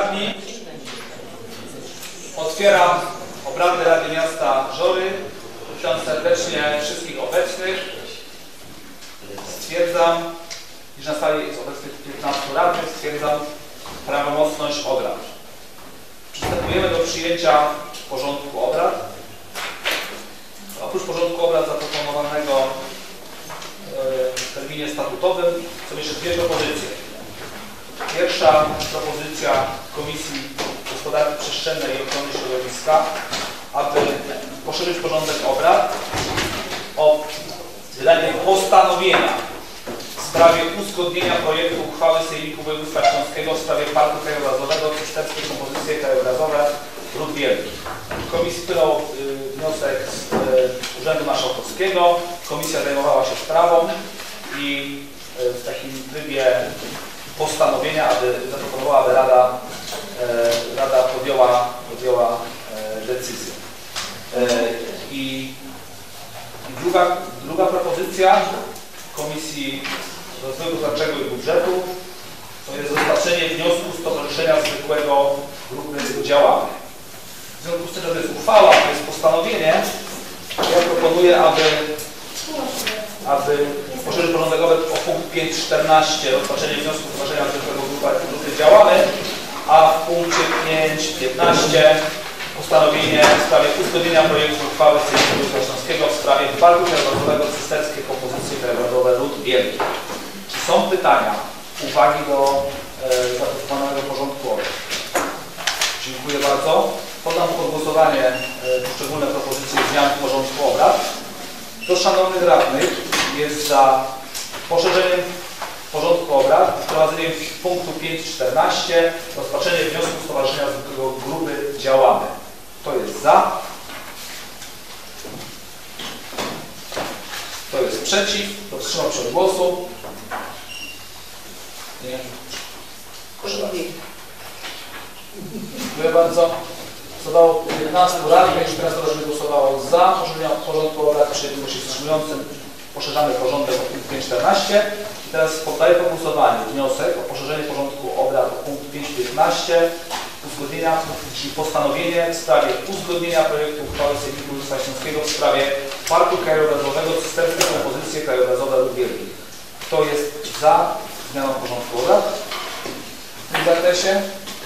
radni. Otwieram obrady Rady Miasta Żory. Witam serdecznie wszystkich obecnych. Stwierdzam, iż na sali jest obecnych 15 radnych. Stwierdzam prawomocność obrad. Przystępujemy do przyjęcia porządku obrad. Oprócz porządku obrad zaproponowanego w terminie statutowym są jeszcze dwie propozycje. Pierwsza propozycja Komisji Gospodarki Przestrzennej i Ochrony Środowiska, aby poszerzyć porządek obrad o wydanie postanowienia w sprawie uzgodnienia projektu uchwały Sejmiku Województwa Śląskiego w sprawie Parku Krajobrazowego Cysterskie Kompozycje Krajobrazowe Ród Wielki. Komisja wpłynął wniosek z Urzędu Marszałkowskiego. Komisja zajmowała się sprawą i w takim trybie postanowienia, zaproponowała, aby Rada podjęła decyzję. I druga propozycja Komisji Rozwoju Gospodarczego i Budżetu to jest rozpatrzenie wniosku Stowarzyszenia Zwykłego Grupy Działamy. W związku z tym, że to jest uchwała, to jest postanowienie, ja proponuję, aby poszerzyć porządek obrad o punkt 5.14 rozpatrzenie wniosku Stowarzyszenia Zwykłego Grupy Działamy, a w punkcie 5.15 postanowienie w sprawie uzgodnienia projektu uchwały Sejmiku Województwa Śląskiego w sprawie Parku Krajobrazowego Cysterskie Kompozycje Krajobrazowe Ród Wielki. Czy są pytania, uwagi do zaproponowanego porządku obrad? Dziękuję bardzo. Poddam pod głosowanie poszczególne propozycje zmian w porządku obrad. Kto z szanownych radnych jest za poszerzeniem porządku obrad, wprowadzeniem punktu 5.14, rozpatrzenie wniosku Stowarzyszenia Zwykłego Grupy Działamy? Kto jest za? Kto jest przeciw? Kto wstrzymał się od głosu? Nie. Proszę bardzo. Dziękuję bardzo. Głosowało 11 radnych, 14 radnych głosowało za poszerzeniem porządku obrad, przy jednocześnie wstrzymującym poszerzamy porządek o punkt 5.14. I teraz poddaję pod głosowanie wniosek o poszerzenie porządku obrad o punkt 5.15 uzgodnienia, czyli postanowienie w sprawie uzgodnienia projektu uchwały Sejmiku Województwa Śląskiego w sprawie Parku Krajobrazowego Cysterskie Kompozycje Krajobrazowe Ród Wielki. Kto jest za zmianą porządku obrad w tym zakresie?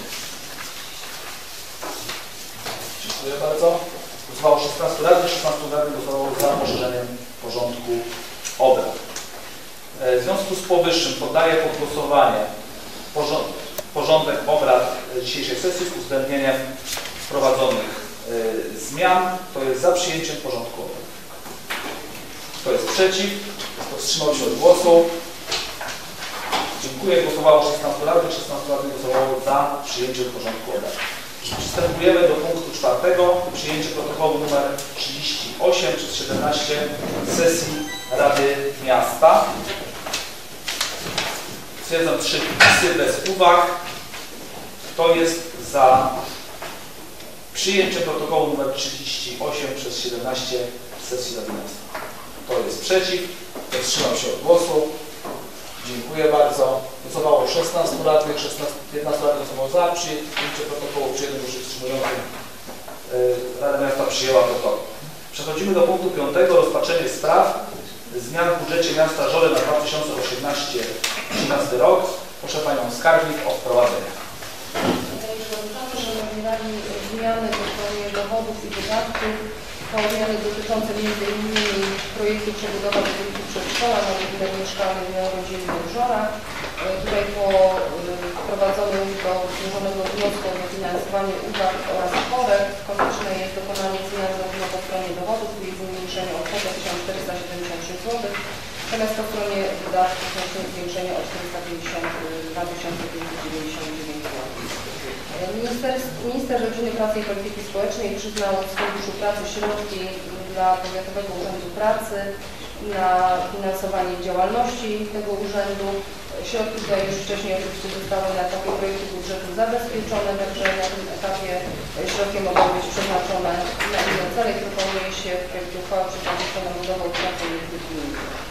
Dziękuję bardzo. Głosowało 16 radnych, 16 radnych głosowało za poszerzeniem porządku obrad. W związku z powyższym poddaję pod głosowanie porządek obrad dzisiejszej sesji z uwzględnieniem wprowadzonych zmian. Kto jest za przyjęciem porządku obrad? Kto jest przeciw? Kto wstrzymał się od głosu? Dziękuję. Głosowało 16 radnych, 16 radnych głosowało za przyjęciem porządku obrad. Przystępujemy do punktu 4. Przyjęcie protokołu nr 38 przez 17 sesji Rady Miasta. Stwierdzam 3 wpisy bez uwag. Kto jest za przyjęciem protokołu nr 38 przez 17 sesji Rady Miasta? Kto jest przeciw? Kto wstrzymał się od głosu? Dziękuję bardzo. Głosowało 16 radnych, 15 radnych głosowało za przyjęcie protokołu, przy jednym głosie wstrzymującym. Rada Miasta przyjęła protokół. Przechodzimy do punktu 5. Rozpatrzenie spraw zmian w budżecie miasta Żory na 2018-2013 rok. Proszę Panią Skarbnik o wprowadzenie. Szanowni Radni, zmiany w stronie dochodów i wydatków. To zmiany dotyczące m.in. projektu przebudowy budynku przedszkola na budynku mieszkalnym rodzinnym w Żorach. Tutaj po wprowadzonym do złożonego wniosku o dofinansowanie uwag oraz korekt konieczne jest dokonanie zmian zarówno po stronie dochodów, czyli zmniejszenie o kwotę 1473 zł, natomiast po stronie wydatków nastąpi zwiększenie o 452 599 zł. Minister Rodziny, Pracy i Polityki Społecznej przyznał z Funduszu Pracy środki dla Powiatowego Urzędu Pracy na finansowanie działalności tego urzędu. Środki tutaj już wcześniej oczywiście zostały na etapie projektu budżetu zabezpieczone, także na tym etapie środki mogą być przeznaczone na inne cele. Proponuje się w projekcie uchwały przeznaczyć na budowę pracowników gmin.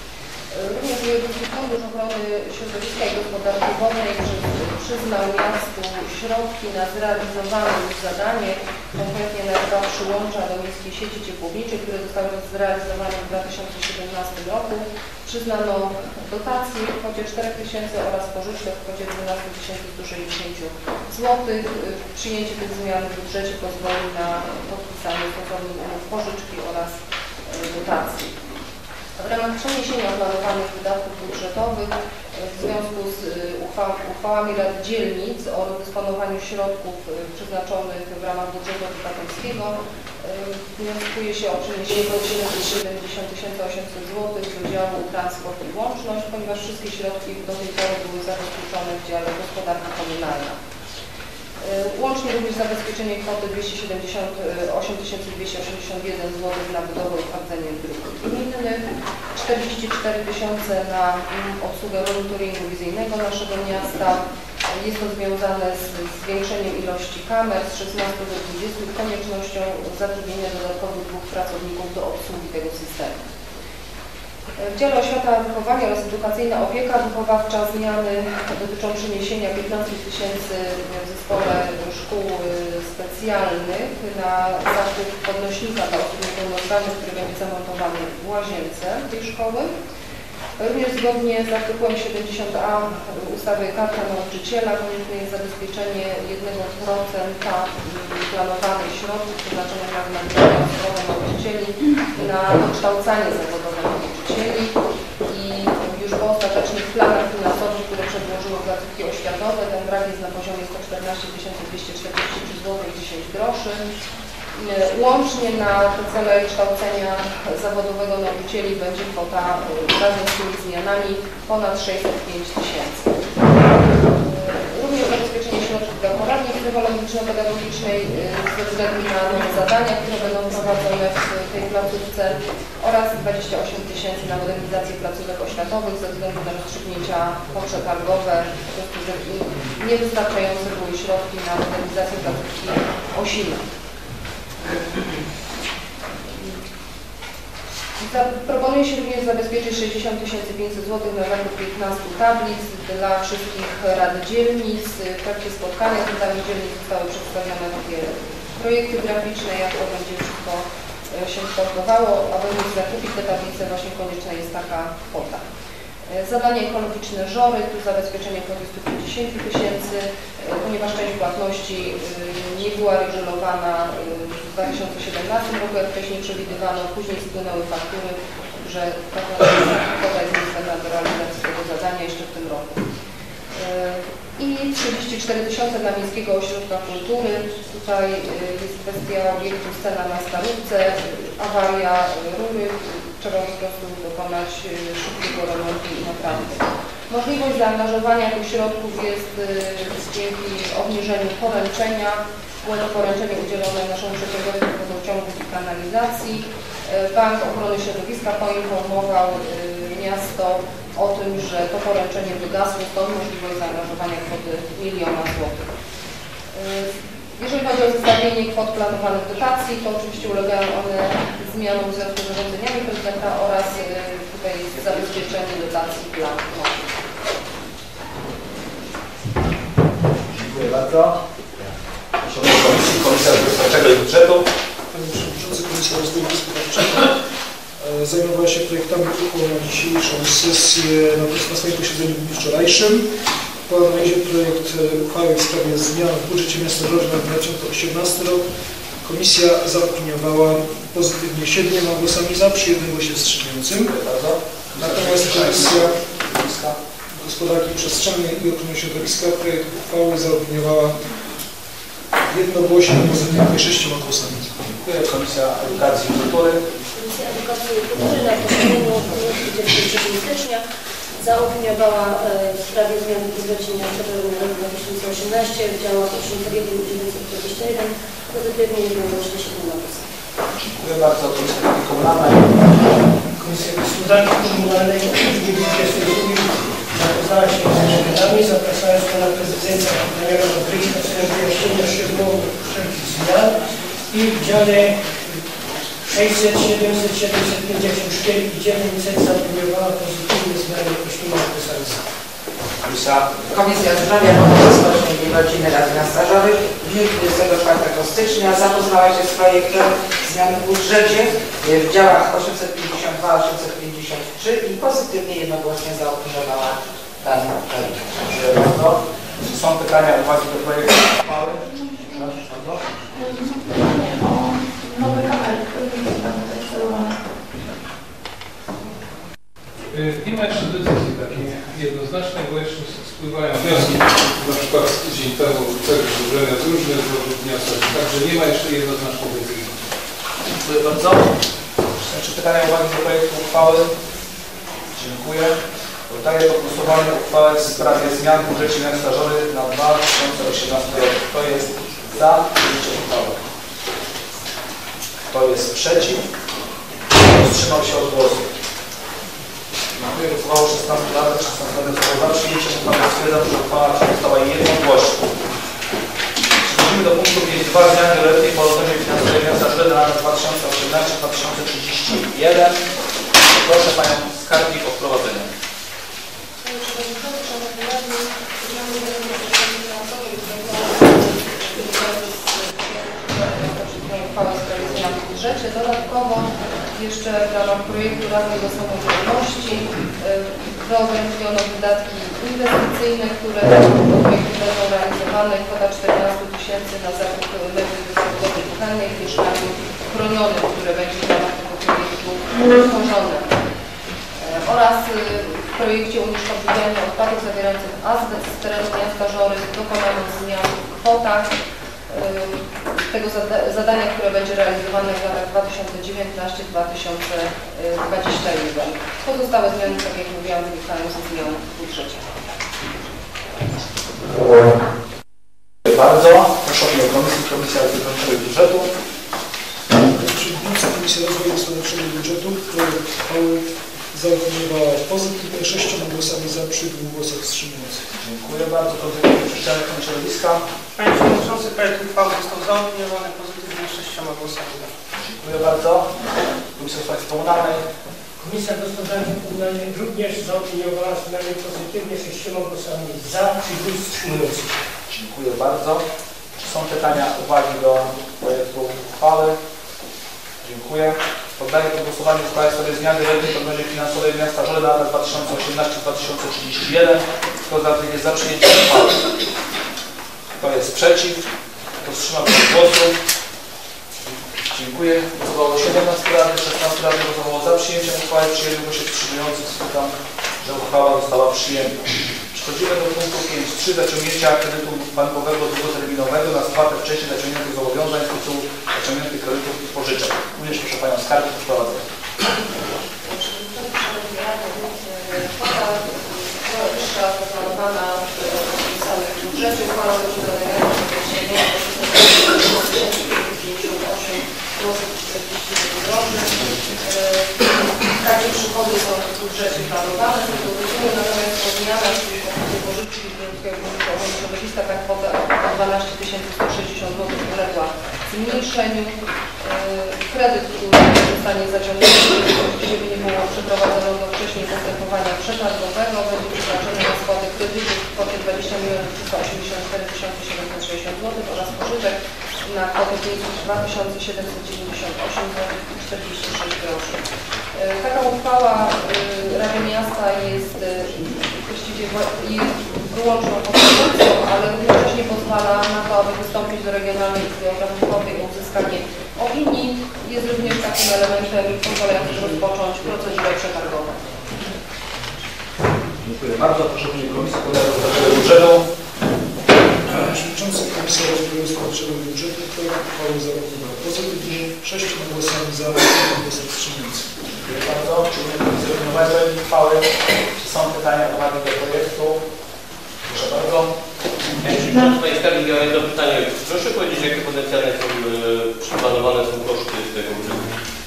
Również Wojewódzki Fundusz Ochrony Środowiska i Gospodarki Wodnej przyznał miastu środki na zrealizowane już zadanie, konkretnie na 2 przyłącza do miejskiej sieci ciepłowniczej, które zostały zrealizowane w 2017 roku. Przyznano dotacje w kwocie 4 000 oraz pożyczkę w kwocie 12 160 zł. Przyjęcie tych zmian w budżecie pozwoli na podpisanie stosownych umów pożyczki oraz dotacji. W ramach przeniesienia planowanych wydatków budżetowych w związku z uchwałami Rad Dzielnic o rozdysponowaniu środków przeznaczonych w ramach budżetu obywatelskiego wnioskuje się o przeniesienie 770 800 zł z działu transport i łączność, ponieważ wszystkie środki do tej pory były zabezpieczone w dziale gospodarka komunalna. Łącznie również zabezpieczenie kwoty 278 281 zł na budowę i sprawdzenie dróg gminnych, 44 000 na obsługę monitoringu wizyjnego naszego miasta. Jest to związane z zwiększeniem ilości kamer z 16 do 20 i koniecznością zatrudnienia dodatkowych 2 pracowników do obsługi tego systemu. W dziale oświata, wychowanie oraz edukacyjna opieka wychowawcza zmiany dotyczą przeniesienia 15 000 w zespole szkół specjalnych na zakup podnośnika dla osób niepełnosprawnych, który będzie zamontowany w łazience tej szkoły. Również zgodnie z artykułem 70a ustawy Karta Nauczyciela konieczne jest zabezpieczenie 1% planowanych środków przeznaczonych na wynagrodzenie zdrowe nauczycieli na dokształcanie zawodowe nauczycieli i już po ostatecznych planach finansowych, które przedłożyły placówki oświatowe, ten brak jest na poziomie 114 243 zł i 10 groszy. Łącznie na te cele kształcenia zawodowego nauczycieli będzie kwota razem z tymi zmianami ponad 605 000. Również zabezpieczenie środków dla poradni psychologiczno-pedagogicznej ze względu na nowe zadania, które będą prowadzone w tej placówce oraz 28 000 na modernizację placówek oświatowych ze względu na rozstrzygnięcia poprzetargowe, po prostu, że niewystarczające były środki na modernizację placówki Osina. Proponuje się również zabezpieczyć 60 500 zł na zakup 15 tablic dla wszystkich rad dzielnic. W trakcie spotkania z radami dzielnic zostały przedstawione takie projekty graficzne, jak to będzie wszystko się kształtowało, aby móc zakupić te tablice, właśnie konieczna jest taka kwota. Zadanie ekologiczne Żory, tu zabezpieczenie kwoty 150 000, ponieważ część płatności nie była regulowana w 2017 roku, jak wcześniej przewidywano, później spłynęły faktury, że ta kwota jest niezbędna do realizacji tego zadania jeszcze w tym roku. I 34 000 dla Miejskiego Ośrodka Kultury. Tutaj jest kwestia obiektu Scena na Starówce, awaria rury. Trzeba po prostu dokonać szybkiego remontu i naprawy. Możliwość zaangażowania tych środków jest dzięki obniżeniu poręczenia. Było to poręczenie udzielone naszemu przedsiębiorstwu wodociągów i kanalizacji. Bank Ochrony Środowiska poinformował miasto o tym, że to poręczenie wygasło, stąd możliwość zaangażowania kwoty 1 000 000 złotych. Jeżeli chodzi o zestawienie kwot planowanych dotacji, to oczywiście ulegają one zmianom w związku z zarządzeniami prezydenta oraz tutaj jest zabezpieczenie dotacji dla MOPU. Dziękuję bardzo. Komisja Gospodarczego i Budżetu. Panie Przewodniczący, Komisja Rozwoju Gospodarczego zajmowała się projektami uchwał na dzisiejszą sesję na swoim posiedzeniu w dniu wczorajszym. Po analizie projekt uchwały w sprawie zmian w budżecie miasta Żory na 2018 rok Komisja zaopiniowała pozytywnie 7 głosami za, przy 1 głosie wstrzymującym. Natomiast Komisja Gospodarki Przestrzennej i Ochrony Środowiska projekt uchwały zaopiniowała jednogłośnie pozytywnie 6 głosami. Dziękuję. Komisja Edukacji i Kultury. Komisja Edukacji i Kultury na posiedzeniu 23 stycznia zaopiniowała w sprawie zmian w budżecie miastowym na rok 2018 w działach 801 pozytywnie jednogłośnie 7 głosów. Dziękuję bardzo. Komisja Polityki Komunalnej. Komisja Gospodarki Komunalnej w dniu 22 zapoznała się z zmianami, zapraszając pana prezydenta premiera Wawryka w celu wyjaśnienia szczegółowych wszelkich zmian i w dziale 600, 700, 754 i 900 zaopiniowała pozytywnie zmiany określenia adresacji. Komisja Zdrowia, Pomocy Społecznej i Rodziny Rady Miasta Żory w dniu 24 stycznia zapoznała się z projektem zmian w budżecie w działach 852-853 i pozytywnie jednogłośnie zaopiniowała dany projekt. Dziękuję bardzo. Czy są pytania, uwagi do projektu uchwały? Nowy kamery, który jest tam zainstalowany. Nie ma jeszcze decyzji takiej jednoznacznej, bo jeszcze spływają wnioski, na przykład tydzień temu tego złożenia z różnych wniosków, także nie ma jeszcze jednoznacznej decyzji. Dziękuję bardzo. Czy pytania, uwagi do projektu uchwały? Dziękuję. Oddaję do głosowania uchwałę w sprawie zmian w budżecie miasta Żory na 2018 rok. Kto jest za przyjęciem uchwały? Kto jest przeciw? Kto wstrzymał się od głosu? Dziękuję. Głosowało 16 radnych, 16 radnych za przyjęciem uchwały. Stwierdzam, że uchwała została jednogłośnie. Przechodzimy do punktu 5.2. Zmiany wieloletniej porozumień finansowej miasta Żory na lata 2018-2031. Proszę Panią Skarbnik o wprowadzenie. Uchwała w sprawie zmian w budżecie. Dodatkowo jeszcze w ramach projektu Rady do Samodzielności wyodrębniono wydatki inwestycyjne, które do projektu będą realizowane. Kwota 14 000 na zakup meblów do zabudowy kuchennej w mieszkaniu chronionym, które będzie w ramach tego projektu utworzone. Oraz w projekcie unieszkodliwiania odpadów zawierających azbest z terenu miasta Żory dokonano zmian w kwotach tego zadania, które będzie realizowane w latach 2019-2021. Pozostałe zmiany, tak jak mówiłam, wynikają ze zmian w budżecie. Dziękuję bardzo. Proszę o Komisja Rozwoju Budżetu. Przewodnicząca Komisja Rozwoju Gospodarczego i Budżetu projekt uchwały zaopiniowała pozytywnie 6 głosami za, przy 2 głosach wstrzymujących. Dziękuję bardzo. Proszę Przeczytanie Komisji Środowiska. Panie Przewodniczący, projekt uchwały został zaopiniowany pozytywnie 6 głosami za. Dziękuję bardzo. Komisja Gospodarki Komunalnej. Komisja Gospodarki Komunalnej również zaopiniowała zmiany pozytywnie 6 głosami za przy 2 wstrzymujących. Dziękuję bardzo. Czy są pytania, uwagi do projektu uchwały? Dziękuję. Poddaję do głosowania uchwałę w sprawie zmiany wieloletniej prognozy finansowej miasta Żory na lata 2018-2031. Kto jest za przyjęciem uchwały? Kto jest przeciw? Kto wstrzymał się od głosu? Dziękuję. Głosowało 17 radnych, 16 radnych głosowało za przyjęciem uchwały. Przy jednym głosie wstrzymujących stwierdzam, że uchwała została przyjęta. Przechodzimy do punktu 5.3. Zaciągnięcia kredytu bankowego długoterminowego na spłatę wcześniej zaciągniętych zobowiązań z tytułu zaciągniętych kredytów i pożyczek. Również proszę Panią Skarbnik o wprowadzenie. Kwota wyższa zaplanowana w samym budżecie uchwała do Takie przychody są w budżecie planowane, tylko widzimy, natomiast po zmianach, czyli po pożyczki Ochrony Środowiska, ta kwota o 12 160 zł uległa zmniejszeniu. Kredyt, który zostanie zaciągnięty, żeby nie było przeprowadzonego wcześniej postępowania przetargowego, będzie przeznaczony na spłatę kredytu w kwocie 20 384 760 zł oraz pożyczek na kwotę 52 798 zł 46 groszy. Taka uchwała Rady Miasta jest właściwie wyłączną kompetencją, ale równocześnie pozwala na to, aby wystąpić do Regionalnej Izby Obrachunkowej o uzyskanie opinii. Jest również takim elementem pozwalającym rozpocząć procedurę przetargową. Dziękuję bardzo. Proszę o Komisję Gospodarczego Budżetu. Przewodniczący Komisji Rozwoju Gospodarczego i Budżetu projekt uchwały zaopiniował pozytywnie 6 głosami za, 1 głosem wstrzymującym. Dziękuję bardzo. Czy zrezygnowałem z uchwały? Czy są pytania, uwagi do projektu? Proszę bardzo. Panie Skarbnik, ja mam jedno pytanie. Proszę powiedzieć, jakie potencjalne są przyplanowane są koszty tego budżetu?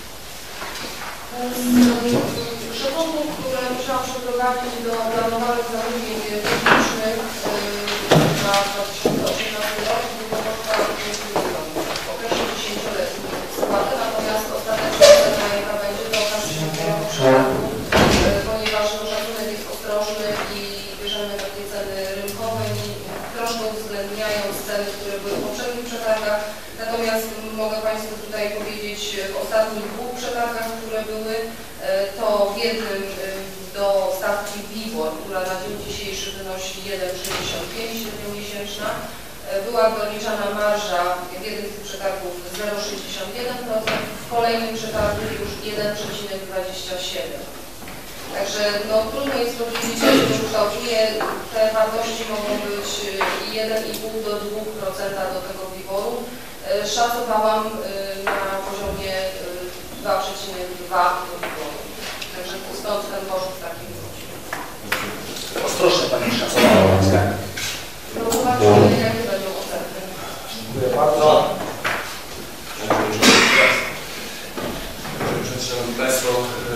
Przewodu, które musiałam przeprowadzić do planowanych zamówień technicznych na 2018 rok, było kosztowało 5 milionów w okresie 10-letnim spłaty, natomiast ostatecznie które były w poprzednich przetargach. Natomiast mogę Państwu tutaj powiedzieć, w ostatnich 2 przetargach, które były, to w jednym do stawki WIBOR, która na dzień dzisiejszy wynosi 1,65 średniomiesięczna, była doliczana marża w jednym z tych przetargów 0,61%, w kolejnym przetargu już 1,27%. Także no, trudno jest powiedzieć, jak się to kształtuje. Te wartości mogą być 1,5 do 2% do tego WIBOR-u. Szacowałam na poziomie 2,2 do WIBOR-u. Także stąd ten koszt taki wychodzi. Ostrożnie Pani szacowała. No zobaczymy, jakie będą oferty. Dziękuję bardzo. Szanowni Państwo,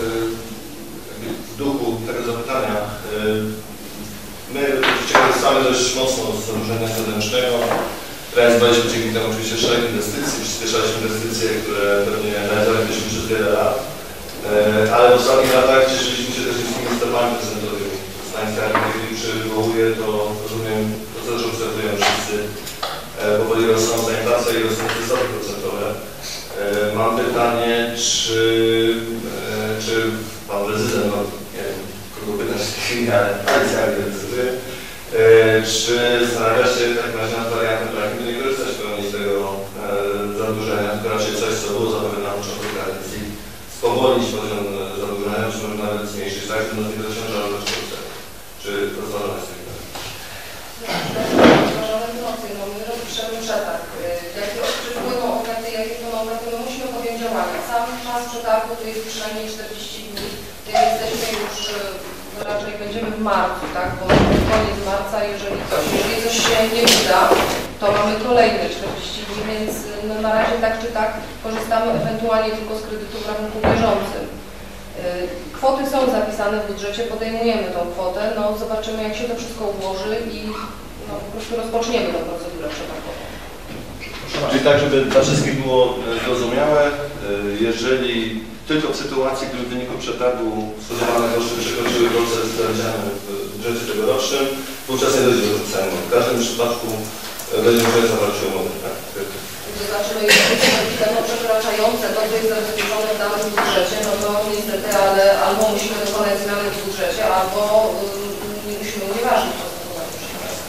w duchu tego zapytania, my korzystamy dość mocno z zadłużenia zewnętrznego. Realizowaliśmy dzięki temu oczywiście szereg inwestycji, przyspieszaliśmy inwestycje, które pewnie realizowaliśmy przez wiele lat, ale w ostatnich latach cieszyliśmy się też wszystkimi stopami procentowymi. Państwa, jeżeli przywołuję, to rozumiem, to co też obserwują wszyscy, powoli rosną inflacja i rosną stopy procentowe. Mam pytanie, czy Pan Prezydent, no nie wiem, kogo pytać w tej chwili, ale oficjalnie decyduje, czy zastanawia się w takim razie nad wariantem takim, by nie korzystać w pełni z tego zadłużenia, tylko raczej coś, co było zapewne na początku kadencji, spowolnić poziom zadłużenia, czy może nawet zmniejszyć, tak, że nas nie zaciążało na sztuce. Czy rozważane jest takie? Rozważane emocje, no my rozpiszemy przetarg. Jakie przypłyną oferty, jakie są oferty, no musimy podjąć działania. Sam czas przetargu to jest przynajmniej 40 dni. Jesteśmy już, raczej będziemy w marcu, tak, bo koniec marca, jeżeli coś się nie uda, to mamy kolejne 40 dni, więc no, na razie tak czy tak korzystamy ewentualnie tylko z kredytów w rachunku bieżącym. Kwoty są zapisane w budżecie, podejmujemy tą kwotę, no zobaczymy, jak się to wszystko ułoży i no, po prostu rozpoczniemy tę procedurę przetargową. Czyli tak, żeby dla wszystkich było zrozumiałe, jeżeli tylko w sytuacji, gdy w wyniku przetargu stosowane koszty przekroczyły koszty przewidziane w budżecie tegorocznym, wówczas nie dojdzie do rzucenia. W każdym przypadku będzie możliwe zawarcie umowy. Tak? To znaczy, no jeżeli będą przekraczające to, co jest zabezpieczone w danym budżecie, no to niestety, ale albo musimy dokonać zmiany w budżecie, albo nie musimy unieważnić postępowania.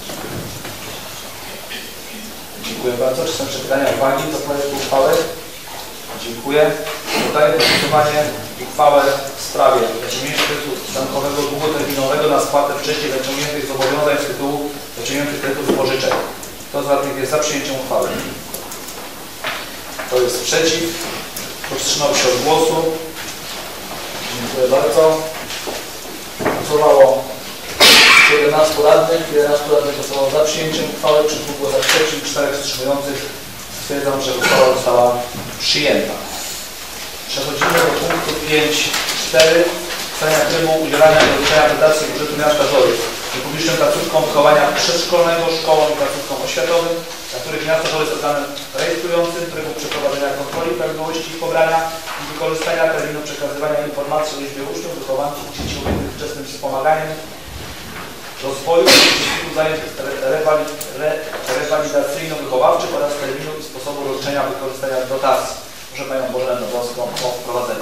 Dziękuję bardzo. Czy są jeszcze pytania, uwagi do projektu uchwały? Dziękuję. Podaję do głosowania uchwałę w sprawie zaciągnięcia kredytu bankowego długoterminowego na spłatę wcześniej zaciągniętych zobowiązań z tytułu zaciągniętych kredytów pożyczek. Kto z radnych jest za przyjęciem uchwały? Kto jest przeciw? Kto wstrzymał się od głosu? Dziękuję bardzo. Głosowało 11 radnych. 11 radnych głosowało za przyjęciem uchwały, przy 2 głosach przeciw, 4 wstrzymujących. Stwierdzam, że uchwała została przyjęta. Przechodzimy do punktu 5.4. Ocenia trybu udzielania i rozliczania dotacji budżetu miasta Żory publicznym placówkom wychowania przedszkolnego, szkołom i placówkom oświatowym, dla których miasto Żory jest organem rejestrującym, trybu przeprowadzenia kontroli prawidłowości ich pobrania i wykorzystania terminu przekazywania informacji o liczbie uczniów, wychowanców i dzieci objętych wczesnym wspomaganiem rozwoju i zajęć rewalidacyjno-wychowawczych oraz terminu i sposobu rozliczenia wykorzystania dotacji. Proszę Panią Bożenę Boską o wprowadzenie.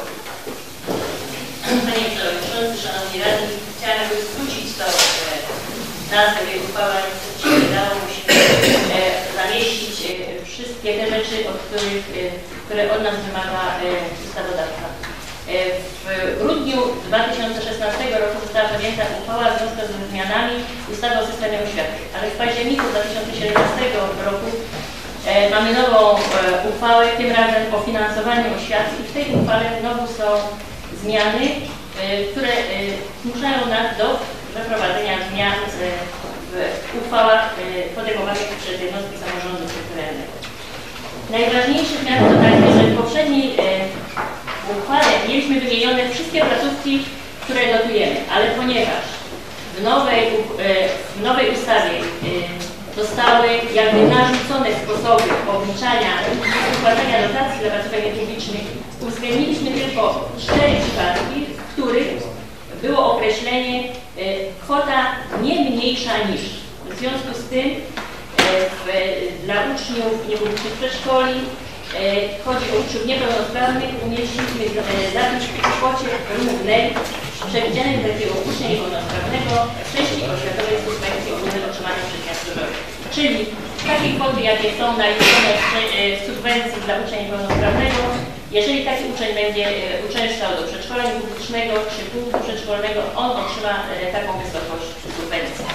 Panie Przewodniczący, Szanowni Radni, chciałam jakby skrócić to nazwę tej uchwały, ale niestety się nie dało. Musimy zamieścić wszystkie te rzeczy, które od nas wymaga ustawodawca. W grudniu 2016 roku została podjęta uchwała w związku z zmianami ustawy o systemie oświaty, ale w październiku 2017 roku mamy nową uchwałę, tym razem o finansowaniu oświaty i w tej uchwale znowu są zmiany, które zmuszają nas do przeprowadzenia zmian w uchwałach podejmowanych przez jednostki samorządu terytorialnego. Najważniejsze zmiany to takie, że w poprzedniej uchwale mieliśmy wymienione wszystkie placówki, które dotujemy, ale ponieważ w nowej ustawie zostały jakby narzucone sposoby obliczania i wypłacania dotacji dla placówek publicznych, uwzględniliśmy tylko 4 przypadki, w których było określenie kwota nie mniejsza niż. W związku z tym dla uczniów niepublicznych przedszkoli. Chodzi o uczniów niepełnosprawnych, umieściliśmy zapis w kwocie równej przewidzianej dla takiego ucznia niepełnosprawnego części oświatowej subwencji ogólnej otrzymanej przez miasto Żory. Czyli takie kwoty, jakie są naliczone w subwencji dla ucznia niepełnosprawnego, jeżeli taki uczeń będzie uczęszczał do przedszkola niepublicznego czy punktu przedszkolnego, on otrzyma taką wysokość subwencji.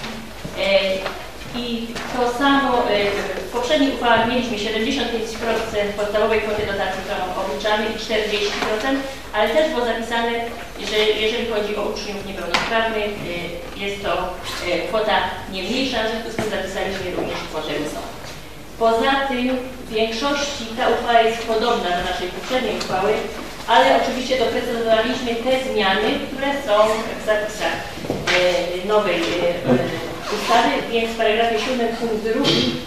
I to samo w poprzednich uchwałach mieliśmy 75% podstawowej kwoty dotacji, którą obliczamy i 40%, ale też było zapisane, że jeżeli chodzi o uczniów niepełnosprawnych, jest to kwota nie mniejsza, w związku z tym zapisaliśmy również kwotę wysoką. Poza tym w większości ta uchwała jest podobna do naszej poprzedniej uchwały, ale oczywiście doprecyzowaliśmy te zmiany, które są w zapisach nowej ustawy, więc w paragrafie 7 punkt 2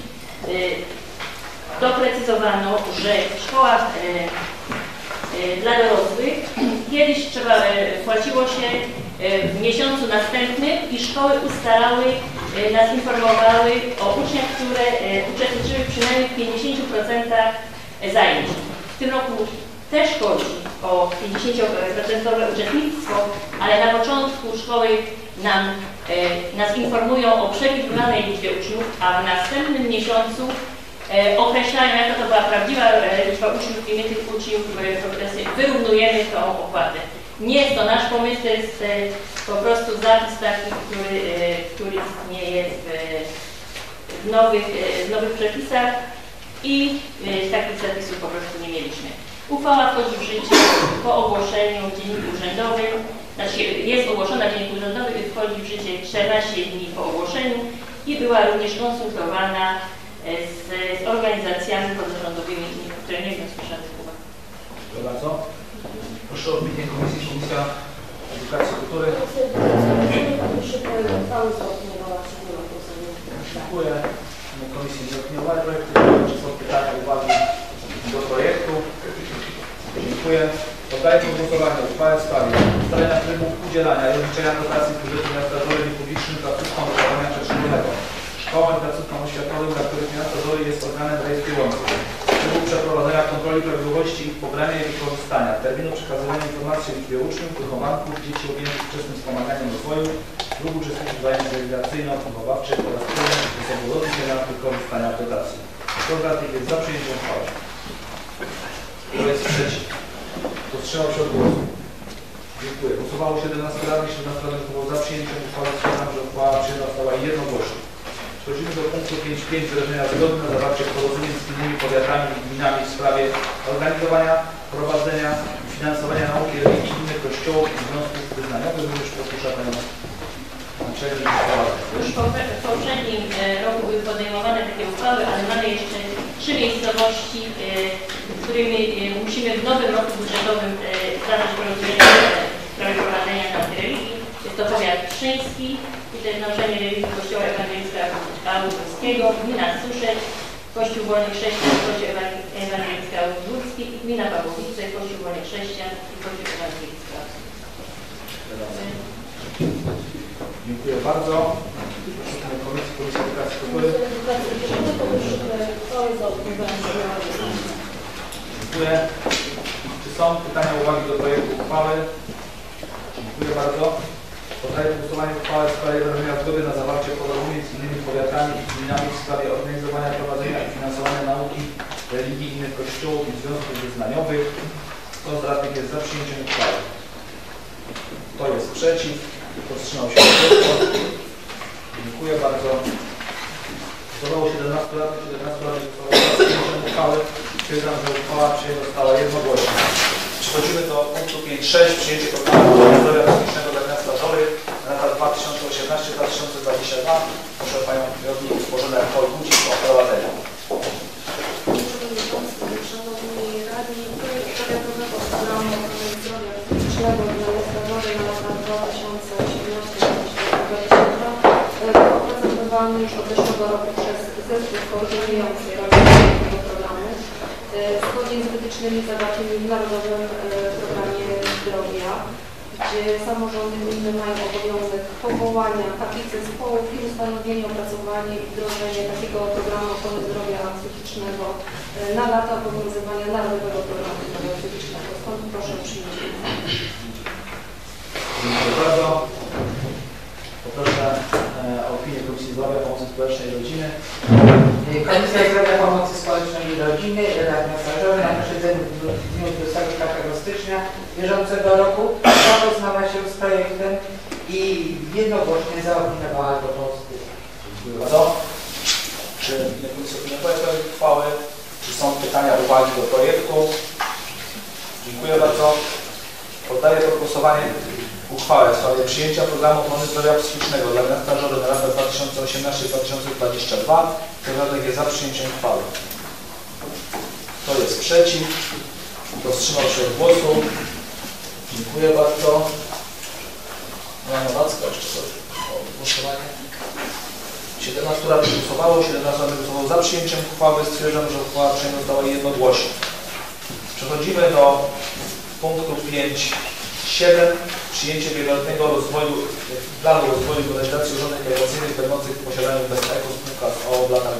doprecyzowano, że w szkołach dla dorosłych kiedyś płaciło się w miesiącu następnym i szkoły ustalały, nas informowały o uczniach, które uczestniczyły przynajmniej w 50% zajęć. W tym roku też chodzi o 50% uczestnictwo, ale na początku szkoły nas informują o przewidywanej liczbie uczniów, a w następnym miesiącu określają, jaka to była prawdziwa liczba uczniów i my tych uczniów wyrównujemy tą opłatę. Nie jest to nasz pomysł, to jest po prostu zapis taki, który istnieje w nowych przepisach i takich zapisów po prostu nie mieliśmy. Uchwała wchodzi w życie po ogłoszeniu w Dzienniku Urzędowym, znaczy jest ogłoszona w Dzienniku Urzędowym i wchodzi w życie 14 dni po ogłoszeniu i była również konsultowana z organizacjami pozarządowymi, które nie wniosły żadnych uwag. Dziękuję bardzo. Proszę o opinię Komisji, Komisja Edukacji i Kultury. Dziękuję. Komisji nie opiniowała projektu. Czy są pytania, uwagi do projektu? Dziękuję. Poddaję pod głosowanie uchwałę w sprawie ustalenia trybu udzielania i rozliczenia dotacji z budżetu miasta Żory niepublicznym placówkom wychowania przedszkolnego, szkołom i placówkom oświatowym, dla których miasto Żory jest organem rejestrującym, trybu przeprowadzenia kontroli prawidłowości ich pobrania i wykorzystania, terminu przekazywania informacji o liczbie uczniów, wychowanków, dzieci objętych wczesnym wspomaganiem rozwoju lub uczestników zajęć realizacyjno-wychowawczych oraz trudnych sposobów rozliczenia wykorzystania dotacji. Kto z radnych jest za przyjęciem uchwały? Kto jest przeciw? Kto wstrzymał się od głosu? Dziękuję. Głosowało 17 radnych, 17 radnych było za przyjęciem uchwały. Stwierdzam, że uchwała przyjęta została jednogłośnie. Przechodzimy do punktu 5.5 wyrażenia zgody na zawarcie porozumień z innymi powiatami i gminami w sprawie organizowania, prowadzenia i finansowania nauki religii innych kościołów i związków wyznaniowych. Również poproszę Panią Naczelnik. Już w poprzednim roku były podejmowane takie uchwały, ale mamy jeszcze 3 miejscowości, którymi musimy w nowym roku budżetowym zadać porozumienie w sprawie prowadzenia nauki religii. Jest to powiat pszczyński i zjednoczenie religii Kościoła Ewangelista Łódzkiego, gmina Suszec, Kościół Wolny Chrześcijan, Kościół Ewangelista Łódzki i gmina Pawłowice, Kościół Wolny Chrześcijan i Kościół Ewangelista. Dziękuję bardzo. Komisja Edukacji i Kultury. Dziękuję. Czy są pytania, uwagi do projektu uchwały? Dziękuję bardzo. Poddaję głosowanie uchwałę w sprawie wyrażenia zgody na zawarcie porozumień z innymi powiatami i gminami w sprawie organizowania, prowadzenia i finansowania nauki religii innych kościołów i związków wyznaniowych. Kto z radnych jest za przyjęciem uchwały? Kto jest przeciw? Kto wstrzymał się od głosu? Dziękuję bardzo. Głosowało 17 radnych, 17 radnych głosowało za przyjęciem uchwały. Stwierdzam, że uchwała przyjęta została jednogłośnie. Przechodzimy do punktu 5.6. Przyjęcie programu zdrowia publicznego dla miasta Żory na lata 2018-2022. Proszę Panią Kierownik Bożenę Kolbudzik o prowadzenie. Szanowni Radni, projekt powiatowego programu zdrowia publicznego dla miasta Żory na lata 2018-2022 był opracowywany już od zeszłego roku przez zespół koordynujący realizację tego programu zgodnie z wytycznymi zawartymi w Narodowym Programie Zdrowia. gdzie samorządy gminne mają obowiązek powołania tablicy zespołów i ustanowienie, opracowanie i wdrożenie takiego programu ochrony zdrowia psychicznego na lata obowiązywania Narodowego Programu Zdrowia Psychicznego. Stąd proszę o przyjęcie. Dziękuję bardzo. Poproszę o opinię Komisji Zdrowia, Pomocy Społecznej i Rodziny. Komisja Zdrowia, Pomocy Społecznej i Rodziny Rada Stażowy na posiedzeniu w dniu 24 stycznia bieżącego roku zapoznała się z projektem i jednogłośnie zaopiniowała go pozytywnie. Dziękuję bardzo. Czy Komisja opiniuje projekt uchwały? Czy są pytania, uwagi do projektu? Dziękuję bardzo. Poddaję pod głosowanie uchwałę w sprawie przyjęcia programu ochrony zdrowia psychicznego dla miasta Żory na lata 2018-2022. Kto jest za przyjęciem uchwały? Kto jest przeciw? Kto wstrzymał się od głosu? Dziękuję bardzo. Joanna Nowacka, jeszcze coś o głosowanie. 17 radnych głosowało, 17 radnych głosowało za przyjęciem uchwały. Stwierdzam, że uchwała przyjęta została jednogłośnie. Przechodzimy do punktu 5.7. Przyjęcie wieloletniego planu rozwoju i modernizacji urządzeń nawigacyjnych będących w posiadaniu BESEKO spółka o w latach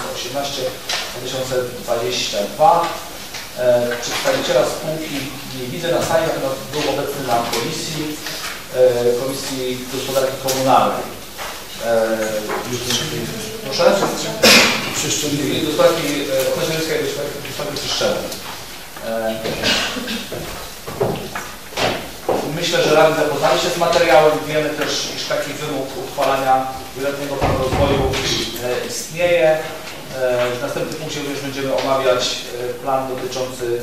2018-2022. Przedstawiciela spółki nie widzę na sali, natomiast był obecny na Komisji Gospodarki Komunalnej. Proszę? Gospodarki Określeniowskiej i Gospodarki Przestrzennej. Myślę, że radni zapoznali się z materiałem. Wiemy też, iż taki wymóg uchwalania wieloletniego planu rozwoju istnieje. W następnym punkcie również będziemy omawiać plan dotyczący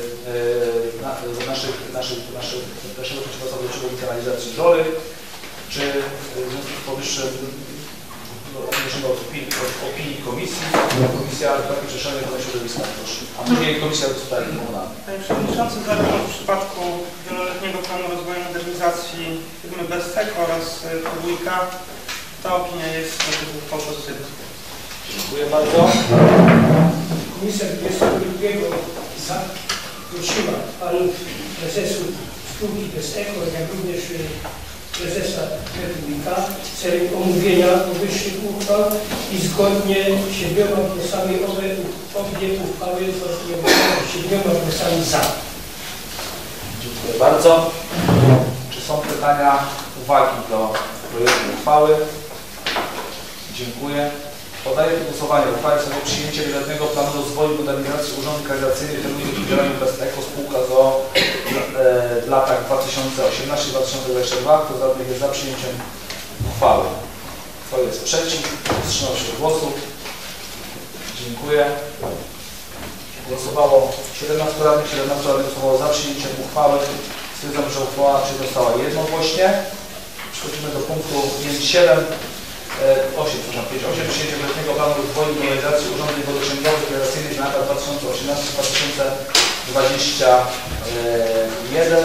naszego przeciwpożarowego i kanalizacji Żory. Czy w związku z powyższym odnosimy od opinii komisji, Komisja Gospodarki Przestrzennej i Środowiska, proszę. A później Komisja Gospodarki Komunalnej. Panie Przewodniczący, zarówno w przypadku wieloletniego planu rozwoju i modernizacji firmy BESEKO oraz Wójka ta opinia jest pozytywna. Dziękuję bardzo. Komisja 22 zaprosiła panów prezesów spółki BESEKO, jak również prezesa Wójka celem omówienia powyższych uchwał i zgodnie 7 głosami obie uchwały zaopiniowane 7 głosami za. Dziękuję bardzo. Czy są pytania, uwagi do projektu uchwały? Dziękuję. Podaję do głosowania uchwałę w sprawie przyjęcia wieloletniego planu rozwoju i modernizacji urządzeń kanalizacyjnych w działaniu BESEKO spółka z o.o. w latach 2018-2022. Kto jest za przyjęciem uchwały? Kto jest przeciw? Wstrzymał się od głosu. Dziękuję. Głosowało 17 radnych, 17 radnych głosowało za przyjęciem uchwały. Stwierdzam, że uchwała została jednogłośnie. Przechodzimy do punktu 5.7. 5.8. Przyjęcie wieloletniego planu rozwoju i modernizacji urządzeń wodociągowych i relacyjnych na lata 2018-2021.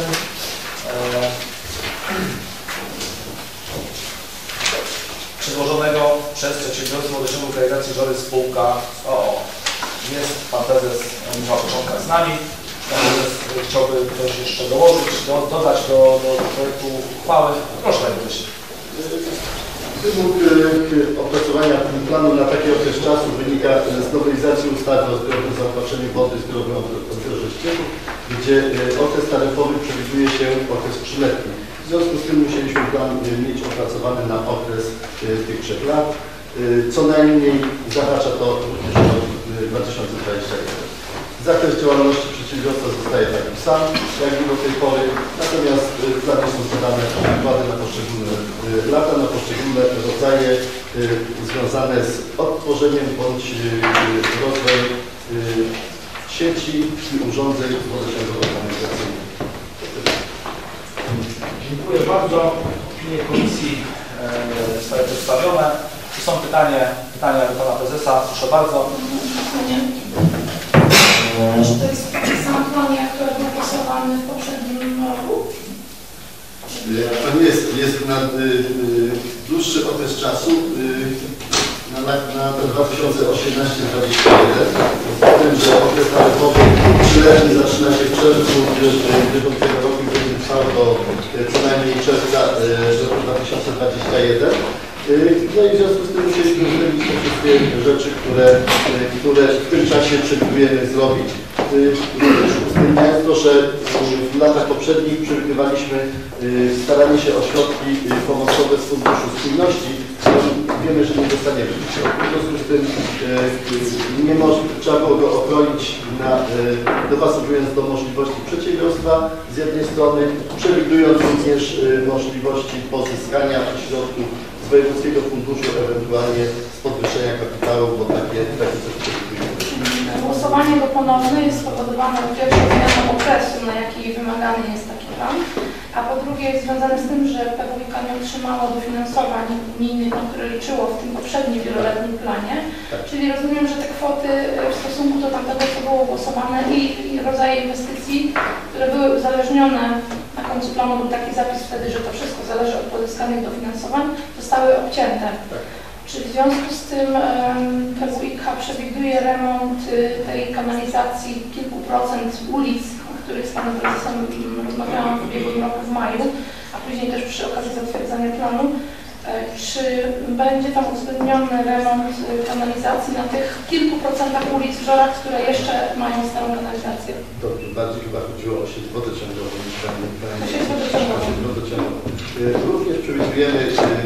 Przedłożonego przez Przedsiębiorstwo Wodociągów i Realizacji Żory spółka z o.o. Jest pan prezes Michał Początka z nami. Natomiast chciałby ktoś jeszcze dołożyć, dodać do projektu uchwały. Proszę panie prezesie. Wymóg opracowania planu na taki okres czasu wynika z nowelizacji ustawy o zbiorowym zaopatrzeniu wody zbiorowym odbiorze ścieków, gdzie okres taryfowy przewiduje się okres 3-letni. W związku z tym musieliśmy plan mieć opracowany na okres tych 3 lat. Co najmniej zahacza to również rok 2021. Zakres działalności przedsiębiorstwa zostaje taki sam, jak i do tej pory, natomiast w planie są podane nakłady na poszczególne lata, na poszczególne rodzaje związane z odtworzeniem bądź rozwojem sieci i urządzeń wodociągowo-kanalizacyjnych. Dziękuję bardzo. Opinie komisji zostały przedstawione. Czy są pytania do pana prezesa? Proszę bardzo. Czy to jest taki sam plan, jak który był głosowany w poprzednim roku? To jest na dłuższy okres czasu, na 2018-2021. Powiem, że okres taryfowy 3-letni zaczyna się w czerwcu bieżącego roku i będzie trwał do co najmniej czerwca roku 2021. No i w związku z tym musieliśmy uwzględnić te wszystkie rzeczy, które w tym czasie przewidujemy zrobić. Uwzględniając to, że w latach poprzednich przewidywaliśmy staranie się o środki pomocowe z Funduszu Spójności, wiemy, że nie dostaniemy tych środków. W związku z tym trzeba było go okroić, dopasowując do możliwości przedsiębiorstwa z jednej strony, przewidując również możliwości pozyskania środków z wojewódzkiego funduszu, ewentualnie z podwyższenia kapitału, bo takie coś przewidujemy. Głosowanie go ponowne jest spowodowane po pierwsze zmianą okresu, na jaki wymagany jest taki plan, a po drugie jest związane z tym, że PWK nie otrzymało dofinansowań unijnych, na które liczyło w tym poprzednim wieloletnim planie. Czyli rozumiem, że te kwoty w stosunku do tamtego, co było głosowane i rodzaje inwestycji, które były uzależnione na końcu planu, był taki zapis wtedy, że to wszystko zależy od pozyskanych dofinansowań, zostały obcięte. Czy w związku z tym PWK przewiduje remont tej kanalizacji kilku procent ulic, o których z Panem Prezesem rozmawiałam w ubiegłym roku w maju, a później też przy okazji zatwierdzania planu, czy będzie tam uwzględniony remont kanalizacji na tych kilku procentach ulic w Żorach, które jeszcze mają starą kanalizację? To bardziej chyba chodziło o sieć wodociągową niż sieć wodociągową. Również przewidujemy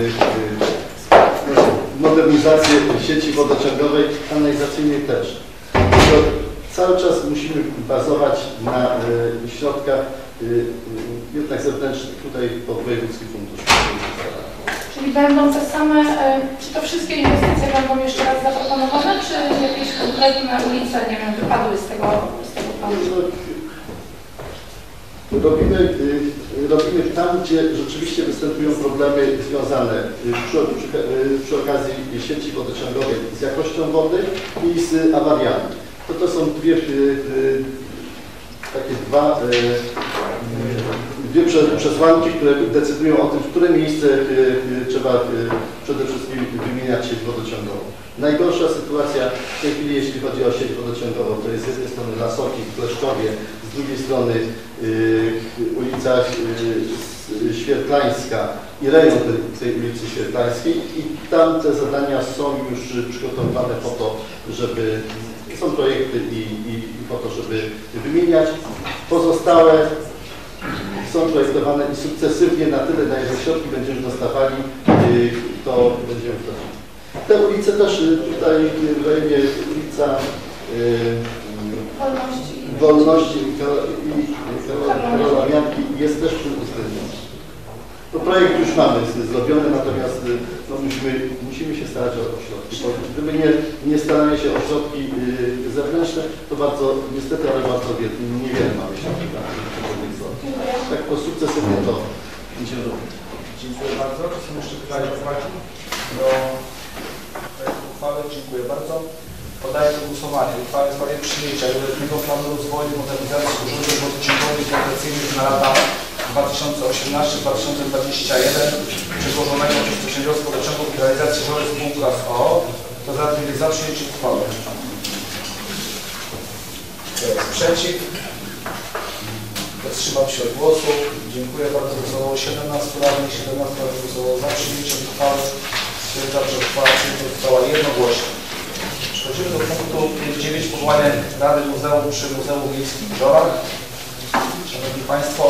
modernizację sieci wodociągowej, kanalizacyjnej też. To cały czas musimy bazować na środkach jednak zewnętrznych, tutaj pod wojewódzki fundusz. Czyli będą te same, czy to wszystkie inwestycje będą jeszcze raz zaproponowane, czy jakieś konkretne ulice, nie wiem, wypadły z tego planu? Robimy tam, gdzie rzeczywiście występują problemy związane przy okazji sieci wodociągowej z jakością wody i z awariami. To są dwie przesłanki, które decydują o tym, w które miejsce trzeba przede wszystkim wymieniać sieć wodociągową. Najgorsza sytuacja w tej chwili, jeśli chodzi o sieć wodociągową, to jest z jednej strony Lasoki w Kleszczowie, z drugiej strony ulica Świerklańska i rejon tej ulicy Świerklańskiej i tam te zadania są już przygotowywane po to, żeby, są projekty i po to, żeby wymieniać. Pozostałe są projektowane i sukcesywnie na tyle, na ile środki będziemy dostawali, to będziemy wchodzić. Te ulice też tutaj w rejonie ulica Wolności i Karola Mianki jest też uwzględniony. To projekt już mamy zrobiony, natomiast no, musimy się starać o środki. Bo gdyby nie staranie się o środki zewnętrzne, to bardzo, niestety, ale bardzo niewiele mamy środków na tych stron. Tak po sukcesywnie to będziemy robić. Dziękuję bardzo. Czy są jeszcze pytania uwagi do projektu uchwały? Dziękuję bardzo. Podaję do głosowania uchwałę w sprawie przyjęcia wieloletniego planu rozwoju i modernizacji urządzeń wodociągowych i kanalizacyjnych na lata 2018-2021 przedłożonego przez Przedsiębiorstwo Wodociągów i Kanalizacji Żory Spółka z.o.o. To za przyjęcie uchwały. Kto jest przeciw? Wstrzymał się od głosu. Dziękuję bardzo. Głosowało 17 radnych, 17 radnych głosowało za przyjęciem uchwały. Stwierdzam, że uchwała przyjęta została jednogłośnie. Przechodzimy do punktu 5.9. Powołanie Rady Muzeum przy Muzeum Miejskim w Żorach. Szanowni Państwo,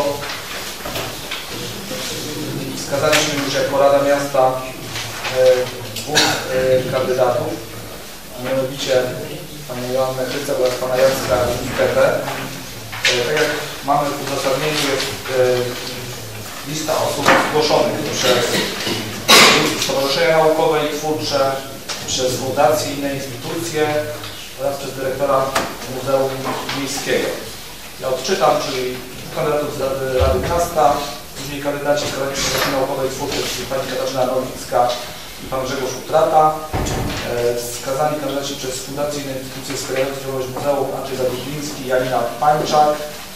wskazaliśmy już jako Rada Miasta dwóch kandydatów, a mianowicie Panią Joannę Krycek oraz Pana Jacka Witepę. Tak jak mamy w uzasadnieniu, jest lista osób zgłoszonych przez stowarzyszenia naukowe i twórcze, przez fundacje i inne instytucje oraz przez dyrektora Muzeum Miejskiego. Ja odczytam, czyli kandydatów z Rady Miasta, później kandydaci z Rady Naukowej i Twórczej, czyli Pani Katarzyna Nowicka i Pan Grzegorz Utrata. Wskazani kandydaci przez fundacje i inne instytucje wspierające działalność muzeum Andrzej Zadubiński i Janina Pańczak.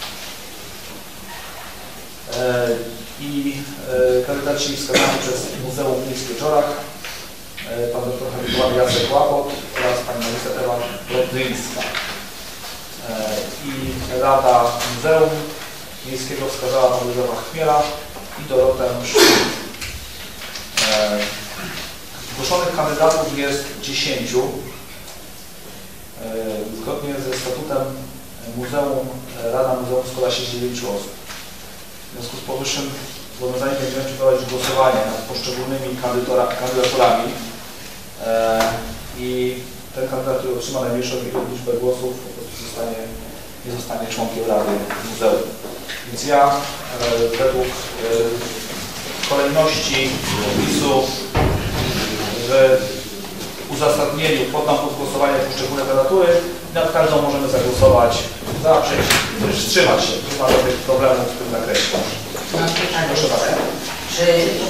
I kandydaci wskazani przez Muzeum Miejskie w Żorach, Pan dr habilitowany Jacek Łapot oraz Pani magister Ewa Rodzyńska. I Rada Muzeum miejskiego wskazała pan Józefa Chmiela i Dorotę Szczyt. Zgłoszonych kandydatów jest 10. Zgodnie ze statutem Muzeum, Rada Muzeum składa się z 9 osób. W związku z powyższym zobowiązani będziemy przeprowadzić głosowanie nad poszczególnymi kandydaturami i ten kandydat, który otrzyma najmniejszą liczbę głosów, po prostu nie zostanie członkiem Rady Muzeum. Więc ja według kolejności opisu w uzasadnieniu poddam pod głosowanie poszczególne kandydatury i nad każdą możemy zagłosować za, przeciw, wstrzymać się. Nie ma żadnych problemów w tym zakresie. Mam pytanie. Proszę bardzo. Czy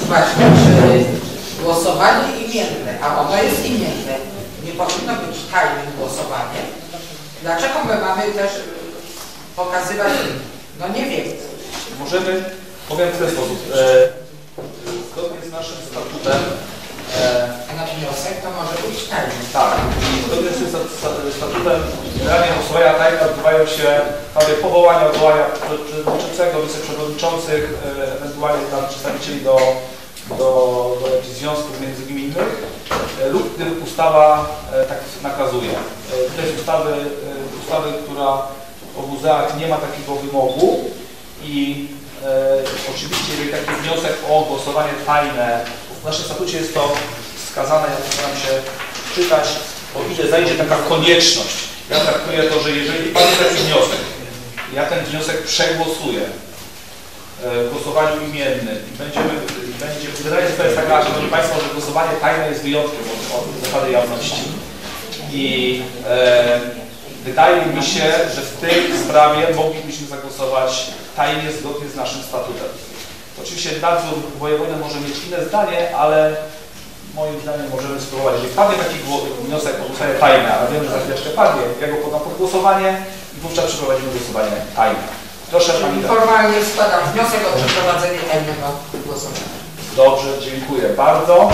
głosowanie imienne, a ono jest imienne, nie powinno być tajnym głosowaniem? Dlaczego my mamy też pokazywać, no nie wiem. Możemy, powiem w ten sposób, zgodnie z naszym statutem, na wniosek to może być tajny. tak, zgodnie z statutem generalnie głosowania tajne odbywają się w sprawie powołania, odwołania przewodniczącego, wiceprzewodniczących, ewentualnie tam przedstawicieli do jakichś związków międzygminnych lub gdy ustawa tak nakazuje. To jest ustawy, która o muzeach nie ma takiego wymogu i oczywiście jeżeli taki wniosek o głosowanie tajne, w naszym statucie jest to wskazane, ja postaram się czytać, o ile zajdzie taka konieczność. Ja traktuję to, że jeżeli padnie taki wniosek, ja ten wniosek przegłosuję w głosowaniu imiennym i generalnie to jest taka, szanowni Państwo, że głosowanie tajne jest wyjątkiem od zasady jawności. I wydaje mi się, że w tej sprawie moglibyśmy zagłosować tajnie zgodnie z naszym statutem. Oczywiście nadzór wojewody może mieć inne zdanie, ale moim zdaniem możemy spróbować. Jeżeli padnie taki wniosek o głosowanie tajne, a wiem, że za chwileczkę padnie, ja go podam pod głosowanie i wówczas przeprowadzimy głosowanie tajne. Proszę Pani. Formalnie składam wniosek o przeprowadzenie tajnego głosowania. Dobrze, dziękuję bardzo.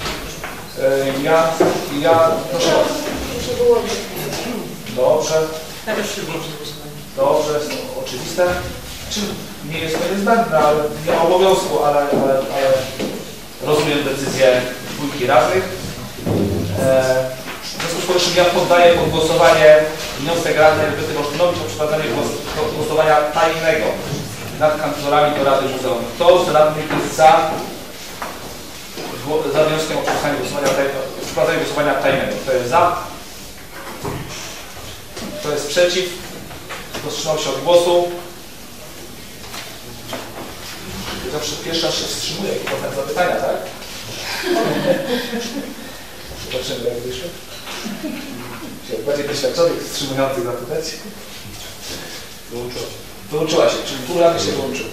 Proszę bardzo. Dobrze. Dobrze, jest to oczywiste. Czy nie jest to niezbędne, ale nie ma obowiązku, ale rozumiem decyzję dwójki radnych. W związku z powyższym ja poddaję pod głosowanie wniosek radnej Elżbiety Olsztynowicz o przeprowadzenie głosowania tajnego nad kandydaturami do Rady Muzeum. Kto z radnych jest za wnioskiem o przeprowadzenie głosowania tajnego? Kto jest za? Kto jest przeciw? Kto wstrzymał się od głosu? Zawsze pierwszy raz się wstrzymuje i potem zapytania, tak? Zobaczymy, jak wyszło. Bardziej doświadczonych, wstrzymujących zapytać. Wyłączyła się, czyli pół rady się wyłączyło.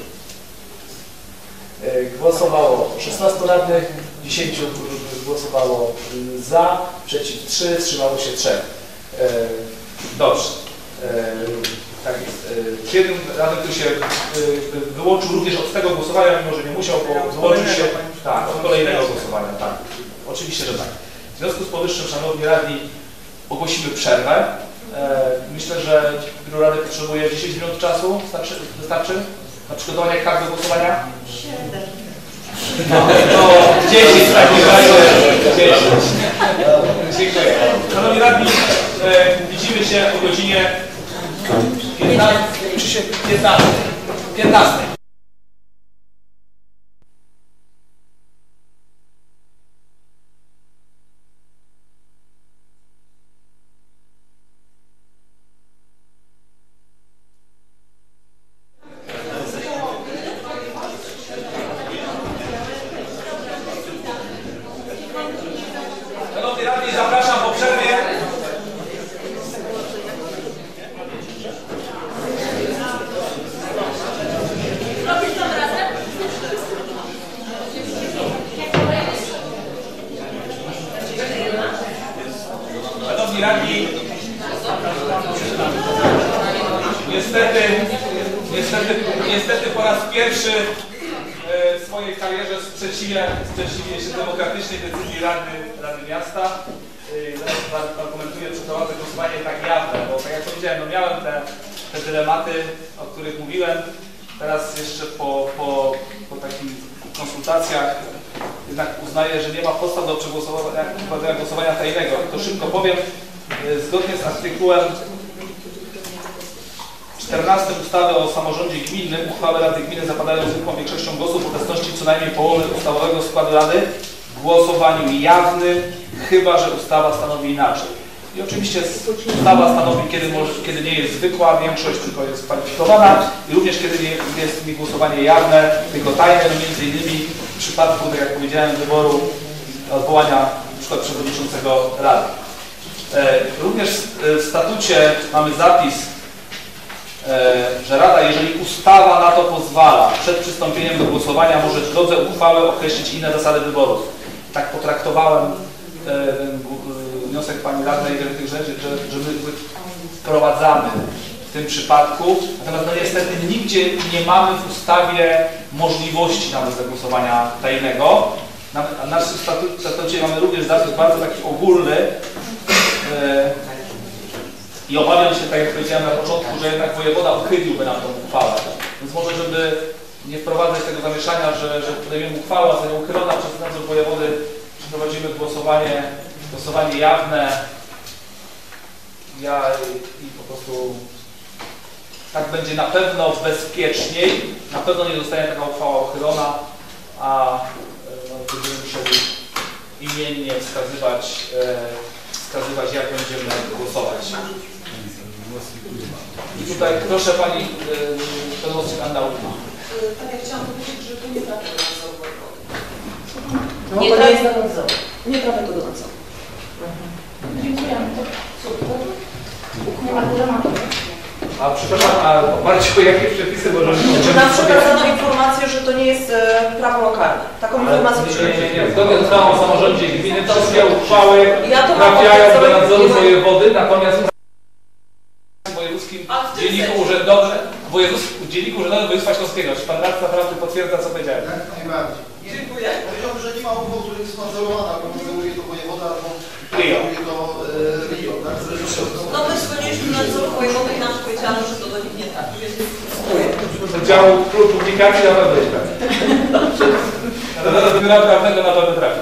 Głosowało 16 radnych, 10 głosowało za, przeciw 3, wstrzymało się 3. Dobrze. Tak jest. Jednym radnym, który się wyłączył również od tego głosowania, mimo że nie musiał, bo wyłączył się od kolejnego głosowania. Tak. Oczywiście, że tak. W związku z powyższym, szanowni radni, ogłosimy przerwę. Myślę, że biuro rady potrzebuje 10 minut czasu. Wystarczy? Na przygotowanie kart do głosowania? 7. No, 10 w takim razie. 10. Dziękuję. Szanowni radni, widzimy się o godzinie 15. Szanowni radni, zapraszam po przerwie. Szanowni radni, niestety po raz pierwszy w swojej karierze sprzeciwię się demokratycznej decyzji Rady Miasta. Zaraz argumentuję, przeprowadzę głosowanie tak jawne, bo tak jak powiedziałem, no miałem te dylematy, o których mówiłem teraz jeszcze po takich konsultacjach jednak uznaję, że nie ma podstaw do przeprowadzenia głosowania tajnego. I to szybko powiem, zgodnie z artykułem 14 ustawy o samorządzie gminnym uchwały Rady Gminy zapadają zwykłą większością głosów w obecności co najmniej połowy ustawowego składu Rady w głosowaniu jawnym, chyba że ustawa stanowi inaczej. I oczywiście ustawa stanowi, kiedy nie jest zwykła większość, tylko jest kwalifikowana i również kiedy nie jest głosowanie jawne, tylko tajne, no między innymi w przypadku, tak jak powiedziałem, wyboru odwołania np. przewodniczącego Rady. Również w statucie mamy zapis, że Rada, jeżeli ustawa na to pozwala, przed przystąpieniem do głosowania może w drodze uchwały określić inne zasady wyborów. Tak potraktowałem wniosek Pani Radnej i tych rzeczy, że my wprowadzamy w tym przypadku. Natomiast no niestety nigdzie nie mamy w ustawie możliwości nawet zagłosowania tajnego. W naszym statucie mamy również zapis bardzo taki ogólny i obawiam się, tak jak powiedziałem na początku, że jednak wojewoda uchyliłby nam tą uchwałę. Więc może, żeby nie wprowadzać tego zamieszania, że podejmiemy uchwałę, a zostanie uchylona przez nadzór wojewody, przeprowadzimy głosowanie jawne i po prostu tak będzie na pewno bezpieczniej, na pewno nie zostanie taka uchwała uchylona, a będziemy musieli imiennie wskazywać, jak będziemy głosować. I tutaj proszę Pani pełnomocnik Anna Łupna. Tak jak chciałam powiedzieć, że tu nie trafia do nadzoru wojewody. No, nie trafia do nadzoru. Nie trafia to do nadzoru. Dziękujemy. Nie ma dylematu. A przepraszam, a oparcie o jakie przepisy możemy... Czy nam przekazano informację, że to nie jest prawo lokalne? Taką informację Nie. Zgodnie z ustawą o samorządzie gminy wszystkie uchwały trafiają do nadzoru wojewody, natomiast w wojewódzkim dzienniku urzędowym województwa śląskiego. Czy Pan radca naprawdę potwierdza, co powiedziałem? Jak najbardziej. Dziękuję. Powiedziałbym, że nie ma uchwał, których jest nadzorowana, bo nadzoruje to wojewoda, albo Rio. nadzoruje to Rio, tak? No my skoniliśmy nadzór wojewody i nam powiedziano, że to do nich nie trafi, więc Z działu publikacji na pewno nie trafi. Do biura prawnego na pewno trafi.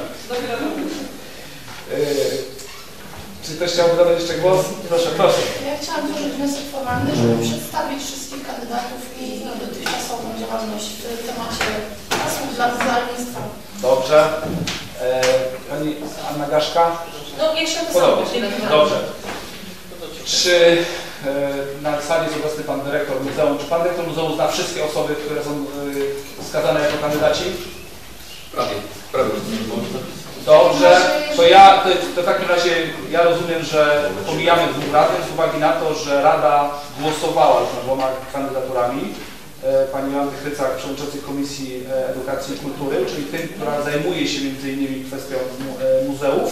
Czy ktoś chciałby dodać jeszcze głos? Proszę, proszę. Ja chciałam złożyć wniosek formalny, żeby przedstawić wszystkich kandydatów i dotychczasową działalność w temacie usług dla zdalnictwa. Dobrze. Pani Anna Gaszka? no jeszcze to Podobnie. samo. Dobrze. Czy na sali jest obecny Pan Dyrektor Muzeum? Czy Pan Dyrektor Muzeum zna wszystkie osoby, które są wskazane jako kandydaci? Prawie. Dobrze, to w takim razie ja rozumiem, że pomijamy dwóch radnych z uwagi na to, że Rada głosowała już nad dwoma kandydaturami. Pani Joanny Chrycak, przewodniczącej Komisji Edukacji i Kultury, czyli tym, która zajmuje się m.in. kwestią muzeów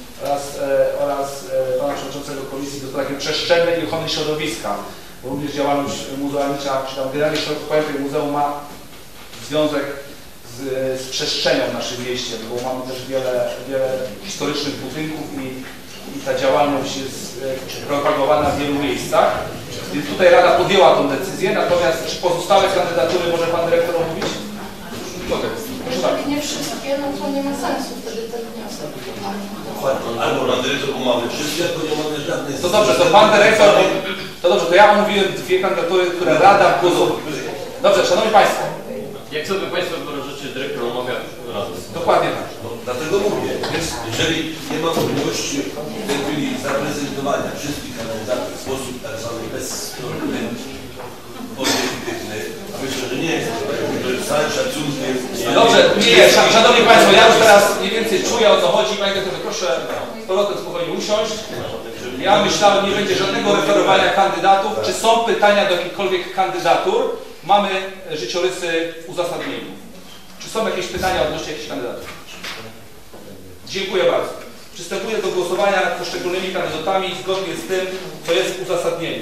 oraz pana przewodniczącego Komisji Gospodarki Przestrzennej i Ochrony Środowiska. Bo również działalność muzealnicza, czy tam generalnie pojęte muzeum ma związek z przestrzenią w naszym mieście, bo mamy też wiele historycznych budynków i ta działalność jest propagowana w wielu miejscach. Więc tutaj Rada podjęła tę decyzję, natomiast czy pozostałe kandydatury może Pan Dyrektor omówić? Mogę. Jeżeli nie wszystkie, no to nie ma sensu wtedy ten wniosek. Albo Pan Dyrektor omawiał wszystkie, albo nie omawiał żadnej. To dobrze, to Pan Dyrektor, to ja omówiłem dwie kandydatury, które Rada głosowała. Dobrze, Szanowni Państwo. Jak sobie Państwo wyrażacie, dyrektor omawia Radę? Dokładnie tak. No, dlatego mówię, więc jeżeli nie ma możliwości w tej chwili zaprezentowania wszystkich kandydatów w sposób tak zwany bezstronny, obiektywny, a myślę, że nie jest to z całym szacunkiem. Dobrze, nie, Szanowni Państwo, ja już teraz mniej więcej czuję, o co chodzi. Panie Dyrektorze, proszę z powrotem spokojnie usiąść. Ja myślałem, nie będzie żadnego referowania kandydatów. Czy są pytania do jakichkolwiek kandydatur? Mamy życiorysy w uzasadnieniu. Czy są jakieś pytania odnośnie jakichś kandydatów? Dziękuję bardzo. Przystępuję do głosowania nad poszczególnymi kandydatami zgodnie z tym, co jest w uzasadnieniu.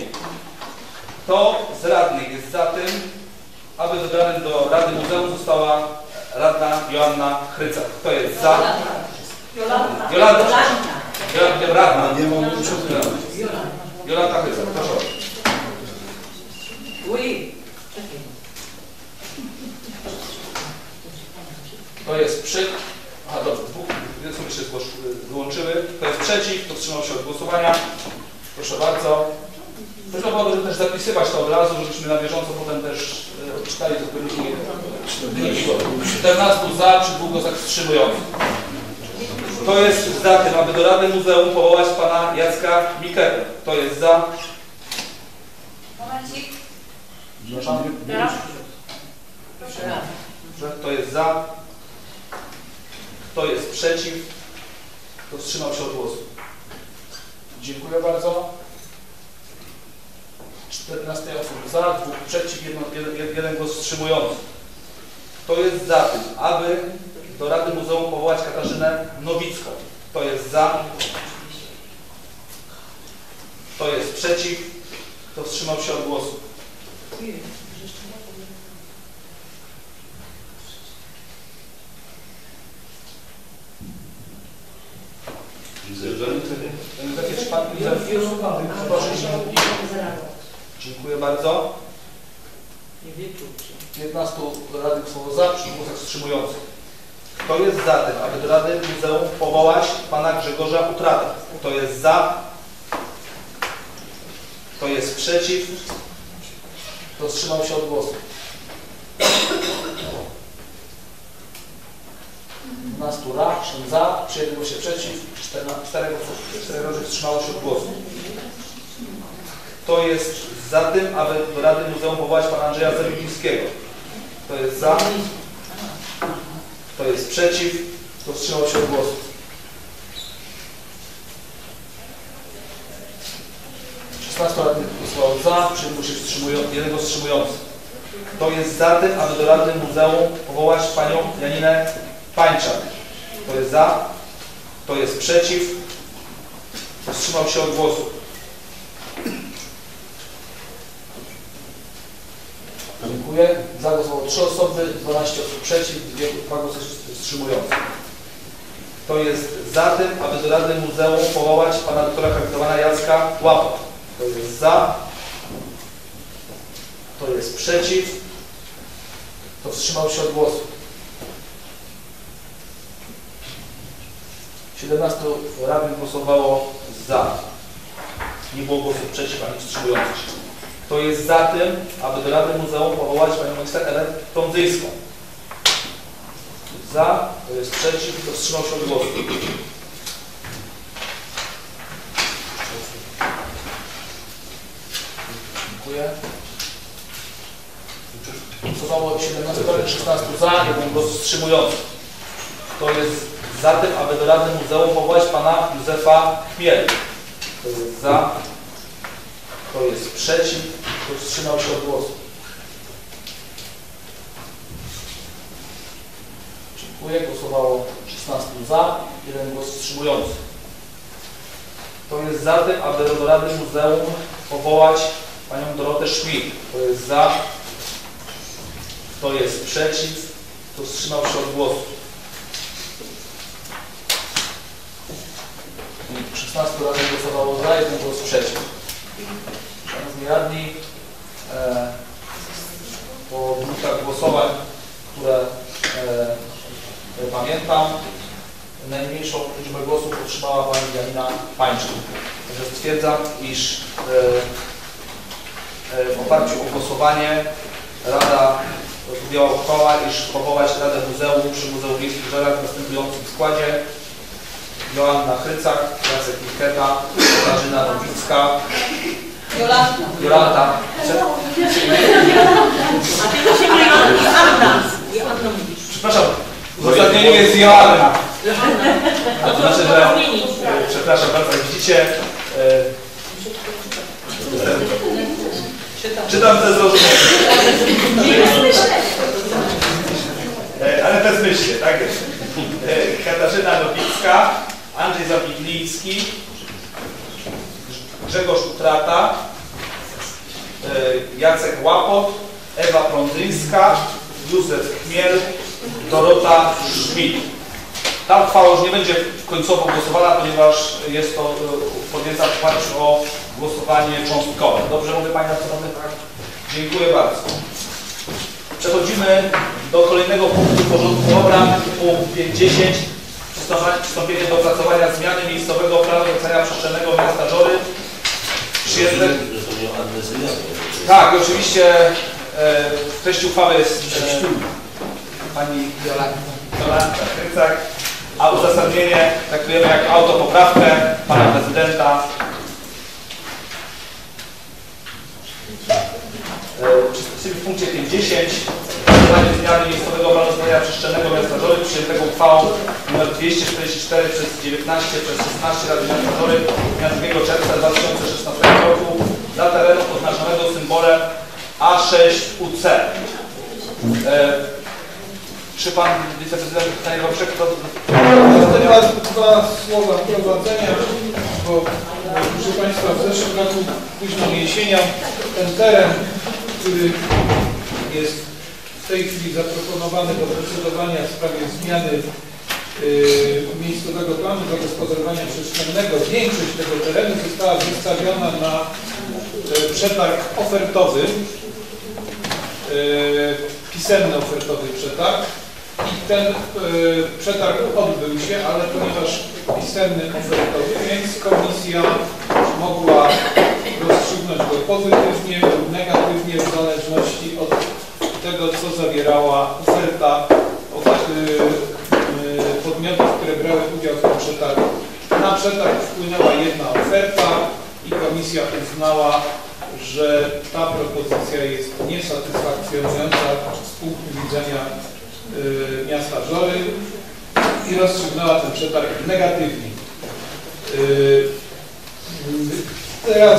Kto z radnych jest za tym, aby wybranym do Rady Muzeum została radna Joanna Chrycak? Kto jest za? Jolanta. Radna. Jolanta Chrycak, proszę. przeciw, kto wstrzymał się od głosowania. Proszę bardzo. Proszę byłoby też zapisywać to od razu, żebyśmy na bieżąco potem też czytali te wyniki. 14 za, przy 2 głosach wstrzymujących. Kto jest za tym, aby do Rady Muzeum powołać pana Jacka Mikerę? Kto jest za? Momencik. Kto jest za? Kto jest przeciw? Kto wstrzymał się od głosu? Dziękuję bardzo. 14 osób za, 2 przeciw, 1 głos wstrzymujący. Kto jest za tym, aby do Rady Muzeum powołać Katarzynę Nowicką? Kto jest za? Kto jest przeciw? Kto wstrzymał się od głosu? Dziękuję bardzo. 15 radnych są za, przy głosach wstrzymujących. Kto jest za tym, aby do Rady Muzeum powołać pana Grzegorza Utratę? Kto jest za? Kto jest przeciw? Kto wstrzymał się od głosu? 12 radnych za, 3 się przeciw, 4 wstrzymało się od głosu. Kto jest za tym, aby do Rady Muzeum powołać pana Andrzeja Zawiglińskiego? Kto jest za? Kto jest przeciw? Kto wstrzymał się od głosu? 16 radnych głosowało za, 1 wstrzymujący. Kto jest za tym, aby do Rady Muzeum powołać panią Janinę Pańczak? Kto jest za? Kto jest przeciw? Kto wstrzymał się od głosu? Dziękuję. Za głosowało 3 osoby, 12 osób przeciw, 2 głosy wstrzymujące. Kto jest za tym, aby do Rady Muzeum powołać pana doktora habilitowana Jacka Łapot? Kto jest za? Kto jest przeciw? Kto wstrzymał się od głosu? 17 radnych głosowało za. Nie było głosów przeciw ani wstrzymujących. Kto jest za tym, aby do Rady Muzeum powołać panią magister Elenę Prądzyńską? Za, kto jest przeciw, kto wstrzymał się od głosu? Dziękuję. Głosowało 17, 16 za, 1 głos wstrzymujący. Kto jest za tym, aby do Rady Muzeum powołać pana Józefa Chmiel? Kto jest za? Kto jest przeciw? Kto wstrzymał się od głosu? Dziękuję. Głosowało 16 za, 1 głos wstrzymujący. Kto jest za tym, aby do Rady Muzeum powołać panią Dorotę Schmidt? Kto jest za? Kto jest przeciw? Kto wstrzymał się od głosu? 16 radnych głosowało za, 1 głos przeciw. Szanowni radni, po wynikach głosowań, które pamiętam, najmniejszą liczbę głosów otrzymała pani Janina Pańczak. Także stwierdzam, iż w oparciu o głosowanie Rada podjęła uchwałę, iż powołać Radę Muzeum przy Muzeum Wiejskich Żerach w następującym składzie: Joanna Chrycak, Jacek Miketa, Katarzyna Nowicka, Jolanta. Przepraszam, w uzasadnieniu jest Joanna. To znaczy, że... Przepraszam bardzo, jak widzicie... Czytam ze zrozumieniem. Ale bezmyślnie, tak? Katarzyna Nowicka, Andrzej Zawigliński, Grzegorz Utrata, Jacek Łapot, Ewa Prądzyńska, Józef Chmiel, Dorota Schmidt. Ta uchwała już nie będzie końcowo głosowana, ponieważ jest to podjęta w oparciu o głosowanie cząstkowe. Dobrze mówię, Panie Radny? Tak. Dziękuję bardzo. Przechodzimy do kolejnego punktu porządku obrad, punkt 5.10. przystąpienie do opracowania zmiany miejscowego planu zarządzania przestrzennego miasta Żory. Tak, oczywiście w treści uchwały jest pani Jolanta Krycak, a uzasadnienie traktujemy jako autopoprawkę pana prezydenta. W punkcie 50 wprowadzenie zmiany miejscowego planu zarządzania przestrzennego miasta Żory przyjętego uchwałą nr 244 przez 19 przez 16 Rady Miasta Żory dnia 2 czerwca 2016 roku dla terenu oznaczonego symbolem A6UC. Czy pan wiceprezydent pytanie Dwa słowa wprowadzenia, bo proszę Państwa, w zeszłym roku późną jesienią ten teren, który jest w tej chwili zaproponowany do procedowania w sprawie zmiany miejscowego planu zagospodarowania przestrzennego, większość tego terenu została wystawiona na przetarg ofertowy, pisemny ofertowy przetarg. I ten przetarg odbył się, ale ponieważ pisemny ofertowy, więc komisja mogła rozstrzygnąć go pozytywnie lub negatywnie w zależności od tego, co zawierała oferta podmiotów, które brały udział w tym przetargu. Na przetarg wpłynęła jedna oferta i komisja uznała, że ta propozycja jest niesatysfakcjonująca z punktu widzenia miasta Żory i rozstrzygnęła ten przetarg negatywnie. Teraz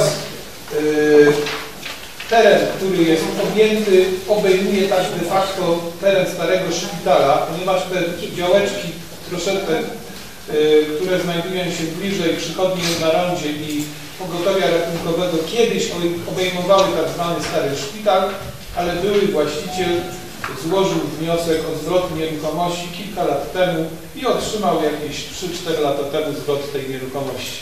teren, który jest objęty, obejmuje tak de facto teren starego szpitala, ponieważ te działeczki troszeczkę, które znajdują się bliżej przychodni na rondzie i pogotowia ratunkowego, kiedyś obejmowały tak zwany stary szpital, ale były właściciel złożył wniosek o zwrot nieruchomości kilka lat temu i otrzymał jakieś 3-4 lata temu zwrot tej nieruchomości.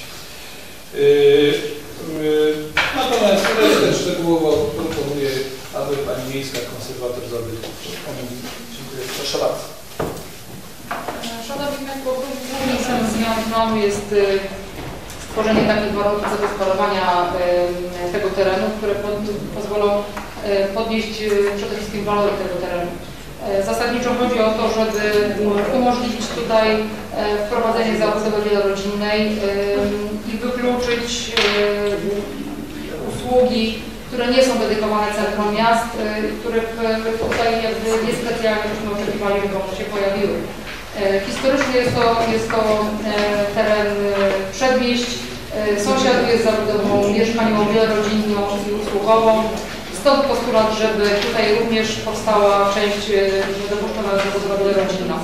Natomiast resztę szczegółowo proponuję, aby pani miejska konserwator zabytków omówił. Dziękuję. Proszę bardzo. Szanowni Państwo, głównym celem zmian planu jest stworzenie takich warunków zagospodarowania tego terenu, które pozwolą podnieść przede wszystkim walory tego terenu. Zasadniczo chodzi o to, żeby umożliwić tutaj wprowadzenie zabudowy wielorodzinnej i wykluczyć usługi, które nie są dedykowane centrum miast, których tutaj jakby niespecjalnie byśmy oczekiwali, żeby one się pojawiły. Historycznie jest to teren przedmieść, sąsiaduje z zabudową mieszkaniową, wielorodzinną i usługową. Stąd postulat, żeby tutaj również powstała część dopuszczona do zabudowy wielorodzinną.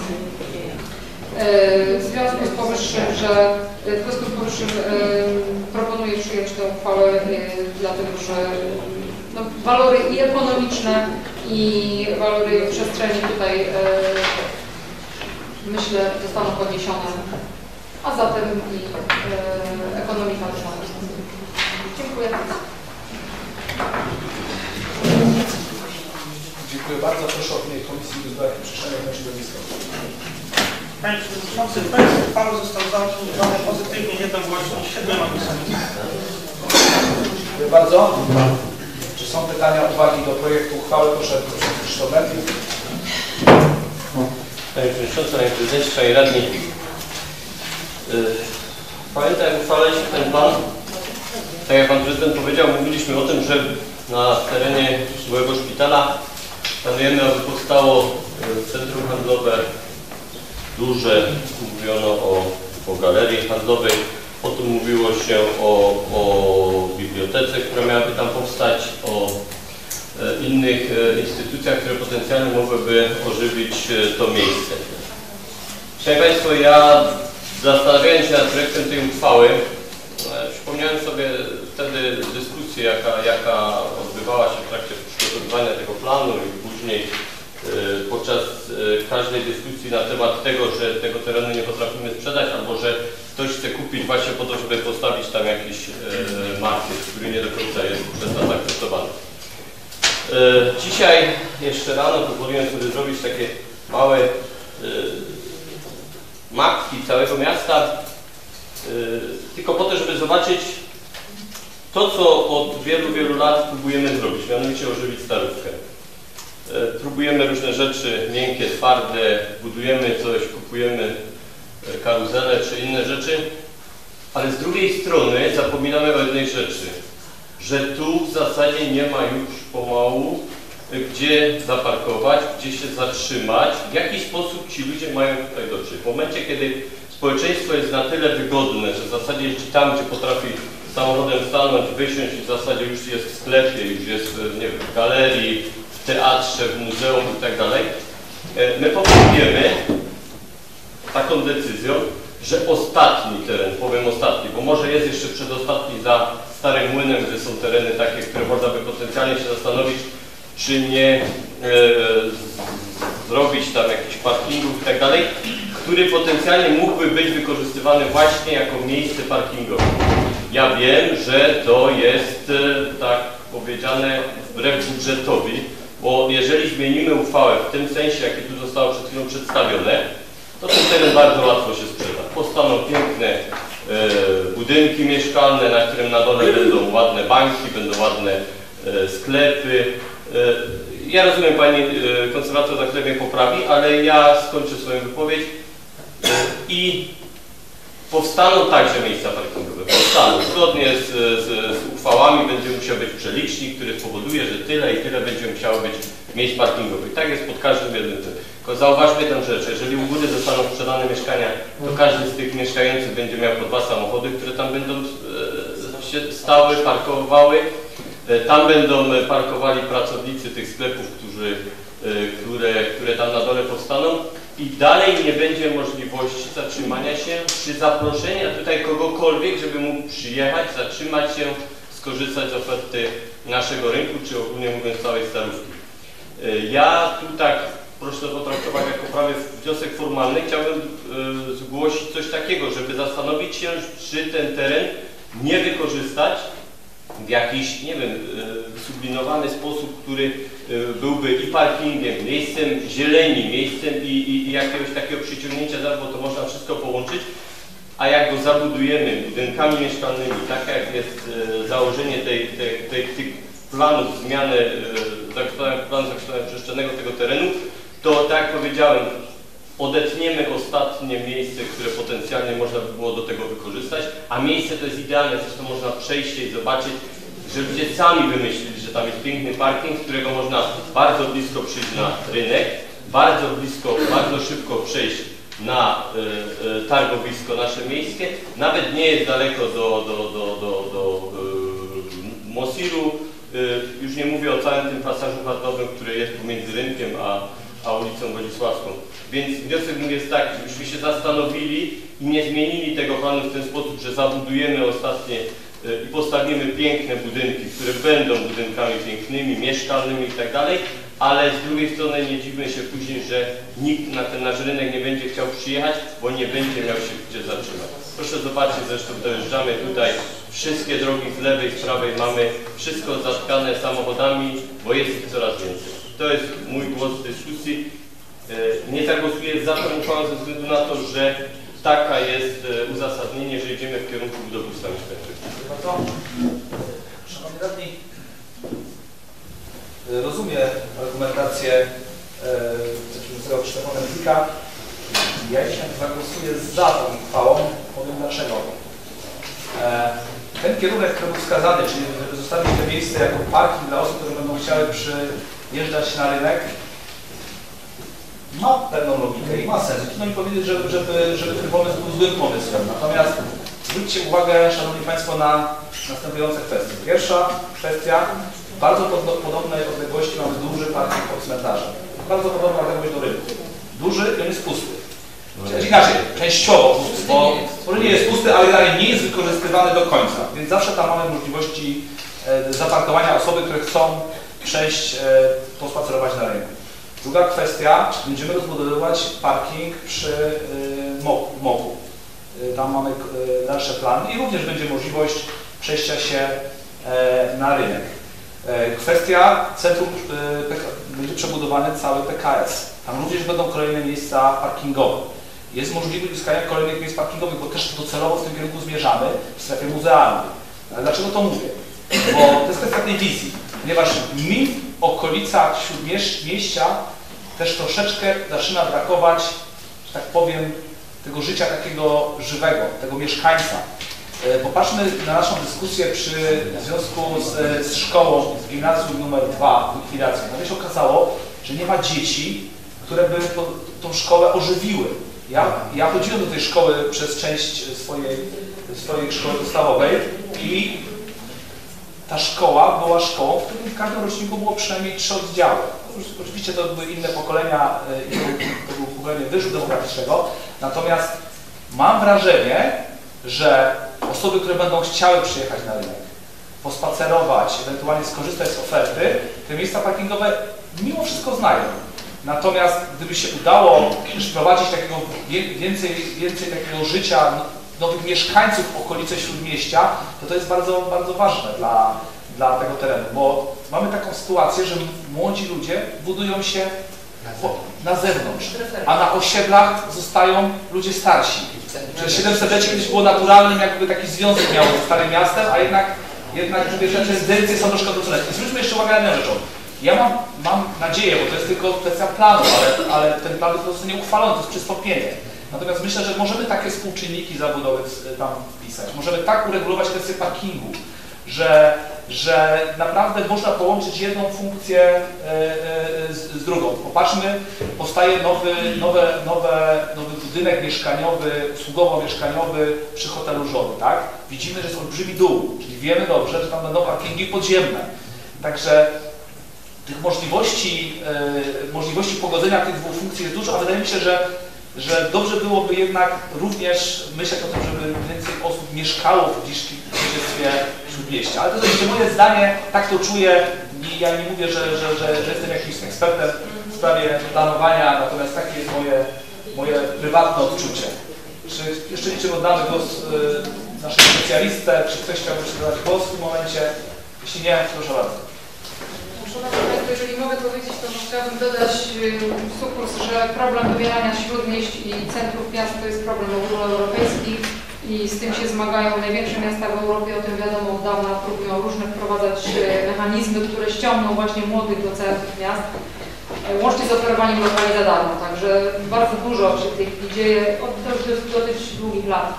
W związku z powyższym proponuję przyjąć tę uchwałę, dlatego że no, walory i ekonomiczne, i walory przestrzeni tutaj myślę zostaną podniesione, a zatem i ekonomika też ma być. Dziękuję. Dziękuję bardzo. Proszę o opinię Komisji do Spraw Przestrzennych i Środowiska. Panie Przewodniczący, projekt uchwały został zaopiniowany pozytywnie jednogłośnie 7 głosami. Dziękuję bardzo. Czy są pytania, uwagi do projektu uchwały? Proszę Krzysztof Merwin. Panie Przewodniczący, Panie Prezydencie, Panie Radni. Pamiętam, jak uchwalaliśmy ten plan, tak jak Pan Prezydent powiedział, mówiliśmy o tym, że na terenie byłego szpitala planujemy, aby powstało centrum handlowe duże, mówiono o galerii handlowej, potem mówiło się o bibliotece, która miałaby tam powstać, o innych instytucjach, które potencjalnie mogłyby ożywić to miejsce. Szanowni Państwo, ja zastanawiając się nad projektem tej uchwały, przypomniałem sobie wtedy dyskusję, jaka odbywała się w trakcie przygotowywania tego planu i później podczas każdej dyskusji na temat tego, że tego terenu nie potrafimy sprzedać, albo że ktoś chce kupić właśnie po to, żeby postawić tam jakiś market, który nie do końca jest przez nas akceptowany. Dzisiaj jeszcze rano pozwoliłem sobie zrobić takie małe mapki całego miasta, tylko po to, żeby zobaczyć to, co od wielu, wielu lat próbujemy zrobić, mianowicie ożywić Starówkę. Próbujemy różne rzeczy, miękkie, twarde, budujemy coś, kupujemy karuzelę czy inne rzeczy, ale z drugiej strony zapominamy o jednej rzeczy, że tu w zasadzie nie ma już pomału gdzie zaparkować, gdzie się zatrzymać, w jaki sposób ci ludzie mają tutaj dotrzeć. W momencie, kiedy społeczeństwo jest na tyle wygodne, że w zasadzie jeździ tam, gdzie potrafi samochodem stanąć, wysiąść i w zasadzie już jest w sklepie, już jest nie wiem, w galerii, w teatrze, w muzeum i tak dalej, my powodujemy taką decyzją, że ostatni teren, powiem ostatni, bo może jest jeszcze przedostatni za Starym Młynem, gdzie są tereny takie, które można by potencjalnie się zastanowić, czy nie zrobić tam jakichś parkingów i tak dalej, który potencjalnie mógłby być wykorzystywany właśnie jako miejsce parkingowe. Ja wiem, że to jest, tak powiedziane, wbrew budżetowi, bo jeżeli zmienimy uchwałę w tym sensie, jakie tu zostało przed chwilą przedstawione, to ten teren bardzo łatwo się sprzeda. Powstaną piękne budynki mieszkalne, na którym na dole będą ładne banki, będą ładne sklepy. Ja rozumiem, pani konserwator za chwilę mnie poprawi, ale ja skończę swoją wypowiedź i powstaną także miejsca parkingowe. Powstaną. Zgodnie z uchwałami będzie musiał być przelicznik, który spowoduje, że tyle i tyle będzie musiało być miejsc parkingowych. Tak jest pod każdym jednym tym. Tylko zauważmy tę rzecz, jeżeli u góry zostaną sprzedane mieszkania, to każdy z tych mieszkających będzie miał po 2 samochody, które tam będą się stały, parkowały. Tam będą parkowali pracownicy tych sklepów, które tam na dole powstaną i dalej nie będzie możliwości zatrzymania się czy zaproszenia tutaj kogokolwiek, żeby mógł przyjechać, zatrzymać się, skorzystać z oferty naszego rynku, czy ogólnie mówiąc całej Starówki. Ja tu tak, proszę to potraktować jako prawie wniosek formalny, chciałbym zgłosić coś takiego, żeby zastanowić się, czy ten teren nie wykorzystać w jakiś, nie wiem, sublimowany sposób, który byłby i parkingiem, miejscem zieleni, miejscem i jakiegoś takiego przyciągnięcia, bo to można wszystko połączyć, a jak go zabudujemy budynkami mieszkalnymi, tak jak jest założenie tych planów, zmiany planu zagospodarowania przestrzennego tego terenu, to tak jak powiedziałem, odetniemy ostatnie miejsce, które potencjalnie można by było do tego wykorzystać, a miejsce to jest idealne, zresztą można przejść się i zobaczyć, że ludzie sami wymyślili, że tam jest piękny parking, z którego można bardzo blisko przyjść na rynek, bardzo blisko, bardzo szybko przejść na targowisko nasze miejskie, nawet nie jest daleko do Mosiru, już nie mówię o całym tym pasażu handlowym, który jest pomiędzy rynkiem a ulicą Wodzisławską. Więc wniosek mój jest taki, żebyśmy się zastanowili i nie zmienili tego planu w ten sposób, że zabudujemy ostatnie i postawimy piękne budynki, które będą budynkami pięknymi, mieszkalnymi i tak dalej, ale z drugiej strony nie dziwmy się później, że nikt na ten nasz rynek nie będzie chciał przyjechać, bo nie będzie miał się gdzie zatrzymać. Proszę zobaczyć, zresztą dojeżdżamy tutaj, wszystkie drogi z lewej, z prawej mamy, wszystko zatkane samochodami, bo jest ich coraz więcej. To jest mój głos w dyskusji. Nie zagłosuję za tą uchwałą ze względu na to, że taka jest uzasadnienie, że idziemy w kierunku budownictwa mieszkańczego. Szanowni radni, rozumiem argumentację przewodniczącego Krzysztofa Mędzika. Ja dzisiaj zagłosuję za tą uchwałą, powiem dlaczego. Ten kierunek, który był wskazany, czyli żeby zostawić to miejsce jako parking dla osób, które będą chciały przyjeżdżać na rynek, ma pewną logikę i ma sens. Trudno mi powiedzieć, żeby ten pomysł był złym pomysłem. Natomiast zwróćcie uwagę, Szanowni Państwo, na następujące kwestie. Pierwsza kwestia, w bardzo podobnej odległości mamy duży parking pod cmentarzem. Bardzo podobna odległość do rynku. Duży i on jest pusty. Inaczej, częściowo pusty, bo nie jest pusty, ale dalej nie jest wykorzystywany do końca. Więc zawsze tam mamy możliwości zaparkowania osoby, które chcą przejść, pospacerować na rynku. Druga kwestia, będziemy rozbudowywać parking przy MOK-u. Tam mamy dalsze plany i również będzie możliwość przejścia się na rynek. Kwestia centrum, będzie przebudowany cały PKS. Tam również będą kolejne miejsca parkingowe. jest możliwość uzyskania kolejnych miejsc parkingowych, bo też docelowo w tym kierunku zmierzamy w strefie muzealnej. Ale dlaczego to mówię? Bo to jest kwestia tej wizji, ponieważ mi w okolicach Śródmieścia też troszeczkę zaczyna brakować, że tak powiem, tego życia takiego żywego, tego mieszkańca. Popatrzmy na naszą dyskusję w związku z szkołą, z gimnazjum numer 2, likwidacją. Nagle się okazało, że nie ma dzieci, które by tą szkołę ożywiły. Ja chodziłem do tej szkoły przez część swojej szkoły podstawowej i ta szkoła była szkołą, w której w każdym roczniku było przynajmniej 3 oddziały. Oczywiście to były inne pokolenia, to było pokolenie wyżu demograficznego, natomiast mam wrażenie, że osoby, które będą chciały przyjechać na rynek, pospacerować, ewentualnie skorzystać z oferty, te miejsca parkingowe mimo wszystko znają. Natomiast gdyby się udało też prowadzić takiego więcej takiego życia nowych mieszkańców w okolicy Śródmieścia, to jest bardzo, bardzo ważne dla tego terenu, bo mamy taką sytuację, że młodzi ludzie budują się na zewnątrz, a na osiedlach zostają ludzie starsi. Przez 700-lecie kiedyś było naturalnym, jakby taki związek miało ze Starym Miastem, a jednak te tendencje są troszkę odwrócone. I zwróćmy jeszcze uwagę na jedną rzeczą. Ja mam nadzieję, bo to jest tylko kwestia planu, ale ten plan po prostu nie uchwalony, to jest przystąpienie. Natomiast myślę, że możemy takie współczynniki zabudowy tam wpisać. Możemy tak uregulować kwestię parkingu, że naprawdę można połączyć jedną funkcję z drugą. Popatrzmy, powstaje nowy budynek mieszkaniowy, usługowo-mieszkaniowy przy hotelu Żory, tak? Widzimy, że jest olbrzymi dół, czyli wiemy dobrze, że tam będą parkingi podziemne. Także tych możliwości pogodzenia tych dwóch funkcji jest dużo, a wydaje mi się, że dobrze byłoby jednak również myśleć o tym, żeby więcej osób mieszkało w dziedzictwie Śródmieścia. Ale to jest moje zdanie, tak to czuję i ja nie mówię, że jestem jakimś ekspertem w sprawie planowania, natomiast takie jest moje prywatne odczucie. Czy jeszcze niczym oddamy głos naszej specjalistce, czy ktoś chciałby zabrać głos w tym momencie? Jeśli nie, proszę bardzo. Szanowni Państwo, jeżeli mogę powiedzieć, to chciałabym dodać sukurs, że problem wybierania śródmieść i centrów miast to jest problem ogólnoeuropejski i z tym się zmagają największe miasta w Europie, o tym wiadomo od dawna, próbują różne wprowadzać mechanizmy, które ściągną właśnie młodych do centrów miast, łącznie z oferowaniem lokali za darmo. Także bardzo dużo się w tej chwili dzieje od dosyć długich lat.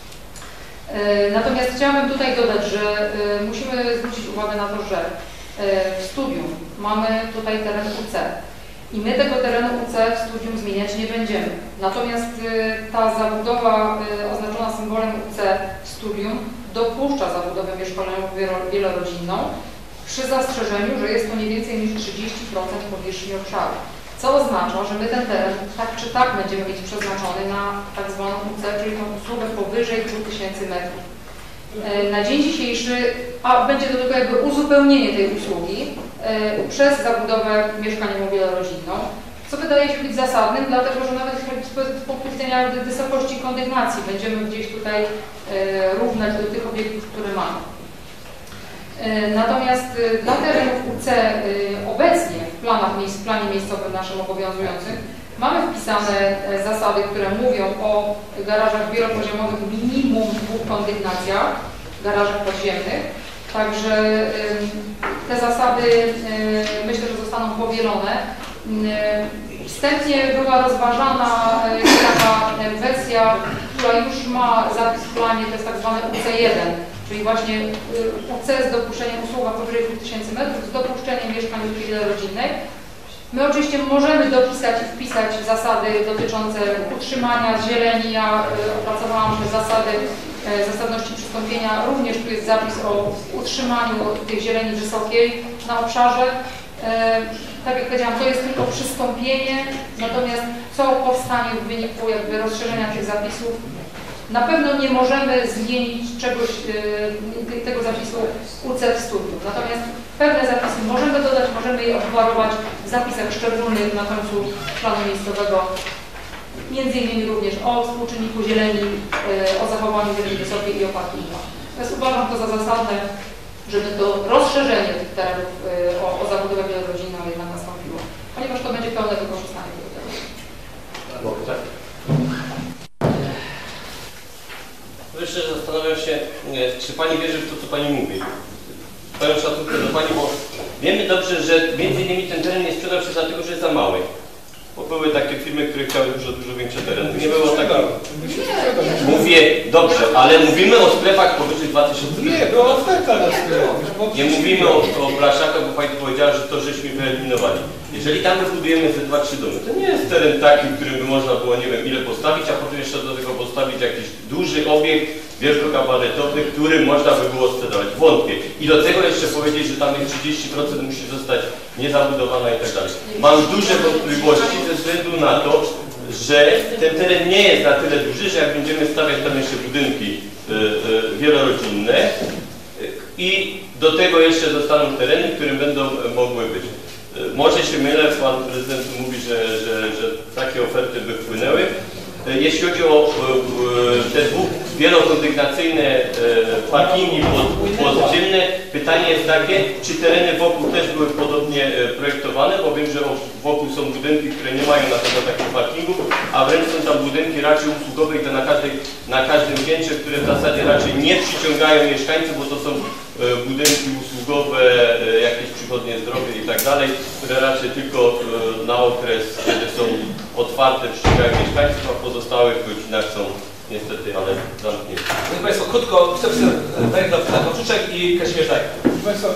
Natomiast chciałabym tutaj dodać, że musimy zwrócić uwagę na to, że w studium mamy tutaj teren UC i my tego terenu UC w studium zmieniać nie będziemy. Natomiast ta zabudowa oznaczona symbolem UC w studium dopuszcza zabudowę mieszkaniową wielorodzinną przy zastrzeżeniu, że jest to nie więcej niż 30% powierzchni obszaru. Co oznacza, że my ten teren tak czy tak będziemy mieć przeznaczony na tak zwaną UC, czyli tą usługę powyżej 2000 metrów. Na dzień dzisiejszy, a będzie to tylko jakby uzupełnienie tej usługi przez zabudowę mieszkaniową wielorodzinną, co wydaje się być zasadnym, dlatego że nawet z punktu widzenia wysokości kondygnacji będziemy gdzieś tutaj równać do tych obiektów, które mamy. Natomiast dla terenów UC obecnie w planie miejscowym naszym obowiązującym mamy wpisane zasady, które mówią o garażach wielopoziomowych minimum 2 kondygnacjach, garażach podziemnych. Także te zasady myślę, że zostaną powielone. Wstępnie była rozważana taka wersja, która już ma zapis w planie, to jest tak zwany UC1, czyli właśnie UC z dopuszczeniem usługa powyżej 2000 metrów, z dopuszczeniem mieszkań wielorodzinnej. My oczywiście możemy dopisać i wpisać zasady dotyczące utrzymania zieleni. Ja opracowałam te zasady zasadności przystąpienia. Również tu jest zapis o utrzymaniu tej zieleni wysokiej na obszarze. Tak jak powiedziałam, to jest tylko przystąpienie, natomiast co powstanie w wyniku jakby rozszerzenia tych zapisów, na pewno nie możemy zmienić czegoś, tego zapisu UC w studium. Natomiast pewne zapisy możemy dodać, możemy je obwarować w zapisach szczególnych na końcu planu miejscowego. Między innymi również o współczynniku zieleni, o zachowaniu zieleni wysokiej i o parkingach. Więc uważam to za zasadne, żeby to rozszerzenie tych terenów o zabudowę wielorodzinną jednak nastąpiło, ponieważ to będzie pełne wykorzystanie tego terenu. Pani wierzy w to, co Pani mówi. Panią szacunkę do Pani, bo wiemy dobrze, że między innymi ten teren nie sprzedał się dlatego, że jest za mały. Bo były takie firmy, które chciały dużo większe tereny. Nie było takiego. Mówię, dobrze, ale mówimy o sklepach powyżej 2000. Nie, była oferta na sklep. Nie mówimy o Blaszakach, bo Pani powiedziała, że to żeśmy wyeliminowali. Jeżeli tam wybudujemy te 2-3 domy, to nie jest teren taki, w którym by można było nie wiem ile postawić, a potem jeszcze do tego postawić jakiś duży obiekt wielkokabaretowy, który można by było sprzedawać. Wątpię. I do tego jeszcze powiedzieć, że tam jest 30% musi zostać niezabudowana i tak dalej. Mam duże wątpliwości ze względu na to, że ten teren nie jest na tyle duży, że jak będziemy stawiać tam jeszcze budynki wielorodzinne i do tego jeszcze zostaną tereny, które będą mogły być. Może się mylę, Pan Prezydent mówi, że takie oferty by wpłynęły. Jeśli chodzi o te wielokondygnacyjne parkingi podziemne, pytanie jest takie, czy tereny wokół też były podobnie projektowane, bo wiem, że wokół są budynki, które nie mają na pewno takich parkingów, a wręcz są tam budynki raczej usługowe i to na każdym piętrze, które w zasadzie raczej nie przyciągają mieszkańców, bo to są budynki usługowe, jakieś przychodnie zdrowia i tak dalej, które raczej tylko na okres, kiedy są otwarte, przyciągają mieszkańców, a w pozostałych godzinach są niestety, ale zamknięte. Proszę Państwa, krótko, Węgla Koczyczek i Kazimierz Dajka. Proszę Państwa,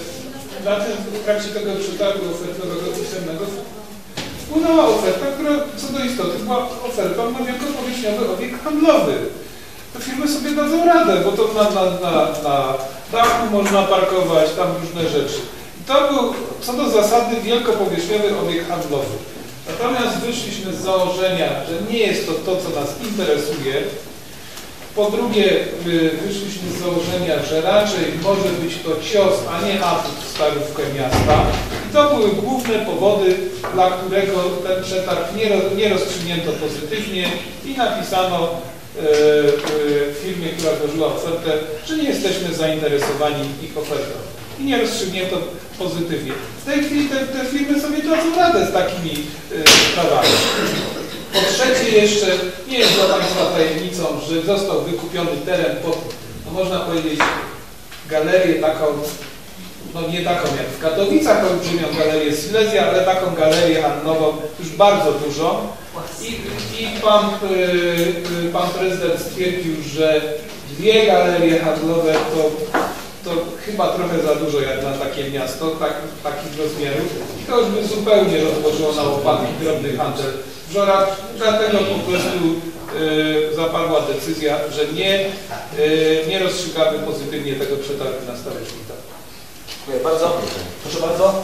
w trakcie tego przetargu ofertowego pisemnego wpłynęła oferta, która co do istoty była ofertą na wielkopowierzchniowy obiekt handlowy. Te firmy sobie dadzą radę, bo to na dachu można parkować, tam różne rzeczy. I to był co do zasady wielkopowierzchniowy obiekt handlowy. Natomiast wyszliśmy z założenia, że nie jest to, co nas interesuje. Po drugie, wyszliśmy z założenia, że raczej może być to cios, a nie atut w starówkę miasta. I to były główne powody, dla którego ten przetarg nie rozstrzygnięto pozytywnie i napisano firmie, która złożyła ofertę, że nie jesteśmy zainteresowani ich ofertą. I nie rozstrzygnięto pozytywnie. W tej chwili te firmy sobie dadzą radę z takimi sprawami. Po trzecie jeszcze, nie jest dla Państwa tajemnicą, że został wykupiony teren pod, no można powiedzieć, galerię taką, no nie taką jak w Katowicach, olbrzymią galerię Silesia, ale taką galerię handlową już bardzo dużą. I pan prezydent stwierdził, że 2 galerie handlowe to chyba trochę za dużo jak na takie miasto, takich rozmiarów. I to już by zupełnie rozłożyło na łopatki drobny handel w Żorach. Dlatego po prostu zapadła decyzja, że nie rozstrzygamy pozytywnie tego przetargu na Stary Szpital. Dziękuję bardzo. Proszę bardzo.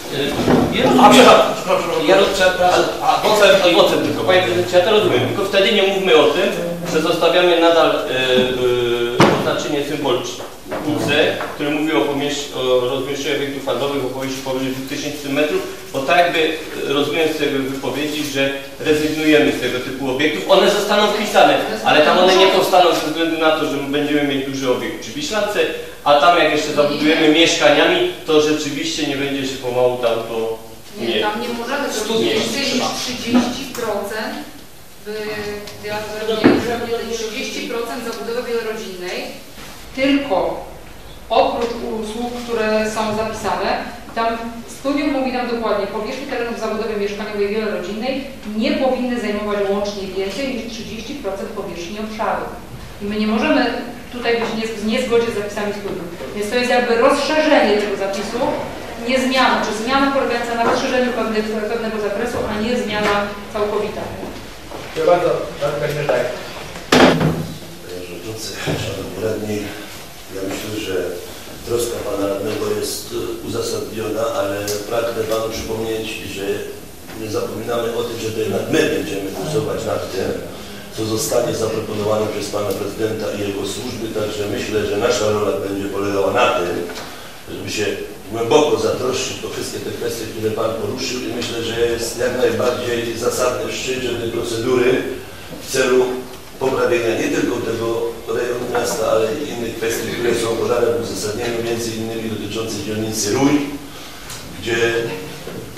Ocen tylko. Panie Prezydencie, ja to rozumiem, tylko wtedy nie mówmy o tym, że zostawiamy nadal oznaczenie symbol UC, który mówi o rozmieszczeniu obiektów handlowych o powierzchni powyżej 2000 metrów, bo tak jakby rozumiem z tego wypowiedzi, że rezygnujemy z tego typu obiektów. One zostaną wpisane, ale tam one nie powstaną ze względu na to, że będziemy mieć duży obiekt przy Wiślance, a tam jak jeszcze zabudujemy mieszkaniami, to rzeczywiście nie będzie się pomału tam to nie. Tam nie możemy zrobić więcej niż 30% zabudowy wielorodzinnej, tylko oprócz usług, które są zapisane, tam studium mówi nam dokładnie, powierzchni terenów zabudowy mieszkaniowej wielorodzinnej nie powinny zajmować łącznie więcej niż 30% powierzchni obszaru. I my nie możemy tutaj być w niezgodzie z zapisami studium. Więc to jest jakby rozszerzenie tego zapisu, nie zmiana, czy zmiana polegająca na rozszerzeniu pewnego zakresu, a nie zmiana całkowita. Dziękuję bardzo. Pan Kazimierz Dajka. Panie Przewodniczący, Szanowni Radni, ja myślę, że troska Pana Radnego jest uzasadniona, ale pragnę Panu przypomnieć, że nie zapominamy o tym, że to jednak my będziemy głosować nad tym, co zostanie zaproponowane przez Pana Prezydenta i jego służby, także myślę, że nasza rola będzie polegała na tym, żeby się głęboko zatroszczyć o wszystkie te kwestie, które Pan poruszył i myślę, że jest jak najbardziej zasadne wszczęcie tej procedury w celu poprawienia nie tylko tego rejonu miasta, ale i innych kwestii, które są podane w uzasadnieniu, między innymi dotyczących dzielnicy Rój, gdzie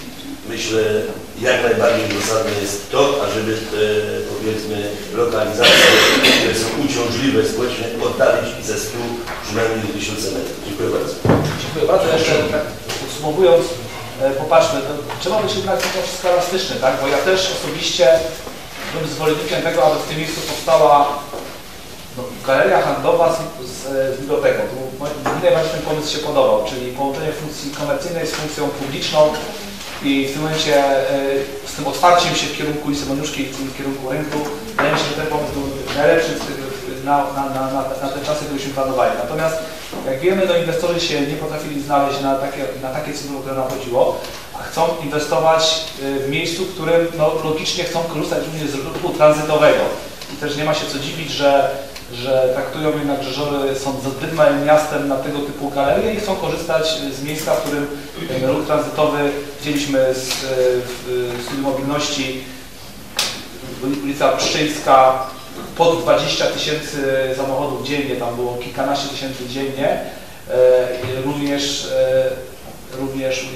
myślę, jak najbardziej zasadne jest to, ażeby te, powiedzmy, lokalizacje, które są uciążliwe społecznie, oddalić ze 100 przynajmniej do 1000 metrów. Dziękuję bardzo. Dziękuję bardzo. Jeszcze tak podsumowując, popatrzmy, to trzeba być jednak troszkę elastyczny, tak? Bo ja też osobiście byłem zwolennikiem tego, aby w tym miejscu powstała galeria handlowa z biblioteką. Mnie najbardziej ten pomysł się podobał, czyli połączenie funkcji komercyjnej z funkcją publiczną i w tym momencie z tym otwarciem się w kierunku ulicy Moniuszki i w kierunku rynku, wydaje mi się, że ten pomysł był najlepszy na te czasy, gdybyśmy planowali. Natomiast jak wiemy, no inwestorzy się nie potrafili znaleźć na takie centrum, które nam chodziło, a chcą inwestować w miejscu, w którym no, logicznie chcą korzystać również z ruchu tranzytowego. I też nie ma się co dziwić, że traktują jednak, że Żory są zbyt małym miastem na tego typu galerie i chcą korzystać z miejsca, w którym ruch tranzytowy, widzieliśmy z studium mobilności, ulica Pszczyńska, pod 20 000 samochodów dziennie, tam było kilkanaście tysięcy dziennie, również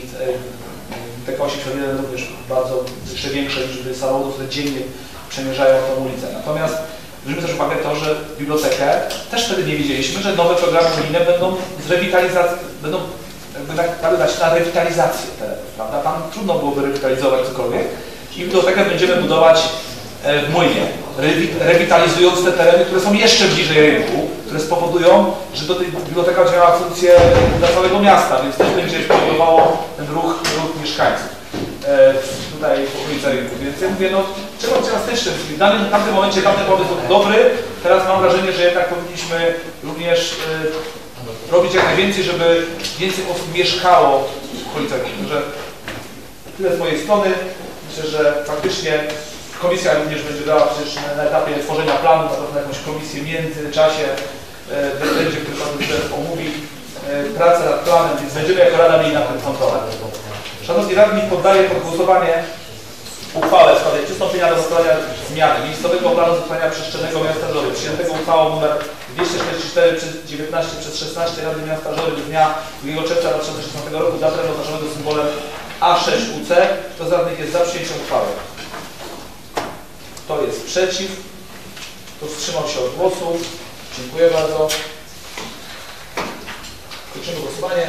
TK81 również bardzo jeszcze większe liczby samochodów, które dziennie przemierzają tą ulicę. Natomiast weźmy też uwagę to, że bibliotekę też wtedy nie wiedzieliśmy, że nowe programy unijne będą z rewitalizacji, będą jakby dać na rewitalizację terenów, prawda? Tam trudno byłoby rewitalizować cokolwiek i bibliotekę będziemy budować w Młynie, rewitalizując te tereny, które są jeszcze bliżej rynku, które spowodują, że biblioteka będzie miała funkcję dla całego miasta, więc też będzie powodowało ten ruch mieszkańców tutaj w okolicy rynku. Więc ja mówię, no trzeba być elastycznym. W tamtym momencie tamten pomysł był dobry, teraz mam wrażenie, że jednak powinniśmy również robić jak najwięcej, żeby więcej osób mieszkało w okolicach rynku. Że tyle z mojej strony. Myślę, że faktycznie komisja również będzie dała przecież na etapie tworzenia planu, na pewno jakąś komisję w międzyczasie będzie, który Pan Prezydent omówi pracę nad planem, więc będziemy jako Rada mieli na tym kontrolę. Szanowni Radni, poddaję pod głosowanie uchwałę w sprawie przystąpienia do rozpoczęcia zmiany miejscowego planu zagospodarowania przestrzennego miasta Żory, przyjętego uchwałą nr 244/16 Rady Miasta Żory z dnia 2 czerwca 2016 roku dla terenu oznaczonego symbolem A6UC. Kto z radnych jest za przyjęciem uchwały? Kto jest przeciw? Kto wstrzymał się od głosu? Dziękuję bardzo. Kończymy głosowanie.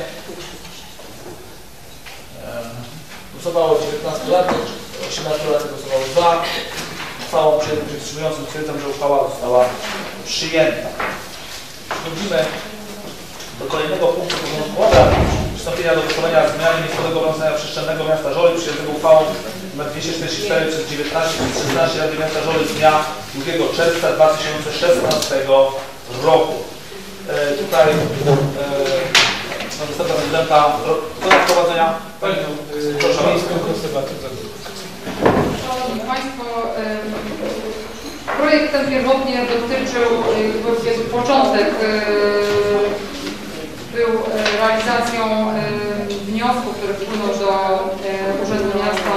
Głosowało 19 radnych, 18 radnych głosowało za. Uchwałą wstrzymującą stwierdzam, że uchwała została przyjęta. Przechodzimy do kolejnego punktu porządku obrad. Przystąpienia do wykonania zmiany miejscowego planu przestrzennego miasta Żory przyjętego uchwałą nr 244/16 Rady Miasta Żory z dnia 2 czerwca 2016 roku. Tutaj zastępca prezydenta do wprowadzenia. Proszę bardzo. Szanowni Państwo, projekt ten pierwotnie dotyczył, początek był realizacją wniosku, który wpłynął do Urzędu Miasta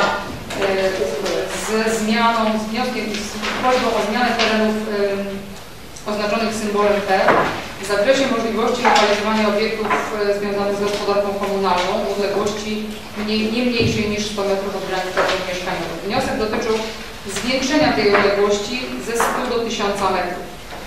z wnioskiem, z prośbą o zmianę terenów oznaczonych symbolem T w zakresie możliwości lokalizowania obiektów związanych z gospodarką komunalną w odległości nie mniejszej niż 100 metrów od granic mieszkaniowych. Wniosek dotyczył zwiększenia tej odległości ze 100 do 1000 metrów.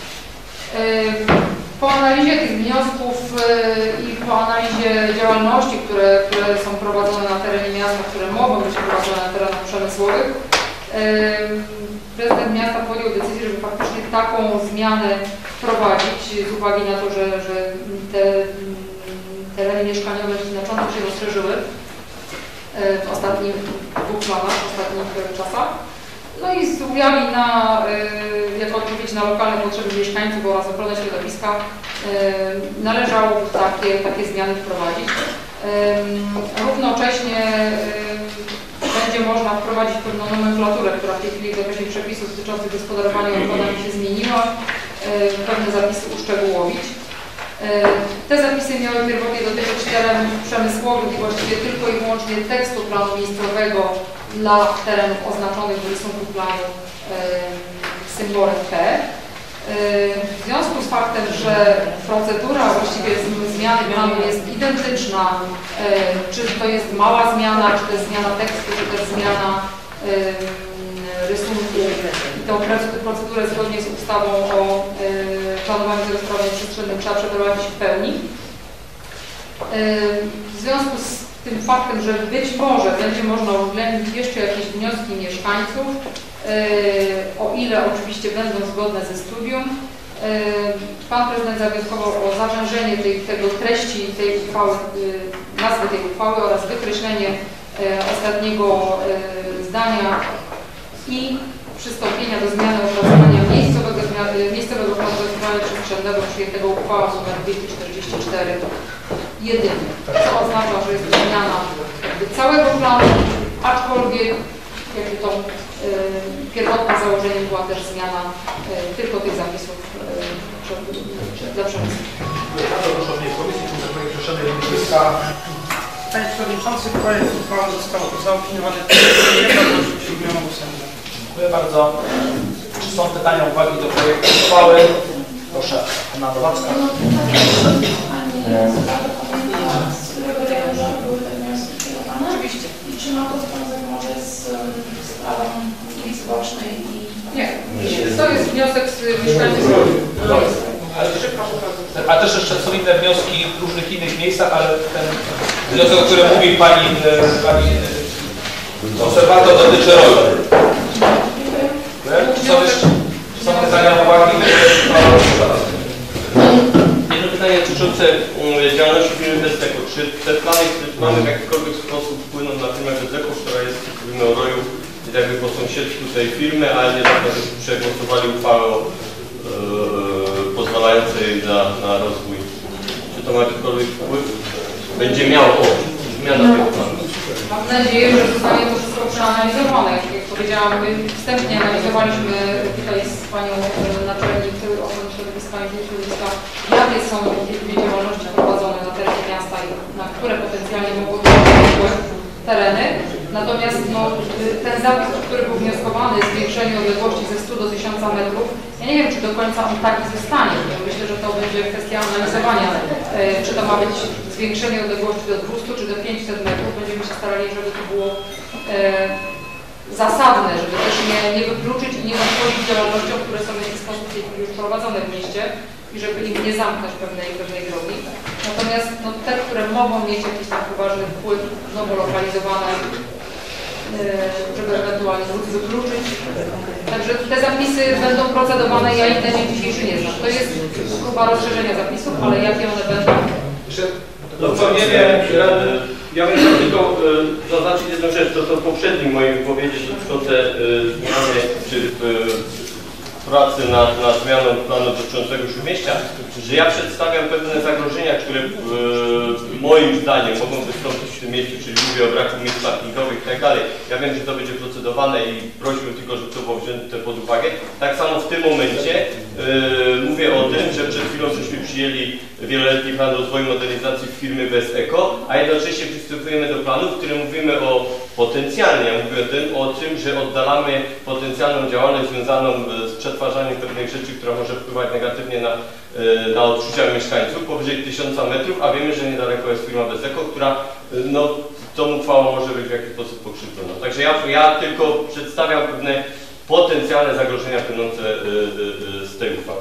Po analizie tych wniosków i po analizie działalności, które są prowadzone na terenie miasta, które mogą być prowadzone na terenach przemysłowych, prezydent miasta podjął decyzję, żeby faktycznie taką zmianę wprowadzić z uwagi na to, że te tereny mieszkaniowe znacząco się rozszerzyły w ostatnich 2 planach, w ostatnich czasach. No i z uwagi na, jako odpowiedź na lokalne potrzeby mieszkańców oraz ochronę środowiska należało takie zmiany wprowadzić. Równocześnie będzie można wprowadzić pewną nomenklaturę, która w tej chwili w zakresie przepisów dotyczących gospodarowania odpadami się zmieniła, pewne zapisy uszczegółowić. Te zapisy miały pierwotnie dotyczyć terenów przemysłowych i właściwie tylko i wyłącznie tekstu planu miejscowego dla terenów oznaczonych w rysunku planu symbolem T. W związku z faktem, że procedura, właściwie zmiany planu jest identyczna, czy to jest mała zmiana, czy to jest zmiana tekstu, czy to jest zmiana rysunku i tą procedurę zgodnie z ustawą o planowaniu i zagospodarowaniu przestrzennym trzeba przeprowadzić w pełni. W związku z tym faktem, że być może będzie można uwzględnić jeszcze jakieś wnioski mieszkańców, o ile oczywiście będą zgodne ze studium, Pan Prezydent zawnioskował o zawężenie tego treści tej uchwały, nazwy tej uchwały oraz wykreślenie ostatniego zdania i przystąpienia do zmiany opracowania miejscowego planu zagospodarowania przestrzennego przyjętego uchwała nr 244 jedynie. Co oznacza, że jest to zmiana całego planu, aczkolwiek jakby tą pierwotnym założeniem była też zmiana tylko tych zapisów dla przemysłu. Bardzo proszę o wniosek komisji, czy projekt przeszedł bliska. Panie Przewodniczący, projekt uchwały został zaopiniowany jednogłośnie 7 głosami. Dziękuję bardzo. Czy są pytania, uwagi do projektu uchwały? Proszę, Anna Nowacka. Oczywiście. I czy ma to związek może z sprawą ulicy Bocznej i... Nie. To jest wniosek z mieszkańców. A też jeszcze są inne wnioski w różnych innych miejscach, ale ten wniosek, o którym mówi pani konserwator, dotyczy roli. Są pytania, uwagi? Jedno pytanie dotyczące działalności firmy Besteko. Czy te plany w jakikolwiek sposób wpłyną na firmę Besteko, która jest, mówimy o roju, jakby po sąsiedztwu tej firmy, ale niedawno przegłosowali uchwałę pozwalającej na rozwój. Czy to ma jakikolwiek wpływ? Będzie miało zmiana tego planu. Mam nadzieję, że zostanie to wszystko przeanalizowane. Jak powiedziałam, my wstępnie analizowaliśmy tutaj z Panią Naczelnik Ochrony Środowiska i Środowiska, jakie są działalności prowadzone na terenie miasta i na które potencjalnie mogłyby być tereny. Natomiast ten zapis, który był wnioskowany, zwiększenie odległości ze 100 do 1000 metrów, ja nie wiem, czy do końca on taki zostanie. Myślę, że to będzie kwestia analizowania, czy to ma być zwiększenie odległości do 200 czy do 500 metrów. Będziemy się starali, żeby to było zasadne, żeby też nie wykluczyć i nie nadchodzić działalnościom, które są w jakiś sposób już prowadzone w mieście i żeby im nie zamknąć pewnej drogi. Natomiast te, które mogą mieć jakiś tam poważny wpływ, nowo lokalizowane, żeby ewentualnie móc wykluczyć. Także te zapisy będą procedowane, ja ich na dzień dzisiejszy nie znam. To jest próba rozszerzenia zapisów, ale jakie one będą? No co nie wiem, ja bym chciał tylko zaznaczyć jedną rzecz, to w poprzednim mojej wypowiedzi dotyczące zmiany czy pracy nad zmianą planu dotyczącego Śródmieścia, że ja przedstawiam pewne zagrożenia, które moim zdaniem mogą wystąpić w tym miejscu, czyli mówię o braku miejsc parkingowych i tak dalej. Ja wiem, że to będzie procedowane i prosiłbym tylko, żeby to było wzięte pod uwagę. Tak samo w tym momencie mówię o tym, że przed chwilą żeśmy przyjęli wieloletni plan rozwoju modernizacji firmy Besteko, a jednocześnie przystępujemy do planu, w którym mówimy o potencjalnie, ja mówię o tym, że oddalamy potencjalną działalność związaną z przetwarzaniem pewnych rzeczy, która może wpływać negatywnie na odczucia mieszkańców powyżej 1000 metrów, a wiemy, że niedaleko jest firma Besteko, która tą uchwałą może być w jakiś sposób pokrzywdzona. Także ja tylko przedstawiam pewne potencjalne zagrożenia płynące z tej uchwały.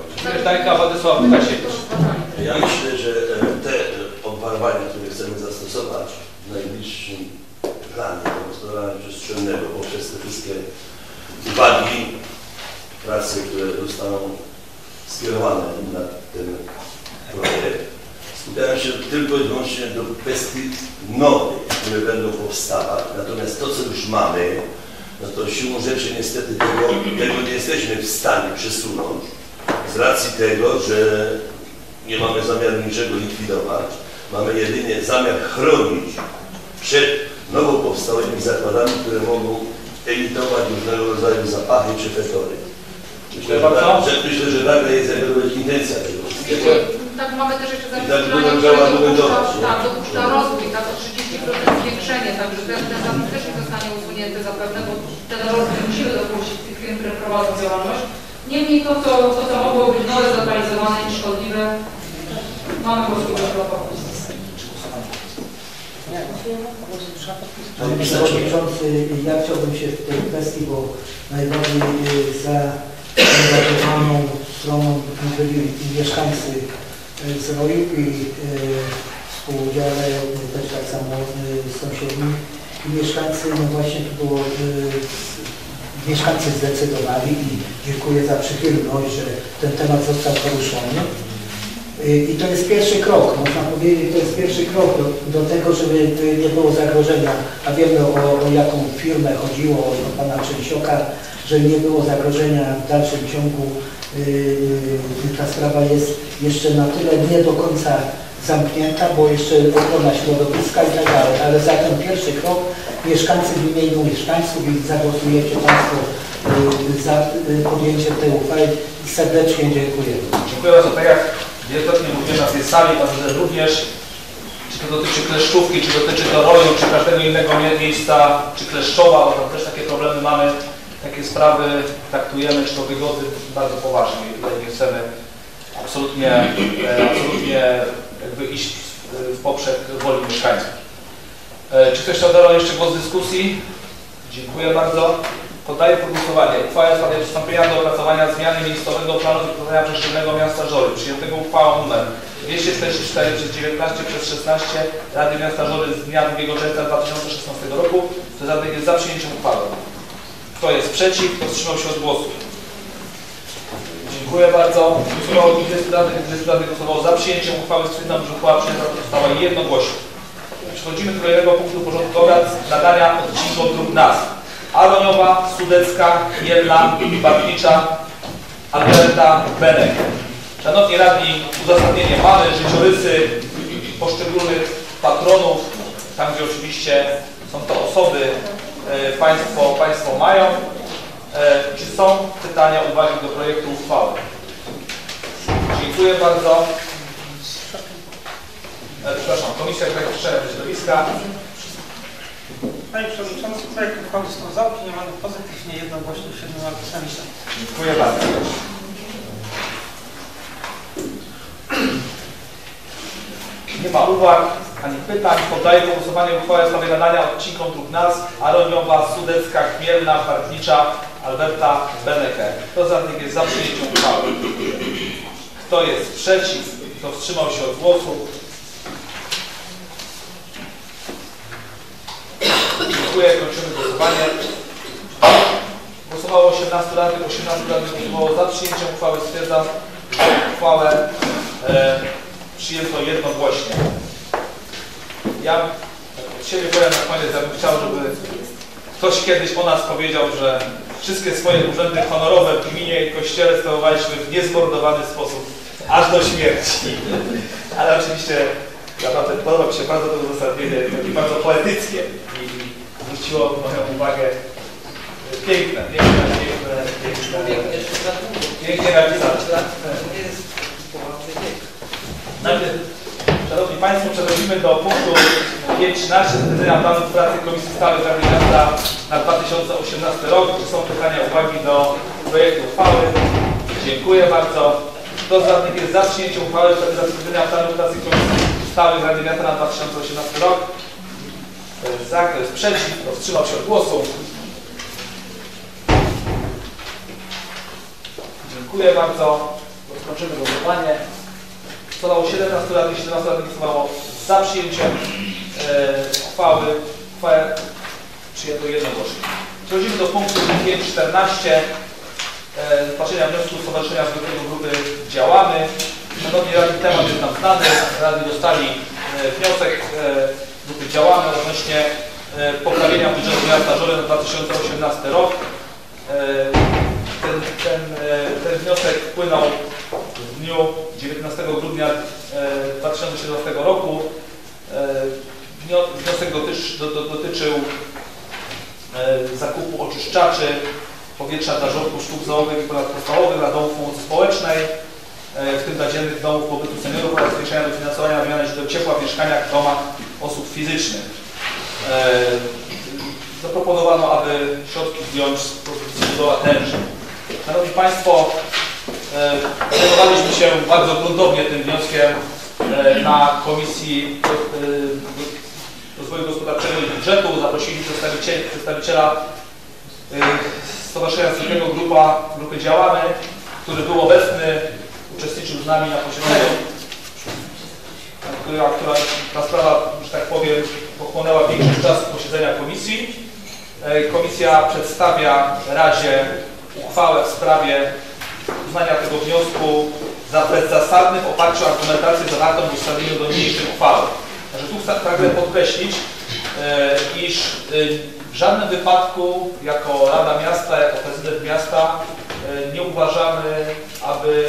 Ja myślę, że te obwarowania, które chcemy zastosować w najbliższym planie gospodarowania przestrzennego poprzez te wszystkie uwagi, prace, które zostaną skierowane na ten projekt, skupiają się tylko i wyłącznie do kwestii nowych, które będą powstawać. Natomiast to, co już mamy, no to siłą rzeczy niestety tego nie jesteśmy w stanie przesunąć z racji tego, że nie mamy zamiaru niczego likwidować. Mamy jedynie zamiar chronić przed nowo powstałymi zakładami, które mogą emitować różnego rodzaju zapachy czy fetory. Myślę, że taka jest intencja tego wszystkiego. Tak, mamy też jeszcze dopuszcza rozwój, tak, o 30% zwiększenie, także ten zapis też nie zostanie usunięty zapewne, bo ten rozwój musimy dopuścić tych firm, które prowadzą działalność. Niemniej to, co mogło być nowe, zlokalizowane i szkodliwe, mamy możliwość blokować. Panie Przewodniczący, ja chciałbym się w tej kwestii, bo najbardziej zaangażowaną stroną byli mieszkańcy z ROiP i współudziale też tak samo sąsiedni. I mieszkańcy, no właśnie tu było, mieszkańcy zdecydowali i dziękuję za przychylność, że ten temat został poruszony. I to jest pierwszy krok, można powiedzieć, to jest pierwszy krok do tego, żeby nie było zagrożenia, a wiemy o jaką firmę chodziło, o pana Częsioka, że nie było zagrożenia w dalszym ciągu. Ta sprawa jest jeszcze na tyle nie do końca zamknięta, bo jeszcze ochrona środowiska i tak dalej, ale za ten pierwszy krok mieszkańcy w imieniu mieszkańców i zagłosujecie Państwo za podjęciem tej uchwały. Serdecznie dziękuję. Dziękuję bardzo. Tak jak wielokrotnie mówiłem na tej sali, Pan Prezydent również, czy to dotyczy Kleszczówki, czy dotyczy to ROiU, czy każdego innego miejsca, czy Kleszczowa, bo tam też takie problemy mamy, takie sprawy traktujemy, czy to wygody bardzo poważnie. I tutaj nie chcemy absolutnie jakby iść w poprzek woli mieszkańców. Czy ktoś chciał zabrać jeszcze głos w dyskusji? Dziękuję bardzo. Poddaję pod głosowanie uchwałę w sprawie przystąpienia do opracowania zmiany miejscowego planu wykorzystania przestrzennego miasta Żory, przyjętego uchwałą nr 244/19 przez 16 Rady Miasta Żory z dnia 2 czerwca 2016 roku. Kto zatem jest za przyjęciem uchwały? Kto jest przeciw? Kto wstrzymał się od głosu? Dziękuję bardzo. 20 radnych głosowało za przyjęciem uchwały. Stwierdzam, że uchwała przyjęta została jednogłośnie. Przechodzimy do kolejnego punktu porządku obrad, nadania odcinków dróg nazw. Aroniowa, Sudecka, Chmielna, Bartnicza, Alberta, Benek. Szanowni radni, uzasadnienie mamy, życiorysy poszczególnych patronów, tam gdzie oczywiście są to osoby, Państwo mają. Czy są pytania, uwagi do projektu uchwały? Dziękuję bardzo. Przepraszam, Komisja Ochrony Środowiska. Panie Przewodniczący, projekt uchwały został zaopiniowany pozytywnie jednogłośnie 7 głosami. Dziękuję bardzo. Nie ma uwag ani pytań. Poddaję do głosowania uchwałę w sprawie nadania odcinkom dróg nazw Aroniowa, Sudecka, Chmielna, Bartnicza, Alberta, Beneke. Kto za tym jest za przyjęciem uchwały? Kto jest przeciw? Kto wstrzymał się od głosu? Dziękuję, kończymy głosowanie. Głosowało 18 radnych, 18 radnych głosowało za przyjęciem uchwały. Stwierdzam, że uchwałę przyjęto jednogłośnie. Ja od siebie powiem na koniec, ja bym chciał, żeby ktoś kiedyś o nas powiedział, że wszystkie swoje urzędy honorowe w gminie i kościele sprawowaliśmy w niezmordowany sposób, aż do śmierci. Ale oczywiście naprawdę podoba mi się bardzo to uzasadnienie, takie bardzo poetyckie i zwróciło moją uwagę. Piękne napisane. Najpierw, Szanowni Państwo, przechodzimy do punktu 5.13 zatwierdzenia planów pracy Komisji Stałej Rady Miasta na 2018 rok. Czy są pytania, uwagi do projektu uchwały? Dziękuję bardzo. Kto z radnych jest za przyjęciem uchwały w sprawie zatwierdzenia planów pracy Komisji Stałej Rady Miasta na 2018 rok? Kto jest za, kto jest przeciw, kto wstrzymał się od głosu? Dziękuję bardzo. Rozpoczniemy głosowanie. Głosowało 17 radnych, 17 radnych głosowało za przyjęciem uchwały. Uchwałę przyjęto jednogłośnie. Przechodzimy do punktu 5.14. Rozpatrzenia wniosku Stowarzyszenia Zwykłego Grupy Działamy. Szanowni radni, temat jest nam znany. Radni dostali wniosek Grupy Działamy odnośnie poprawienia budżetu miasta Żory na 2018 rok. Ten wniosek wpłynął w dniu 19 grudnia 2017 roku. Wniosek dotyczył zakupu oczyszczaczy powietrza dla żłobków, szkół załogowych i ponadpodstawowych, dla domów pomocy społecznej, w tym dla dziennych domów pobytu seniorów oraz zwiększenia dofinansowania na wymianę źródeł ciepła w mieszkaniach, w domach osób fizycznych. Zaproponowano, aby środki zdjąć z budowa tęży. Szanowni Państwo, zajmowaliśmy się bardzo gruntownie tym wnioskiem na Komisji Rozwoju Gospodarczego i Budżetu. Zaprosili przedstawiciela Stowarzyszenia Zwykłego Grupy Działamy, który był obecny, uczestniczył z nami na posiedzeniu, ta sprawa, że tak powiem, pochłonęła większość czasu posiedzenia komisji. Komisja przedstawia Radzie uchwałę w sprawie uznania tego wniosku za bezzasadny w oparciu o argumentację zawartą w uzasadnieniu do niniejszej uchwały. Także tu pragnę podkreślić, iż w żadnym wypadku jako Rada Miasta, jako prezydent miasta nie uważamy, aby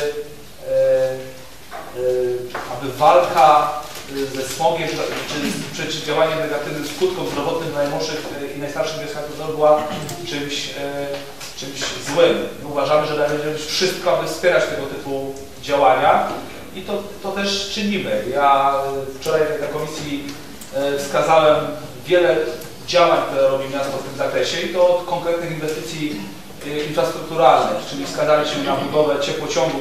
walka ze smogiem czy z przeciwdziałaniem negatywnym skutkom zdrowotnym najmłodszych i najstarszych mieszkańców była czymś złym. My uważamy, że należy robić wszystko, aby wspierać tego typu działania i to też czynimy. Ja wczoraj na komisji wskazałem wiele działań, które robi miasto w tym zakresie i to od konkretnych inwestycji infrastrukturalnych, czyli wskazaliśmy na budowę ciepłociągu,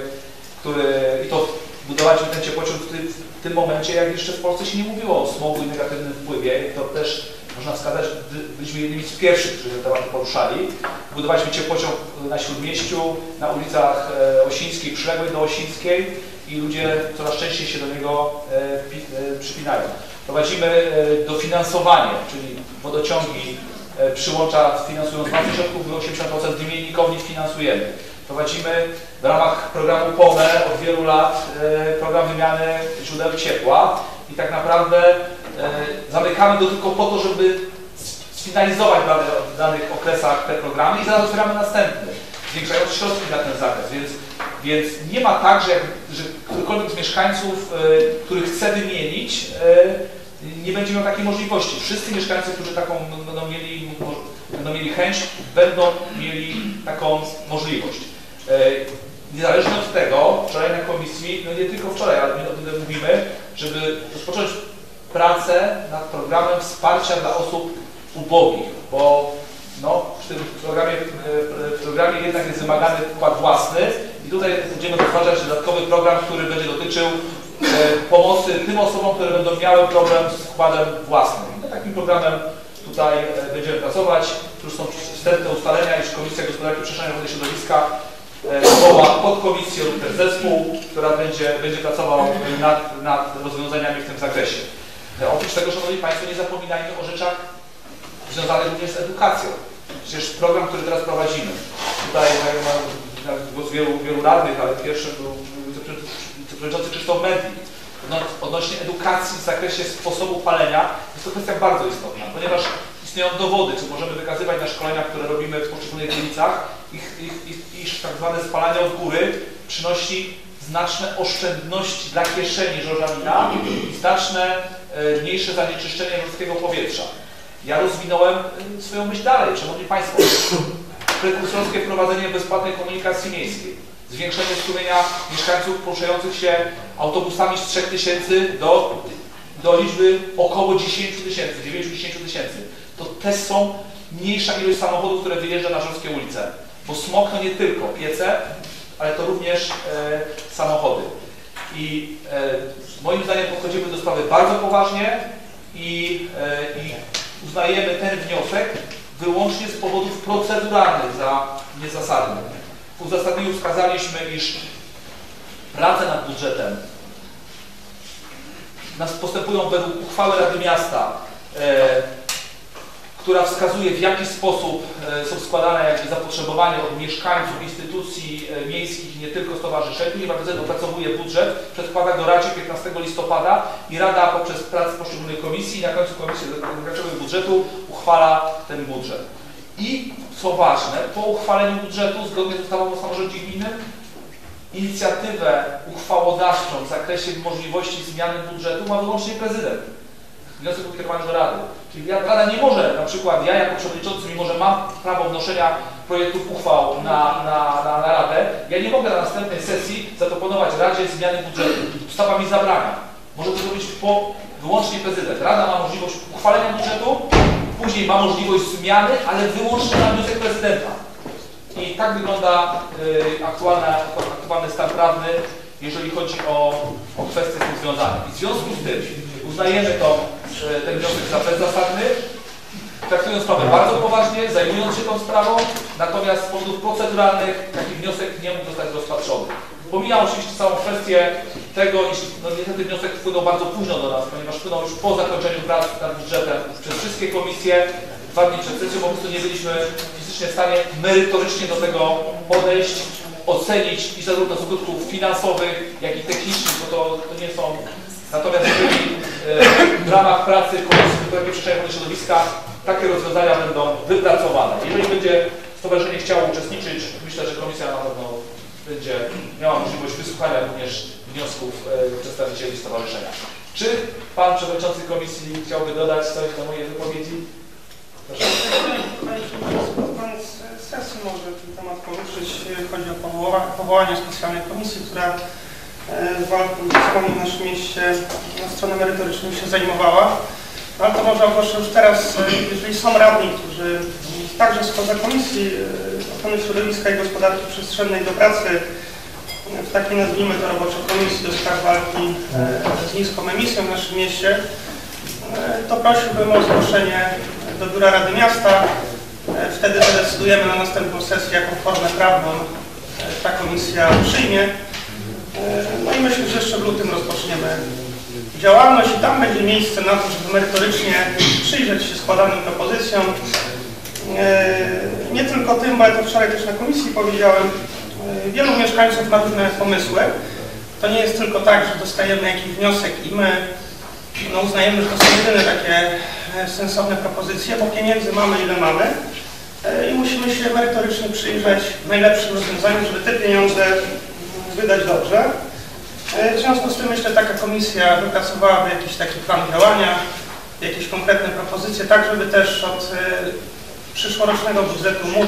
i to budowaliśmy ten ciepłociąg w tym momencie, jak jeszcze w Polsce się nie mówiło o smogu i negatywnym wpływie. To też można wskazać, byliśmy jednymi z pierwszych, którzy te tematy poruszali. Budowaliśmy ciepłociąg na Śródmieściu, na ulicach Osińskiej, przyległej do Osińskiej i ludzie coraz częściej się do niego przypinają. Prowadzimy dofinansowanie, czyli wodociągi przyłącza finansując masę środków, my 80% gmin i komit finansujemy. Prowadzimy w ramach programu POME od wielu lat program wymiany źródeł ciepła i tak naprawdę zamykamy go tylko po to, żeby sfinalizować w danych okresach te programy i zaraz otwieramy następny, zwiększając środki na ten zakres. Więc nie ma tak, że którykolwiek z mieszkańców, który chce wymienić, nie będzie miał takiej możliwości. Wszyscy mieszkańcy, którzy taką będą mieli chęć, będą mieli taką możliwość. Niezależnie od tego, wczoraj na komisji, no nie tylko wczoraj, ale my o tym mówimy, żeby rozpocząć pracę nad programem wsparcia dla osób ubogich, bo no, w tym programie jednak jest wymagany wkład własny i tutaj będziemy rozważać dodatkowy program, który będzie dotyczył pomocy tym osobom, które będą miały problem z wkładem własnym. I nad takim programem tutaj będziemy pracować. Tu są wstępne ustalenia, iż Komisja Gospodarki Przestrzennej Ochrony Środowiska powoła podkomisję lub też zespół, która będzie pracował nad rozwiązaniami w tym zakresie. Oprócz tego, Szanowni Państwo, nie zapominajmy o rzeczach związanych również z edukacją. Przecież program, który teraz prowadzimy, tutaj głos wielu radnych, ale pierwszy był wiceprzewodniczący Krzysztof Medli, odnośnie edukacji w zakresie sposobu palenia, jest to kwestia bardzo istotna, ponieważ istnieją dowody, co możemy wykazywać na szkoleniach, które robimy w poszczególnych dzielnicach, iż tak zwane spalanie od góry przynosi znaczne oszczędności dla kieszeni żołnierza i znaczne mniejsze zanieczyszczenie ludzkiego powietrza. Ja rozwinąłem swoją myśl dalej. Szanowni Państwo, prekursorskie wprowadzenie bezpłatnej komunikacji miejskiej, zwiększenie strumienia mieszkańców poruszających się autobusami z 3000 do liczby około 10 000, 9-10 000. To też są mniejsza ilość samochodów, które wyjeżdża na żorskie ulice. Bo smog to nie tylko piece, ale to również samochody. I moim zdaniem podchodzimy do sprawy bardzo poważnie i uznajemy ten wniosek wyłącznie z powodów proceduralnych za niezasadny. W uzasadnieniu wskazaliśmy, iż prace nad budżetem postępują według uchwały Rady Miasta, która wskazuje, w jaki sposób są składane jakby zapotrzebowania od mieszkańców, instytucji miejskich i nie tylko stowarzyszeń. Później prezydent opracowuje budżet, przedkłada go Radzie 15 listopada i Rada poprzez pracę poszczególnych komisji i na końcu Komisji Zagranicznego Budżetu uchwala ten budżet. I co ważne, po uchwaleniu budżetu, zgodnie z ustawą o samorządzie gminnym, inicjatywę uchwałodawczą w zakresie możliwości zmiany budżetu ma wyłącznie prezydent. Wniosek był kierowany do Rady. Czyli Rada nie może, na przykład ja jako przewodniczący, mimo że mam prawo wnoszenia projektów uchwał na Radę, ja nie mogę na następnej sesji zaproponować Radzie zmiany budżetu. Ustawa mi zabrania. Może to zrobić wyłącznie prezydent. Rada ma możliwość uchwalenia budżetu, później ma możliwość zmiany, ale wyłącznie na wniosek prezydenta. I tak wygląda aktualny stan prawny, jeżeli chodzi o kwestie z tym związane. I w związku z tym uznajemy ten wniosek za bezzasadny, traktując sprawę bardzo poważnie, zajmując się tą sprawą, natomiast z powodów proceduralnych taki wniosek nie mógł zostać rozpatrzony. Pomijam oczywiście całą kwestię tego, iż niestety wniosek wpłynął bardzo późno do nas, ponieważ wpłynął już po zakończeniu prac nad budżetem przez wszystkie komisje, 2 dni przed sesją, po prostu nie byliśmy fizycznie w stanie merytorycznie do tego podejść, ocenić i zarówno skutków finansowych, jak i technicznych, bo to nie są. Natomiast jeżeli w ramach pracy Komisji Kultury i Ochrony Środowiska takie rozwiązania będą wypracowane. Jeżeli będzie stowarzyszenie chciało uczestniczyć, myślę, że komisja na pewno będzie miała możliwość wysłuchania również wniosków przedstawicieli stowarzyszenia. Czy Pan Przewodniczący Komisji chciałby dodać coś do mojej wypowiedzi? Proszę. Pan z sesji może ten temat poruszyć. Chodzi o powołanie specjalnej komisji, która walką w naszym mieście na stronę merytoryczną się zajmowała. Ale to może ogłoszę już teraz, jeżeli są radni, którzy także spoza Komisji Ochrony Środowiska i Gospodarki Przestrzennej do pracy w takiej, nazwijmy to, roboczej komisji do spraw walki z niską emisją w naszym mieście, to prosiłbym o zgłoszenie do Biura Rady Miasta. Wtedy zadecydujemy na następną sesję, jaką formę prawną ta komisja przyjmie. No i myślę, że jeszcze w lutym rozpoczniemy działalność i tam będzie miejsce na to, żeby merytorycznie przyjrzeć się składanym propozycjom. Nie tylko tym, bo ja to wczoraj też na komisji powiedziałem, wielu mieszkańców ma różne pomysły. To nie jest tylko tak, że dostajemy jakiś wniosek i my uznajemy, że to są jedyne takie sensowne propozycje, bo pieniędzy mamy ile mamy i musimy się merytorycznie przyjrzeć najlepszym rozwiązaniom, żeby te pieniądze wydać dobrze. W związku z tym myślę, że taka komisja wypracowałaby jakiś taki plan działania, jakieś konkretne propozycje, tak żeby też od przyszłorocznego budżetu móc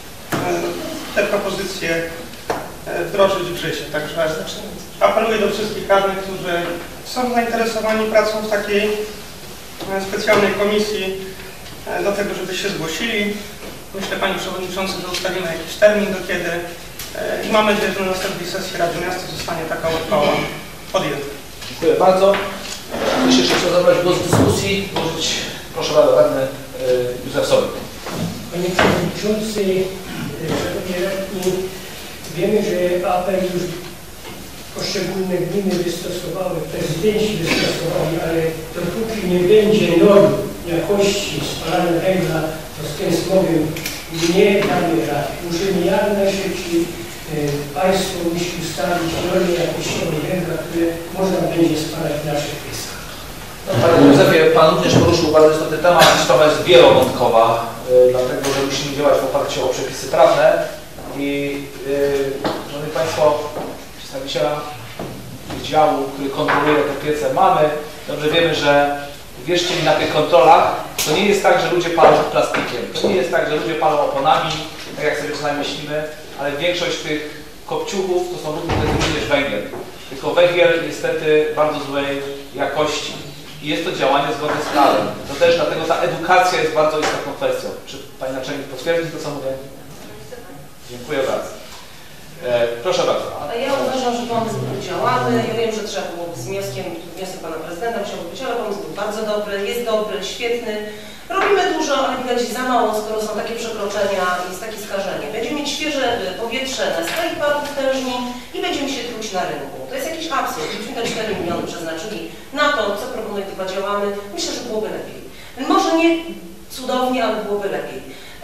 te propozycje wdrożyć w życie. Także apeluję do wszystkich radnych, którzy są zainteresowani pracą w takiej specjalnej komisji, do tego, żeby się zgłosili. Myślę, Panie Przewodniczący, że ustalimy jakiś termin do kiedy i mam nadzieję, że na następnej sesji Rady Miasta zostanie taka uchwała podjęta. Dziękuję bardzo. Jeśli jeszcze chcę zabrać głos w dyskusji, proszę bardzo, radny Józef Solik. Panie Przewodniczący, Szanowni Radni, wiemy, że apel już poszczególne gminy wystosowały, prezydenci wystosowali, ale dopóki nie będzie norm jakości spalania węgla, to z tym smogiem nie damy rady. Musimy jak najszybciej Państwo musi ustalić normy jakościowe węgla, które można będzie spalać w naszych piecach. Panie Józefie, Pan również poruszył bardzo istotny temat. Sprawa jest wielowątkowa, dlatego że musimy działać w oparciu o przepisy prawne i Szanowni Państwo, przedstawiciela działu, który kontroluje te piece mamy, dobrze wiemy, że wierzcie mi, na tych kontrolach to nie jest tak, że ludzie palą plastikiem, to nie jest tak, że ludzie palą oponami, tak jak sobie czasami myślimy, ale większość tych kopciuchów to są również węgiel. Tylko węgiel niestety bardzo złej jakości i jest to działanie zgodne z prawem. To też dlatego ta edukacja jest bardzo istotną kwestią. Czy Pani Naczelnik potwierdzi to, co mówię? Dziękuję bardzo. Proszę bardzo. Ja uważam, że pomysł był działany. Ja wiem, że trzeba było z wniosek Pana Prezydenta musiał być, ale pomysł był bardzo dobry, jest dobry, świetny. Robimy dużo, ale widać za mało, skoro są takie przekroczenia i jest takie skażenie. Będziemy mieć świeże powietrze na skali parów stężni i będziemy się truć na rynku. To jest jakiś absurd. Gdybyśmy te 4 miliony przeznaczyli na to, co proponuję, chyba działamy, myślę, że byłoby lepiej. Może nie cudownie, ale byłoby lepiej.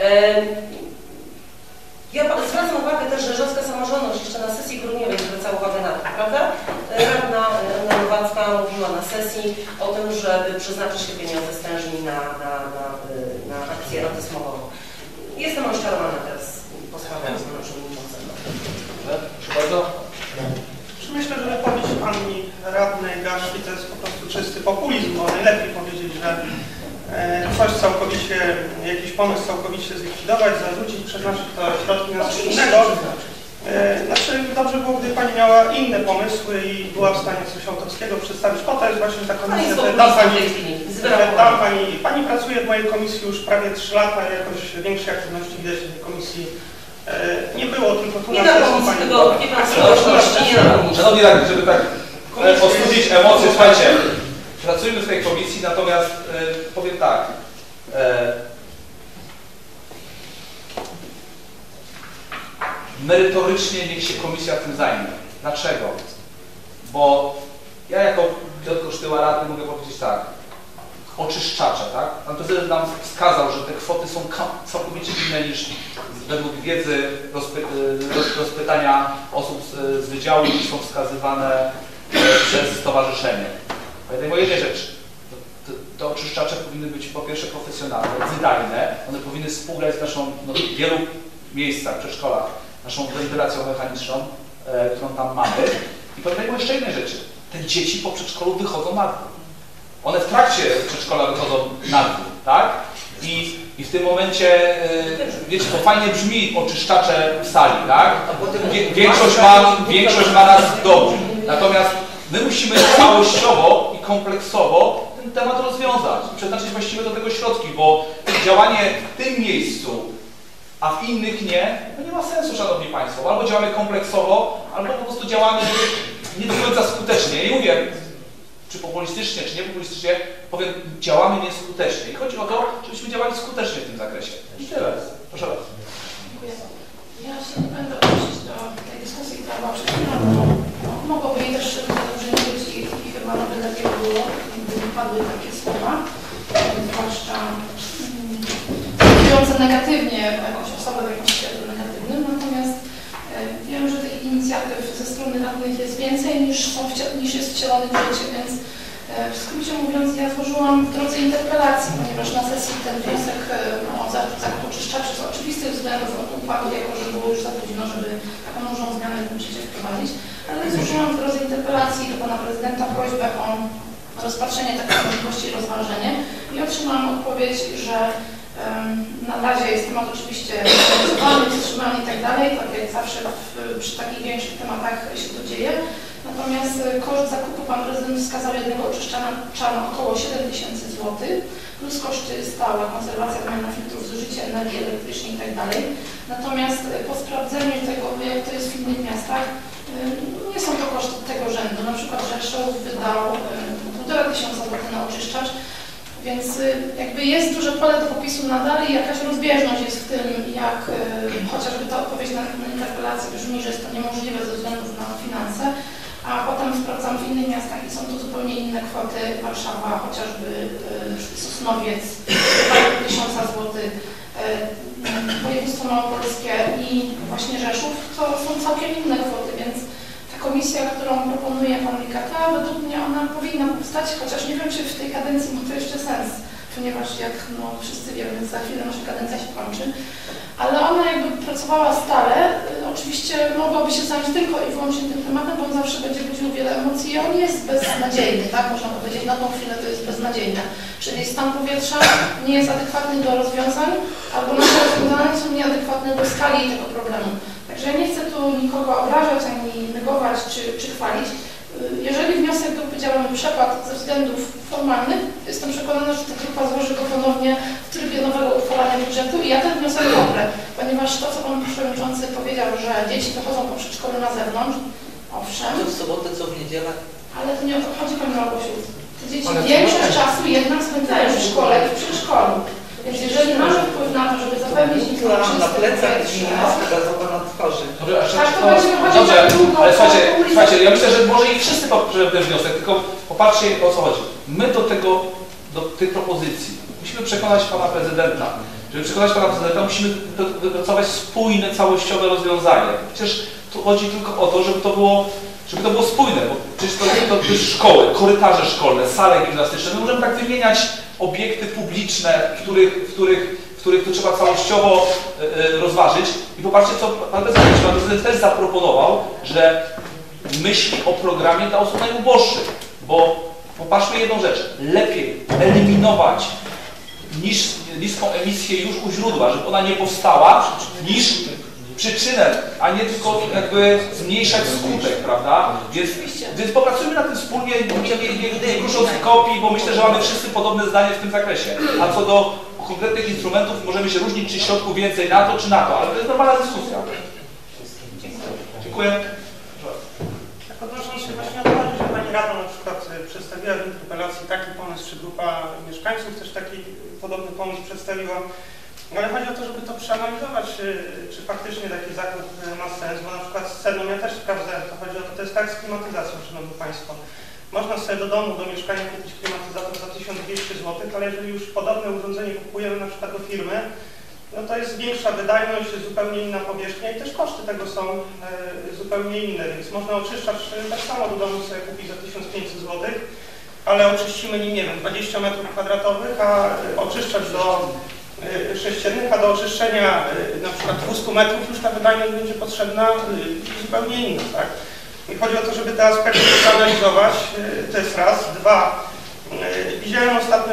Ja zwracam uwagę też, że Rzeszowska Samorządność jeszcze na sesji grudniowej zwracała uwagę na to, prawda? Radna Anna Nowacka mówiła na sesji o tym, żeby przeznaczyć te pieniądze stężni na akcję antysmogową. Jestem rozczarowana teraz po sprawach z Panem Przewodniczącym. Proszę bardzo. Myślę, że wypowiedź Pani Radnej Gaszli to jest po prostu czysty populizm, bo najlepiej powiedzieć, że coś całkowicie, jakiś pomysł całkowicie zlikwidować, zarzucić, przeznaczyć to środki na coś innego. Znaczy dobrze było, gdyby Pani miała inne pomysły i była w stanie coś autorskiego przedstawić. Po to jest właśnie ta komisja, Pani pracuje w mojej komisji już prawie 3 lata, jakoś większej aktywności widać w tej komisji Nie było, tylko tu Nie na pomocy, tylko nie ma społeczności, nie na pomocy. Szanowni radni, żeby tak ostudzić emocje, słuchajcie, pracujmy w tej komisji, natomiast powiem tak. Merytorycznie niech się komisja tym zajmie. Dlaczego? Bo ja jako Piotr Kosztyła radny mogę powiedzieć tak. Oczyszczacze, tak? Pan prezydent nam wskazał, że te kwoty są całkowicie inne niż według wiedzy rozpytania osób z wydziału, które są wskazywane przez stowarzyszenie. Pamiętajmy o jednej rzeczy. Te oczyszczacze powinny być po pierwsze profesjonalne, wydajne, one powinny współgrać z naszą, w wielu miejscach, przedszkolach, naszą wentylacją mechaniczną, którą tam mamy. I pamiętajmy o jeszcze jednej rzeczy. Te dzieci po przedszkolu wychodzą na dwór. One w trakcie przedszkola wychodzą na dwór, tak? I w tym momencie, wiecie, to fajnie brzmi oczyszczacze w sali, tak? Większość ma nas w domu. Natomiast my musimy całościowo i kompleksowo ten temat rozwiązać i przeznaczyć właściwie do tego środki, bo działanie w tym miejscu, a w innych nie, to nie ma sensu, szanowni państwo. Albo działamy kompleksowo, albo po prostu działamy nie do końca skutecznie. I mówię, czy populistycznie, czy niepopulistycznie, powiem, działamy nieskutecznie. I chodzi o to, żebyśmy działali skutecznie w tym zakresie. I tyle. Proszę bardzo. Dziękuję. Ja się nie będę odnosić do tej dyskusji, która była przed chwilą, bo mogłoby jej też dobrze nie być i chyba nawet lepiej było, gdyby padły takie słowa, zwłaszcza wpływające negatywnie jakąś osobę w jakimś świecie negatywnym. Natomiast wiem, że tych inicjatyw ze strony radnych jest więcej niż jest wcielonych w życie, więc w skrócie mówiąc, ja złożyłam w drodze interpelacji, ponieważ na sesji ten wniosek o zakup oczyszczaczy z oczywistych względów upadł, jako że było już za późno, żeby taką dużą zmianę w tym życiu wprowadzić, ale złożyłam w drodze interpelacji do pana prezydenta prośbę o rozpatrzenie takiej możliwości i rozważenie i otrzymałam odpowiedź, że na razie jest temat oczywiście realizowany, wstrzymany i tak dalej, tak jak zawsze przy takich większych tematach się to dzieje. Natomiast koszt zakupu pan prezydent wskazał jednego oczyszczacza na około 7 000 złotych, plus koszty stałe, konserwacja, wymiana filtrów, zużycie energii elektrycznej i tak dalej. Natomiast po sprawdzeniu tego, jak to jest w innych miastach, nie są to koszty tego rzędu. Na przykład Rzeszów wydał 1500 złotych na oczyszczacz, więc jakby jest duże pole do popisu nadal i jakaś rozbieżność jest w tym, jak chociażby ta odpowiedź na interpelację brzmi, że jest to niemożliwe ze względów na finanse, a potem sprawdzam w innych miastach i są to zupełnie inne kwoty. Warszawa, chociażby Sosnowiec, 1000 złotych, województwo małopolskie i właśnie Rzeszów, to są całkiem inne kwoty, więc komisja, którą proponuje pan Mikata, według mnie ona powinna powstać, chociaż nie wiem, czy w tej kadencji ma to jeszcze sens, ponieważ jak wszyscy wiemy, za chwilę nasza kadencja się kończy, ale ona jakby pracowała stale, oczywiście mogłaby się zająć tylko i wyłącznie tym tematem, bo on zawsze będzie budził wiele emocji i on jest beznadziejny, tak można powiedzieć, na tą chwilę to jest beznadziejne, czyli stan powietrza nie jest adekwatny do rozwiązań, albo nasze rozwiązania są nieadekwatne do skali tego problemu. Także ja nie chcę tu nikogo obrażać, ani negować, czy chwalić. Jeżeli wniosek był, powiedziałam, przepad ze względów formalnych, jestem przekonana, że ta grupa złoży go ponownie w trybie nowego uchwalania budżetu i ja ten wniosek poprę, ponieważ to, co pan przewodniczący powiedział, że dzieci wychodzą po przedszkolu na zewnątrz, owszem. Co w sobotę, co w niedzielę? Ale to nie o to chodzi, pani Małgosiu. Te dzieci większość czasu jednak spędzają w szkole i w przedszkolu. Więc jeżeli mamy wpływ na to, żeby zapewnić im to na plecach i maskę gazową na twarzy. Tak, to będzie wychodzić Dobrze, ale słuchajcie, ja myślę, że może i wszyscy poprzemy ten wniosek, tylko popatrzcie, o co chodzi. My do tych propozycji musimy przekonać pana prezydenta. Żeby przekonać pana prezydenta, musimy wypracować spójne, całościowe rozwiązanie. Przecież tu chodzi tylko o to, żeby to było spójne, bo przecież to jest szkoły, korytarze szkolne, sale gimnastyczne. My możemy tak wymieniać obiekty publiczne, w których to trzeba całościowo rozważyć. I popatrzcie, co pan prezydent też zaproponował, że myśli o programie dla osób najuboższych. Bo popatrzmy jedną rzecz, lepiej eliminować niską emisję już u źródła, żeby ona nie powstała, niż przyczynę, a nie tylko jakby zmniejszać skutek, prawda? Więc popracujmy nad tym wspólnie, nie krusząc kopii, bo myślę, że mamy wszyscy podobne zdanie w tym zakresie. A co do konkretnych instrumentów możemy się różnić, czy środków więcej na to, czy na to, ale to jest normalna dyskusja. Dziękuję. Tak odnosząc się właśnie do tego, że Pani Radna na przykład przedstawiła w interpelacji taki pomysł, czy grupa mieszkańców też taki podobny pomysł przedstawiła, ale chodzi o to, żeby to przeanalizować, czy faktycznie taki zakup ma sens, bo na przykład z ceną ja też sprawdzałem, to chodzi o to, to jest tak z klimatyzacją, Szanowni Państwo. Można sobie do domu, do mieszkania kupić klimatyzator za 1200 zł, ale jeżeli już podobne urządzenie kupujemy na przykład do firmy, no to jest większa wydajność, jest zupełnie inna powierzchnia i też koszty tego są zupełnie inne, więc można oczyszczacz tak samo do domu sobie kupić za 1500 zł, ale oczyścimy nim, nie wiem, 20 metrów kwadratowych, a oczyszczacz do sześciennych, a do oczyszczenia na przykład 200 metrów już ta wydajność będzie potrzebna zupełnie inna, tak? I chodzi o to, żeby te aspekty przeanalizować, to jest raz. Dwa, widziałem ostatnio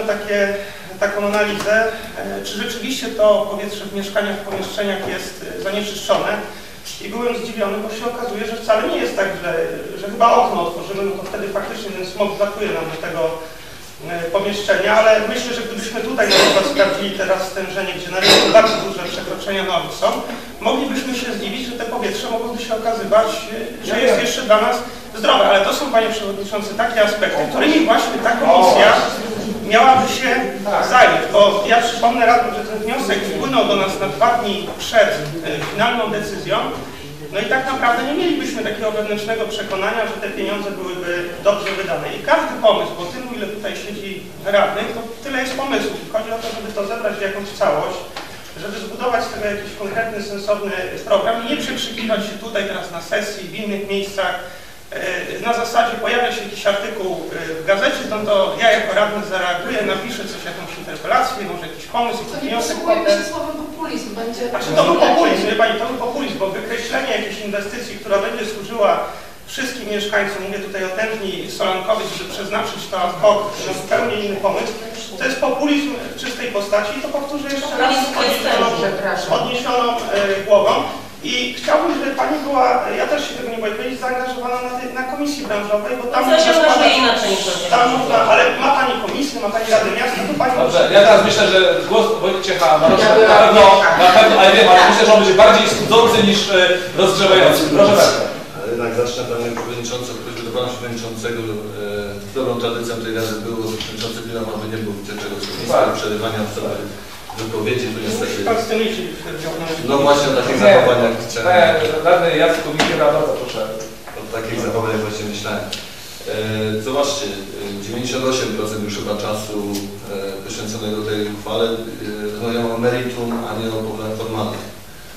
taką analizę, czy rzeczywiście to powietrze w mieszkaniach, w pomieszczeniach jest zanieczyszczone. I byłem zdziwiony, bo się okazuje, że wcale nie jest tak, że chyba okno otworzymy, no to wtedy faktycznie ten smog wlatuje nam do tego pomieszczenia, ale myślę, że gdybyśmy tutaj na przykład sprawdzili teraz stężenie, gdzie na rynku bardzo duże przekroczenia norm są, moglibyśmy się zdziwić, że te powietrze mogłoby się okazywać, że jest jeszcze dla nas zdrowe. Ale to są, Panie Przewodniczący, takie aspekty, którymi właśnie ta komisja miałaby się zająć. Bo ja przypomnę radnym, że ten wniosek wpłynął do nas na 2 dni przed finalną decyzją. No i tak naprawdę nie mielibyśmy takiego wewnętrznego przekonania, że te pieniądze byłyby dobrze wydane. I każdy pomysł, bo tylu, ile tutaj siedzi radnych, to tyle jest pomysłów. I chodzi o to, żeby to zebrać w jakąś całość, żeby zbudować z tego jakiś konkretny, sensowny program i nie przekrzykiwać się tutaj teraz na sesji, w innych miejscach. Na zasadzie pojawia się jakiś artykuł w gazecie, to ja jako radny zareaguję, napiszę coś, jakąś interpelację, może jakiś pomysł, jakiś wniosek. Posługujemy się słowem populizm. Znaczy to był populizm, wie Pani, to był populizm, bo wykreślenie jakiejś inwestycji, która będzie służyła wszystkim mieszkańcom, mówię tutaj o tętni solankowej, żeby przeznaczyć to ad hoc na zupełnie inny pomysł, to jest populizm w czystej postaci i to powtórzę jeszcze raz podniesioną głową. I chciałbym, żeby Pani była, ja też się tego nie boję powiedzieć, zaangażowana na komisji branżowej, bo tam można, ale ma Pani komisję, ma Pani Radę Miasta, to Pani... Dobrze, ja teraz myślę, że głos Wojciecha Marosza na pewno, ale wiem, ale myślę, że on będzie bardziej studzący niż rozgrzewający. Proszę bardzo. Ale jednak zacznę, Panie Przewodniczący, od tego, że do Pana Przewodniczącego dobrą tradycją tej Rady było, że Przewodniczący Bilamowy nie był wiceczego z przerywania wypowiedzi, tu niestety... No właśnie o takich zachowaniach chciałem... Radny Jacek Komikiera, bardzo proszę. O takich zachowaniach właśnie myślałem. Zobaczcie, 98% już chyba czasu poświęconego tej uchwale rozmawiamy o meritum, a nie o problemach formalnych.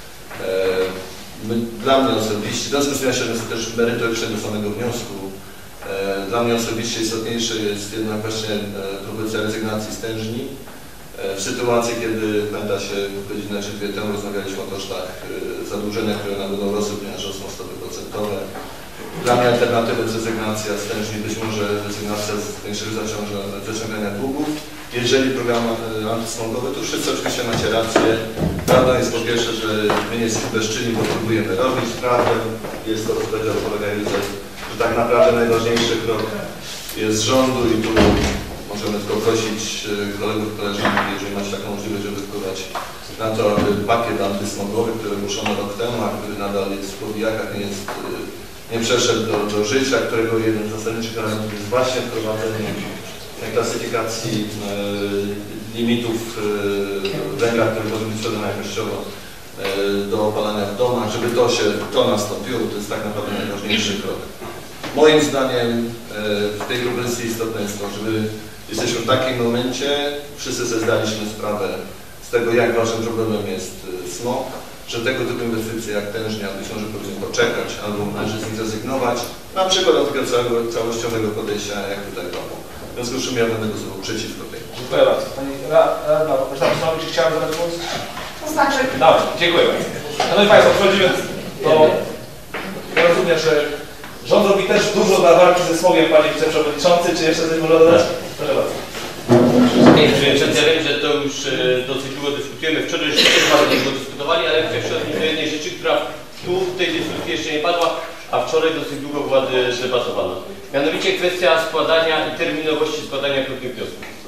Dla mnie osobiście, w związku z tym ja się też merytorycznego samego wniosku, dla mnie osobiście istotniejsze jest jednak właśnie propozycja rezygnacji stężni. W sytuacji, kiedy pamięta się godzinę czy 2 temu rozmawialiśmy o kosztach zadłużenia, które nam będą rosły, ponieważ rosną stopy procentowe. Dla mnie alternatywą jest rezygnacja stężni, być może rezygnacja z większego zaciągania długów. Jeżeli program antysmogowy, to wszyscy oczywiście macie rację. Prawdą jest po pierwsze, że my nie jesteśmy bezczynni, bo próbujemy robić. Prawdą jest to, co powiedział kolega Józef, że tak naprawdę najważniejszy krok jest z rządu i tu możemy tylko prosić kolegów, koleżanki, jeżeli macie taką możliwość, żeby wpływać na to, aby pakiet antysmogowy, który ogłoszono rok temu, a który nadal jest w powijakach, nie przeszedł do życia, którego jeden z zasadniczych elementów jest właśnie wprowadzenie klasyfikacji limitów węgla, który może być sprzedany jakościowo do opalania w domach, żeby to nastąpiło, to jest tak naprawdę najważniejszy krok. Moim zdaniem w tej propozycji istotne jest to, żeby jesteśmy w takim momencie, wszyscy sobie zdaliśmy sprawę z tego, jak ważnym problemem jest smog, że tego typu inwestycje jak tężnia być może powinien poczekać albo należy z nich zrezygnować, na przykład od takiego całościowego podejścia jak tutaj domu. W związku z czym ja będę głosował przeciwko tej. Dziękuję bardzo. Pani Radna, czy chciałem zadać głos? To znaczy... Dobrze, dziękuję bardzo. Szanowni Państwo, przechodzimy do... Ja rozumiem, że rząd robi też dużo dla walki ze smogiem, Panie Wiceprzewodniczący. Czy jeszcze coś można dodać? Proszę bardzo. Ja wiem, że to już dosyć długo dyskutujemy. Wczoraj już bardzo długo dyskutowali, ale chcę się odnieść do jednej rzeczy, która tu w tej dyskusji jeszcze nie padła, a wczoraj dosyć długo była debatowana. Mianowicie kwestia składania i terminowości składania krótkich wniosków.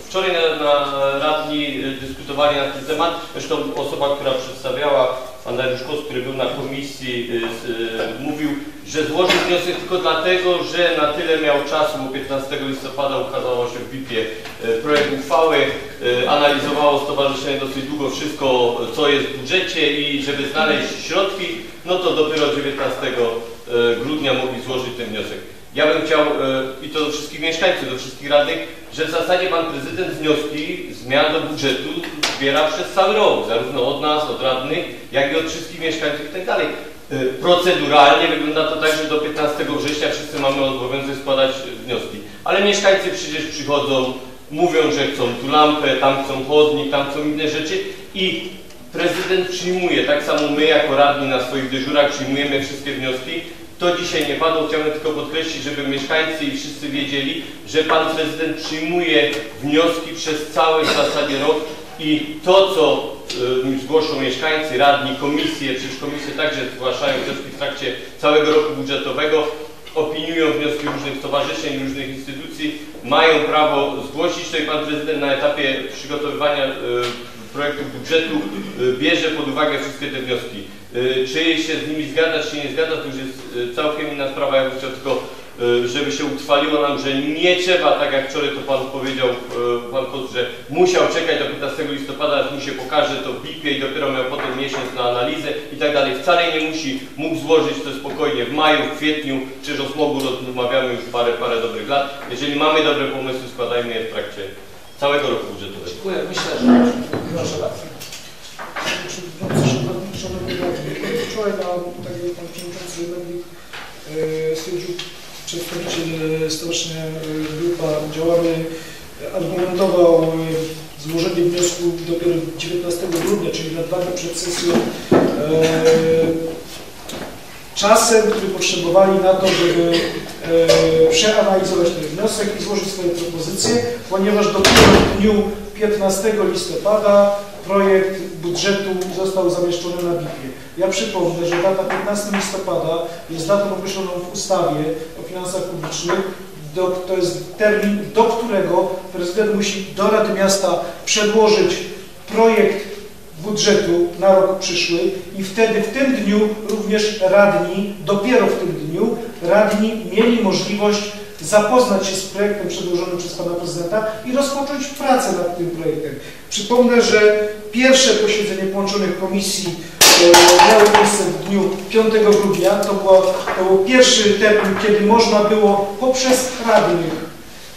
Wczoraj na radni dyskutowali na ten temat, zresztą osoba, która przedstawiała, pan Dariusz Kos, który był na komisji, mówił, że złożył wniosek tylko dlatego, że na tyle miał czasu, bo 15 listopada ukazało się w BIP-ie projekt uchwały, analizowało stowarzyszenie dosyć długo wszystko, co jest w budżecie i żeby znaleźć środki, no to dopiero 19 grudnia mogli złożyć ten wniosek. Ja bym chciał, i to do wszystkich mieszkańców, do wszystkich radnych, że w zasadzie pan prezydent wnioski zmian do budżetu zbiera przez cały rok, zarówno od nas, od radnych, jak i od wszystkich mieszkańców i tak dalej. Proceduralnie wygląda to tak, że do 15 września wszyscy mamy obowiązek składać wnioski. Ale mieszkańcy przecież przychodzą, mówią, że chcą tu lampę, tam chcą chodnik, tam chcą inne rzeczy i prezydent przyjmuje, tak samo my jako radni na swoich dyżurach przyjmujemy wszystkie wnioski. To dzisiaj nie padło, chciałbym tylko podkreślić, żeby mieszkańcy i wszyscy wiedzieli, że pan prezydent przyjmuje wnioski przez cały w zasadzie rok i to, co zgłoszą mieszkańcy, radni, komisje, przecież komisje także zgłaszają wnioski w trakcie całego roku budżetowego, opiniują wnioski różnych stowarzyszeń, różnych instytucji, mają prawo zgłosić to i pan prezydent na etapie przygotowywania projektu budżetu bierze pod uwagę wszystkie te wnioski. Czy się z nimi zgadza, czy nie zgadza, to już jest całkiem inna sprawa. Ja bym chciał tylko, żeby się utrwaliło nam, że nie trzeba, tak jak wczoraj to pan powiedział, pan poseł, że musiał czekać do 15 listopada, aż mu się pokaże to w BIP-ie i dopiero miał potem miesiąc na analizę i tak dalej. Wcale nie musi, mógł złożyć to spokojnie w maju, w kwietniu, przecież o smogu rozmawiamy już parę dobrych lat. Jeżeli mamy dobre pomysły, składajmy je w trakcie całego roku budżetowego. Dziękuję. Myślę, że proszę bardzo. Wczoraj tak jak pan przewodniczący Medlik stwierdził, przedstawiciel Stowarzyszenia Grupa Działamy argumentował złożenie wniosku dopiero 19 grudnia, czyli na 2 dni przed sesją, czasem, który potrzebowali na to, żeby przeanalizować ten wniosek i złożyć swoje propozycje, ponieważ dopiero w dniu 15 listopada projekt budżetu został zamieszczony na BIP-ie. Ja przypomnę, że data 15 listopada jest datą określoną w ustawie o finansach publicznych. To jest termin, do którego prezydent musi do Rady Miasta przedłożyć projekt budżetu na rok przyszły i wtedy w tym dniu również radni, dopiero w tym dniu radni mieli możliwość zapoznać się z projektem przedłożonym przez pana prezydenta i rozpocząć pracę nad tym projektem. Przypomnę, że pierwsze posiedzenie połączonych komisji miało miejsce w dniu 5 grudnia. To był pierwszy termin, kiedy można było poprzez radnych,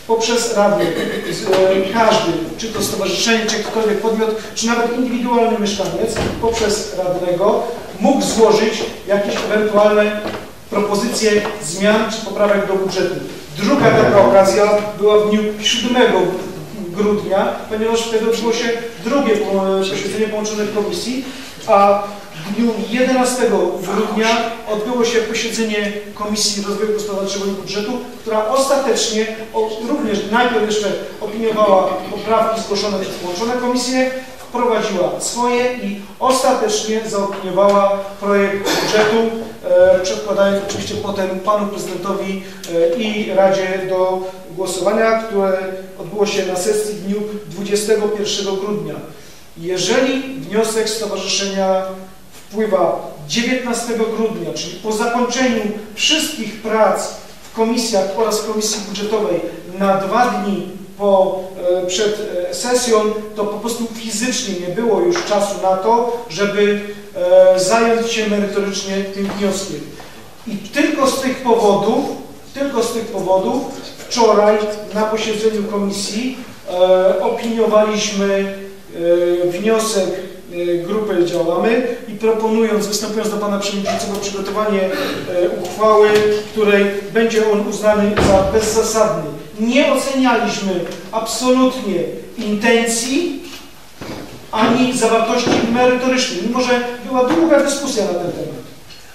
każdy, czy to stowarzyszenie, czy ktokolwiek podmiot, czy nawet indywidualny mieszkaniec, poprzez radnego mógł złożyć jakieś ewentualne propozycje zmian czy poprawek do budżetu. Druga taka okazja była w dniu 7 grudnia, ponieważ wtedy odbyło się drugie posiedzenie połączonych komisji, a w dniu 11 grudnia odbyło się posiedzenie Komisji Rozwoju Gospodarczego i Budżetu, która ostatecznie również najpierw jeszcze opiniowała poprawki zgłoszone przez połączone komisje, wprowadziła swoje i ostatecznie zaopiniowała projekt budżetu, przedkładając oczywiście potem panu prezydentowi i Radzie do głosowania, które odbyło się na sesji w dniu 21 grudnia. Jeżeli wniosek stowarzyszenia wpływa 19 grudnia, czyli po zakończeniu wszystkich prac w komisjach oraz w komisji budżetowej na 2 dni przed sesją, to po prostu fizycznie nie było już czasu na to, żeby zająć się merytorycznie tym wnioskiem. I tylko z tych powodów wczoraj na posiedzeniu komisji opiniowaliśmy wniosek grupy Działamy i występując do pana przewodniczącego przygotowanie uchwały, której będzie on uznany za bezzasadny. Nie ocenialiśmy absolutnie intencji ani zawartości merytorycznej, mimo że była długa dyskusja na ten temat.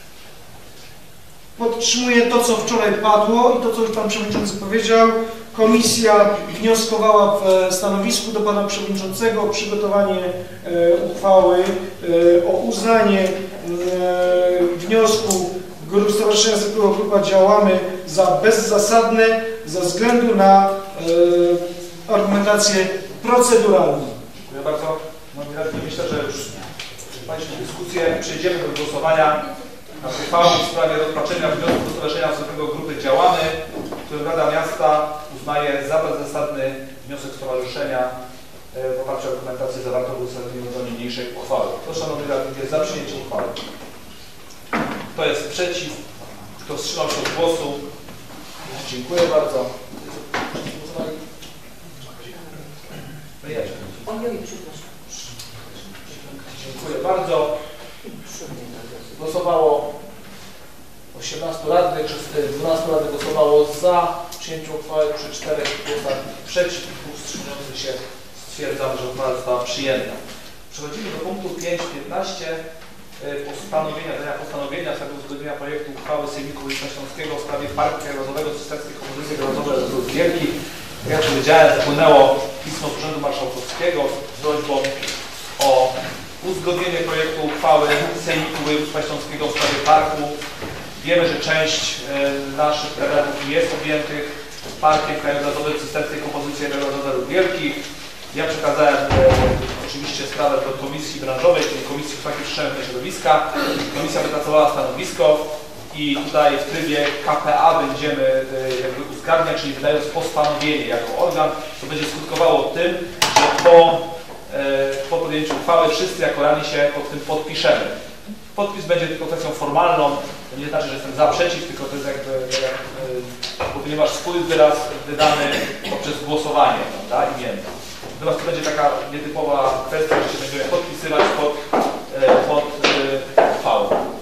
Podtrzymuję to, co wczoraj padło i to, co już pan przewodniczący powiedział. Komisja wnioskowała w stanowisku do pana przewodniczącego o przygotowanie uchwały, o uznanie wniosku Stowarzyszenia Zwykłego Grupa Działamy za bezzasadne ze względu na argumentację proceduralny. Dziękuję bardzo. Myślę, że już przeprowadziliśmy dyskusję. Przejdziemy do głosowania nad uchwałą w sprawie rozpatrzenia wniosku do Stowarzyszenia Wschodniego Grupy Działamy, w którym Rada Miasta uznaje za bezzasadny wniosek stowarzyszenia w oparciu o dokumentację zawartą w uzasadnieniu niniejszej uchwały. Kto, szanowny radny, jest za przyjęciem uchwały? Kto jest przeciw? Kto wstrzymał się od głosu? Dziękuję bardzo. Dziękuję bardzo. Głosowało 18 radnych, 12 radnych głosowało za przyjęciem uchwały, przy 4 głosach przeciw, 2 wstrzymujących się. Stwierdzam, że uchwała została przyjęta. Przechodzimy do punktu 5.15. Postanowienia w sprawie uzgodnienia projektu uchwały Sejmiku Województwa Śląskiego w sprawie Parku Krajobrazowego Cysterskiej Kompozycji Krajobrazowej Zrób Wielki. Jak ja powiedziałem, wpłynęło pismo z Urzędu Marszałkowskiego z prośbą o uzgodnienie projektu uchwały Sejmiku Województwa Śląskiego w sprawie parku. Wiemy, że część naszych terenów jest objętych Parkiem Krajobrazowym Cysterskiej Kompozycji Krajobrazowej Zrób Wielki. Ja przekazałem oczywiście sprawę do komisji branżowej, czyli Komisji Wsparcia Przestrzennego Środowiska. Komisja wypracowała stanowisko i tutaj w trybie KPA będziemy jakby uzgadniać, czyli wydając postanowienie jako organ, to będzie skutkowało tym, że po podjęciu uchwały wszyscy jako radni się pod tym podpiszemy. Podpis będzie tylko kwestią formalną, to nie znaczy, że jestem za, przeciw, tylko to jest jakby, ponieważ swój wyraz wydany poprzez głosowanie, prawda, imienne. Natomiast to będzie taka nietypowa kwestia, że się będziemy podpisywać pod uchwałą.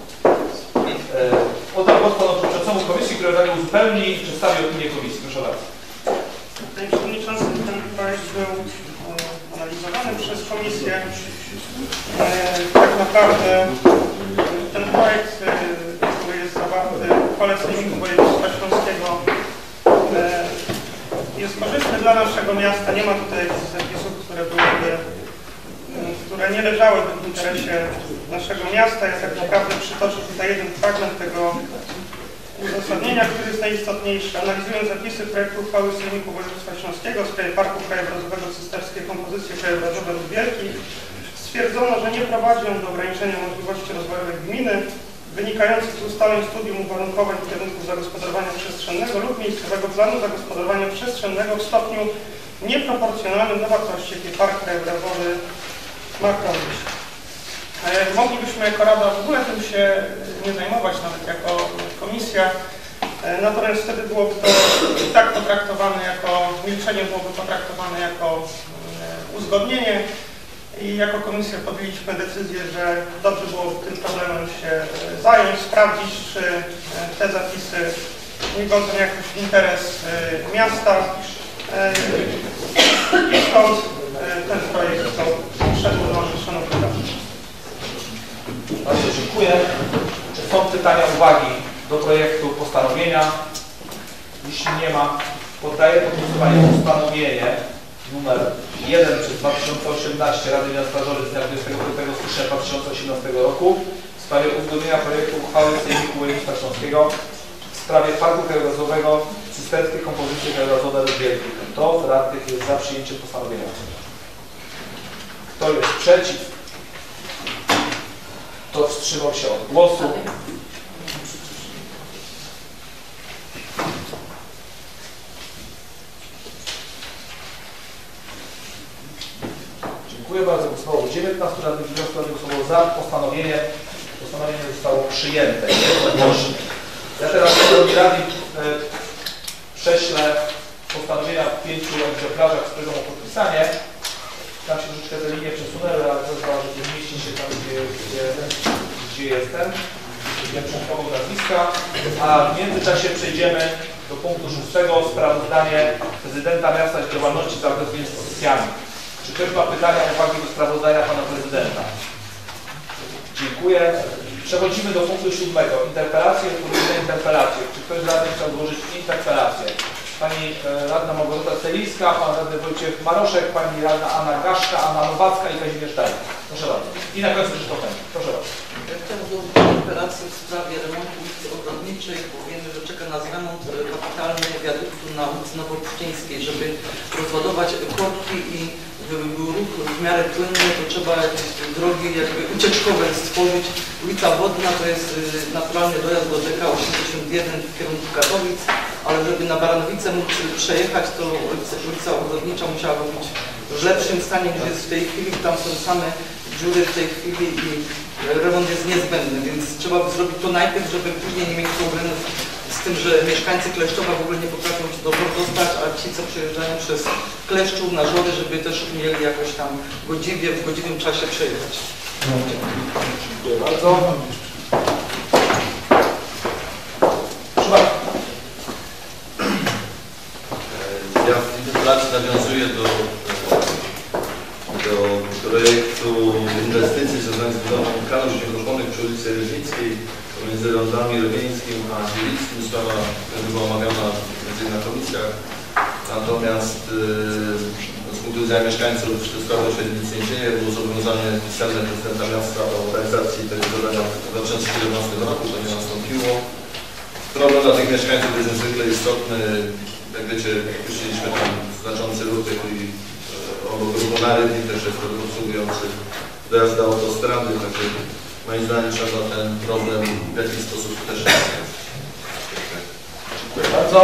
Oddam głos panu przewodniczącemu komisji, który dalej uzupełni i przedstawi opinię komisji. Proszę bardzo. Panie Przewodniczący, ten projekt był analizowany przez komisję. Tak naprawdę ten projekt, który jest zawarty w uchwale Sejmiku Województwa Śląskiego, jest korzystny dla naszego miasta. Nie ma tutaj zapisów, które nie leżałyby w interesie naszego miasta. Ja tak naprawdę przytoczę tutaj jeden fragment tego uzasadnienia, który jest najistotniejszy. Analizując zapisy projektu uchwały Sejmiku Województwa Śląskiego w sprawie Parku Krajobrazowego Cysterskiej Kompozycji Krajobrazowej Zrób Wielki, stwierdzono, że nie prowadzi on do ograniczenia możliwości rozwojowych gminy wynikających z ustaleń studium uwarunkowań kierunków zagospodarowania przestrzennego lub miejscowego planu zagospodarowania przestrzennego w stopniu nieproporcjonalnym do wartości, jakie park krajobrazowy ma chronić. Moglibyśmy jako Rada w ogóle tym się nie zajmować, nawet jako komisja, natomiast wtedy byłoby to i tak potraktowane jako, milczenie byłoby potraktowane jako uzgodnienie. I jako komisja podjęliśmy decyzję, że dobrze byłoby tym problemem się zająć, sprawdzić, czy te zapisy nie godzą jakoś w interes miasta. I stąd ten projekt został przedłożony, szanowni radni. Bardzo dziękuję. Czy są pytania, uwagi do projektu postanowienia? Jeśli nie ma, poddaję pod głosowanie postanowienie numer 1 przez 2018 Rady Miasta Żory z dnia 25 stycznia 2018 roku w sprawie uzgodnienia projektu uchwały Sejmiku Województwa Śląskiego w sprawie Parku Krajobrazowego Cysterskiej Kompozycji Krajobrazowej Zrób Wielki. Kto z radnych jest za przyjęciem postanowienia? Kto jest przeciw? Kto wstrzymał się od głosu? Dziękuję bardzo. Głosowało 19 radnych, 19 radnych głosowało za. Postanowienie zostało przyjęte. Ja teraz do Rady prześlę postanowienia w 5 egzemplarzach z prośbą o podpisanie. Tam się troszeczkę te linie przesunęły, ale to jest że zmieści się tam, gdzie jestem. Ja przeczytam nazwiska. A w międzyczasie przejdziemy do punktu 6. Sprawozdanie prezydenta miasta z działalności związanej z inwestycjami. Czy ktoś ma pytania, uwagi do sprawozdania pana prezydenta? Dziękuję. Przechodzimy do punktu 7. Interpelacje, odpowiednie interpelacje. Czy ktoś z radnych chciał złożyć interpelację? Pani radna Małgorzata Celińska, pan radny Wojciech Maroszek, pani radna Anna Gaszka, Anna Nowacka i Kazimierz Dajek. Proszę bardzo. I na końcu Krzysztof Pęk. Proszę bardzo. Ja chciałbym złożyć interpelację w sprawie remontu ulicy Ogrodniczej, bo wiemy, że czeka nas remont kapitalny wiaduktu na ulicy Nowopuścińskiej, żeby rozładować korki i żeby był ruch w miarę płynny, to trzeba jakieś drogi jakby ucieczkowe stworzyć. Ulica Wodna to jest naturalny dojazd do DK 81 w kierunku Katowic, ale żeby na Baranowicę móc przejechać, to ulica Ogrodnicza musiała być w lepszym stanie niż jest w tej chwili. Tam są same dziury w tej chwili i remont jest niezbędny, więc trzeba by zrobić to najpierw, żeby później nie mieć problemów z tym, że mieszkańcy Kleszczowa w ogóle nie potrafią się do Żor dostać, a ci, co przyjeżdżają przez Kleszczów na Żory, żeby też mieli jakoś tam w godziwym czasie przejechać. Dziękuję bardzo. Ja w interpelacji nawiązuję do projektu inwestycji związanych z budową kanałów przeciwpożarnych przy ulicy Rybnickiej pomiędzy rondami Rybieńskim a Dzielickim. Sprawa była omawiana na komisjach. Natomiast z punktu widzenia mieszkańców te sprawy się nic nie dzieje. Było zobowiązanie pisane prezydenta miasta o realizacji tego zadania w 2017 roku, to nie nastąpiło. Problem dla tych mieszkańców jest niezwykle istotny. Jak wiecie, puściliśmy tam znaczący ruch i obok ruchu na Rybnik też jest obsługujący dojazd do autostrady, także moim zdaniem trzeba ten problem w jakiś sposób też rozwiązać. Dziękuję bardzo.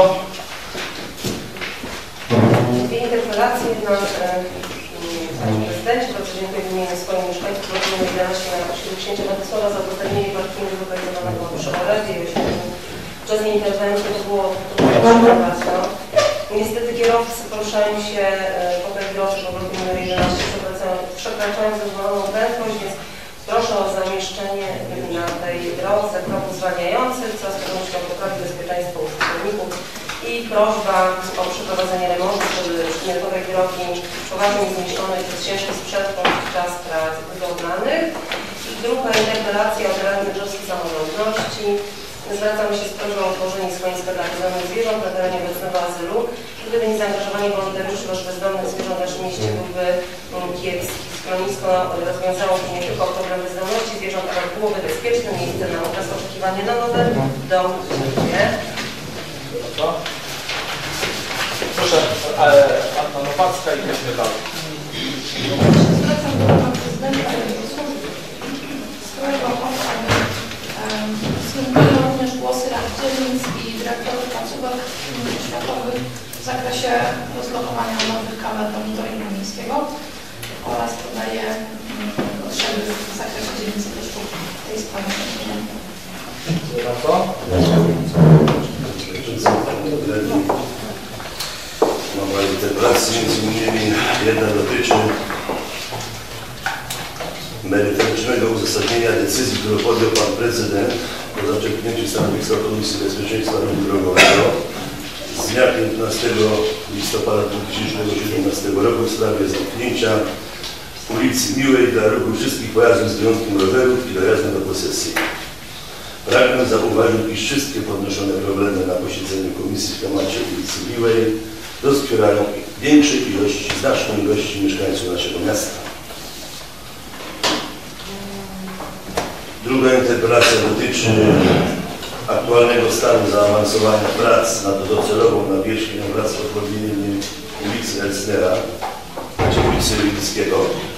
Dwie interpelacje na Panie Prezydencie. Bardzo dziękuję w imieniu swoich mieszkańców. Proponuję 11 na księcia Władysława za udostępnienie parkingu zlokalizowanego przy Olewie i przez nie interwencję to było bardzo. Niestety kierowcy poruszają się po tej drodze po roku numer 11 przekraczając dozwoloną prędkość, więc proszę o zamieszczenie na tej drodze kroków zwalniających, co z pewnością poprawi bezpieczeństwo użytkowników i prośba o przeprowadzenie remontu przedmiotowej drogi poważnie zniszczonej przez ciężki sprzęt podczas prac budowlanych. I druga interpelacja o terenie Bydgoskiej Samorządności. Zwracamy się z prośbą o utworzenie schroniska dla bezdomnych zwierząt na terenie obecnego azylu. Gdyby nie zaangażowanie wolontariuszy w bezdomnych zwierząt w naszym mieście byłby kiepski. Schronisko rozwiązałoby nie tylko problem bezdomności zwierząt, ale byłoby bezpieczne miejsce na okres oczekiwania na nowe domy. Dziękuję. Proszę, Anna Nowacka i Kasia dalej. Zwracam do Pana Prezydenta i służb z którego słyszano również głosy rad dzielnic i dyrektorów placówek oświatowych w zakresie rozlokowania nowych kamer monitoringu miejskiego oraz podaje potrzeby w zakresie dzielnicy Kleszczów w tej sprawie. Dziękuję bardzo. Mam moje interpelacje, między innymi jedna dotyczy merytorycznego uzasadnienia decyzji, którą podjął Pan Prezydent po zaczerpnięciu stanowiska Komisji Bezpieczeństwa Ruchu Drogowego z dnia 15 listopada 2017 roku w sprawie zamknięcia ulicy Miłej dla ruchu wszystkich pojazdów z wyjątkiem rowerów i dojazdu do posesji. Pragnę zauważyć, iż wszystkie podnoszone problemy na posiedzeniu Komisji w temacie ulicy Miłej doskwierają znacznej ilości mieszkańców naszego miasta. Druga interpelacja dotyczy aktualnego stanu zaawansowania prac nad docelową nawierzchnią wraz z odwodnieniem ulicy Elsnera, znaczy ulicy Rybnickiego.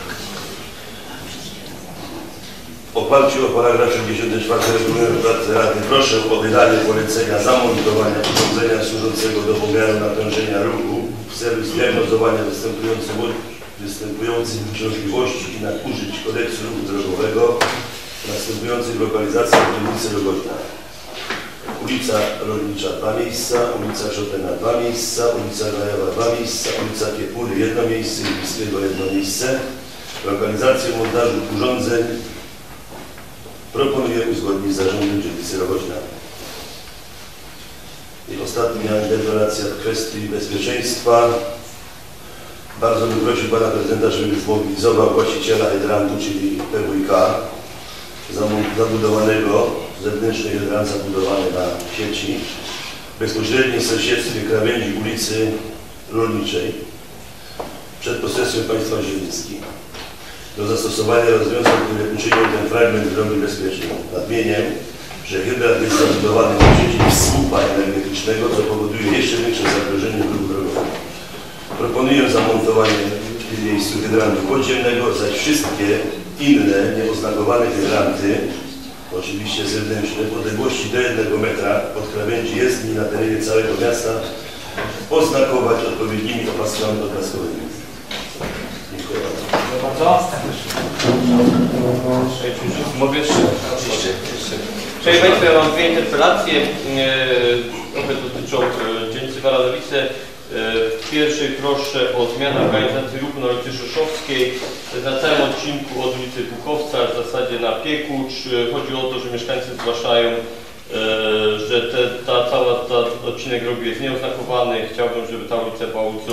W oparciu o paragraf 64 regulaminu pracy Rady proszę o wydanie polecenia zamontowania urządzenia służącego do pomiaru natężenia ruchu w celu zdiagnozowania występujących uciążliwości i nadużyć kodeksu ruchu drogowego w następujących lokalizacjach ulicy Rogoźna. Ulica Rolnicza 2 miejsca, ulica Chopina 2 miejsca, ulica Grajowa 2 miejsca, ulica Kiepury 1 miejsce i Bliskiego 1 miejsce. Lokalizację montażu urządzeń proponuję uzgodnić z zarządem dzielnicy Rogoźna. I ostatnia interpelacja w kwestii bezpieczeństwa. Bardzo bym prosił Pana Prezydenta, żeby zmobilizował właściciela hydrantu, czyli PWK, zabudowanego, zewnętrzny hydrant zabudowany na sieci, w bezpośrednim sąsiedztwie krawędzi ulicy Rolniczej, przed posesją państwa Zielińskiej, do zastosowania rozwiązań, które uczynią ten fragment drogi bezpieczną. Nadmienię, że hydrant jest zabudowany na sieci słupa energetycznego, co powoduje jeszcze większe zagrożenie dróg drogowych. Proponuję zamontowanie miejscu hydrantu podziemnego, zaś wszystkie inne nieoznakowane hydranty, oczywiście zewnętrzne, w odległości do 1 metra od krawędzi jezdni na terenie całego miasta oznakować odpowiednimi opaskami odblaskowymi. Dziękuję bardzo. Mogę jeszcze? Cześć Państwu, ja mam dwie interpelacje. Obie dotyczą dzielnicy Baranowice. W pierwszej proszę o zmianę organizacji ruchu na ulicy Rzeszowskiej. Na całym odcinku od ulicy Bukowca, w zasadzie na Piekucz. Chodzi o to, że mieszkańcy zgłaszają, że cały odcinek drogi jest nieoznakowany. Chciałbym, żeby ta ulica była ulicą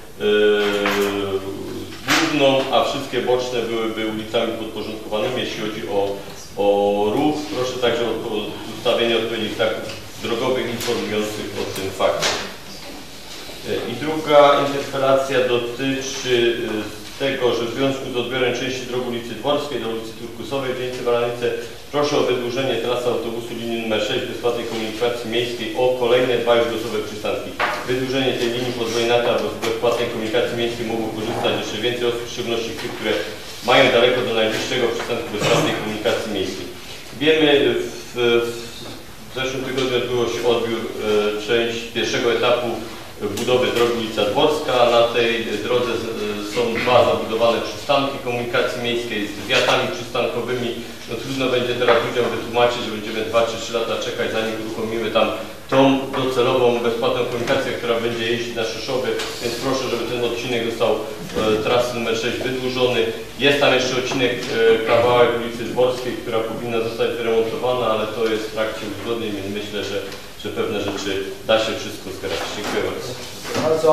główną, a wszystkie boczne byłyby ulicami podporządkowanymi, jeśli chodzi o ruch. Proszę także o ustawienie odpowiednich znaków drogowych informujących o tym fakcie. I druga interpelacja dotyczy tego, że w związku z odbiorem części drogi ulicy Dworskiej do ulicy Turkusowej w dzielnicy Baranowice proszę o wydłużenie trasy autobusu linii nr 6 bezpłatnej komunikacji miejskiej o kolejne 2 już gotowe przystanki. Wydłużenie tej linii pozwoli na to, aby z bezpłatnej komunikacji miejskiej mogło korzystać jeszcze więcej osób, w szczególności tych, które mają daleko do najbliższego przystanku bezpłatnej komunikacji miejskiej. Wiemy, w zeszłym tygodniu odbyło się odbiór pierwszego etapu budowy drogi ulica Dworska. Na tej drodze są 2 zabudowane przystanki komunikacji miejskiej z wiatami przystankowymi. No, trudno będzie teraz ludziom wytłumaczyć, że będziemy 2 czy 3 lata czekać, zanim uruchomimy tam tą docelową bezpłatną komunikację, która będzie jeździć na Szeszowy, więc proszę, żeby ten odcinek został trasy nr 6 wydłużony. Jest tam jeszcze odcinek kawałek ulicy Dworskiej, która powinna zostać wyremontowana, ale to jest w trakcie uzgodnień, więc myślę, że pewne rzeczy da się wszystko zgrać. Dziękuję bardzo. Dziękuję bardzo.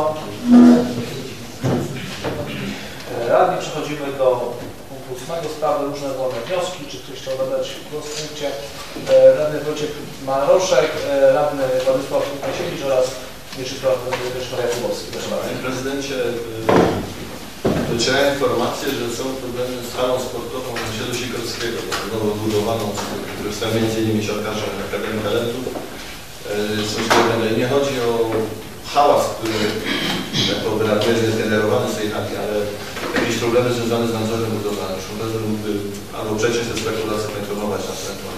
Radni, przechodzimy do punktu 8. Sprawy różne wolne wnioski. Czy ktoś chciał dodać głos w punkcie? Radny Wojciech Maroszek, radny Władysław Łukasiewicz oraz Mieczysław Jakubowski. Proszę bardzo. Panie prezydencie, docierają informacje, że są problemy z halą sportową na osiedlu Sikorskiego, nowo budowaną, które są m.in. siatkarzem Akademii Talentów. Nie chodzi o hałas, który jest generowany z tej hali, ale jakieś problemy związane z nadzorem budowlanym. Czy prezydent mógłby albo przeciąć te spekulacje, poinformować nas na temat?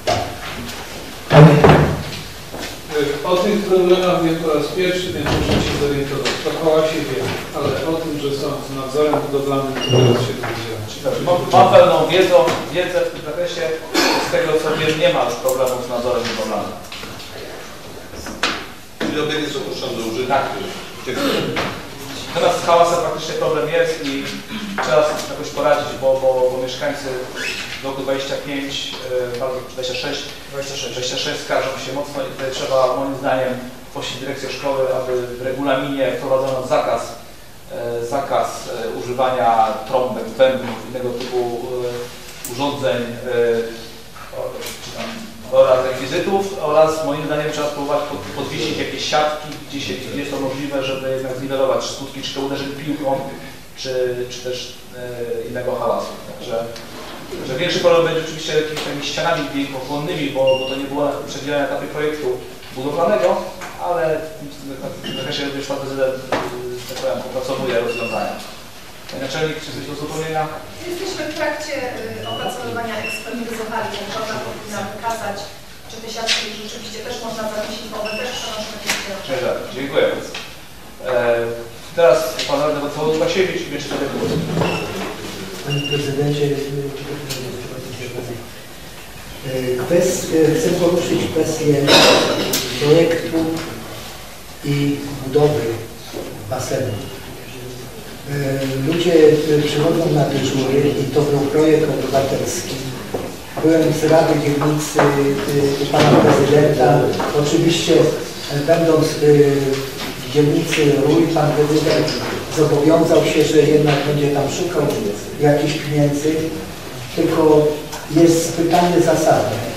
O tych problemach wiem po raz pierwszy, więc muszę się zorientować. To hałasie wiem, ale o tym, że są z nadzorem budowlanym, to teraz się dowiedziałem. Mam pełną wiedzę w tym zakresie. Z tego co wiem, nie ma już problemów z nadzorem budowlanym. Czyli obiekty są puszczane do użytku. Tak. Teraz z hałasem praktycznie problem jest i trzeba jakoś poradzić, bo mieszkańcy w roku 25, 26 skarżą się mocno i tutaj trzeba moim zdaniem prosić dyrekcję szkoły, aby w regulaminie wprowadzono zakaz używania trąbek, bębnów, innego typu urządzeń oraz rekwizytów oraz moim zdaniem trzeba spróbować podwiesić jakieś siatki, gdzie jest to możliwe, żeby jednak zniwelować skutki, czy to uderzeń piłką, czy też innego hałasu. Także większy problem będzie oczywiście jakimiś ścianami dźwiękochłonnymi, bo to nie było przewidziane na etapie projektu budowlanego, ale w zakresie również pan prezydent, tak powiem, opracowuje rozwiązania. Panie Naczelnik, czy coś do uzupełnienia? Jesteśmy w trakcie opracowywania ekspertyzy hali, także ona powinna wykazać, czy te siatki rzeczywiście też można zawiesić, bo one też przenoszą jakieś... Dziękuję bardzo. Teraz pan radny Władysław Łukasiewicz i Mieczysław Jakubowski. Panie prezydencie, chcę poruszyć kwestię projektu i budowy basenu. Ludzie przychodzą na dyżury i to był projekt obywatelski. Byłem z Rady Dzielnicy u pana prezydenta. Oczywiście będąc w dzielnicy Rój, pan prezydent zobowiązał się, że jednak będzie tam szukał jakichś pieniędzy. Tylko jest pytanie zasadne.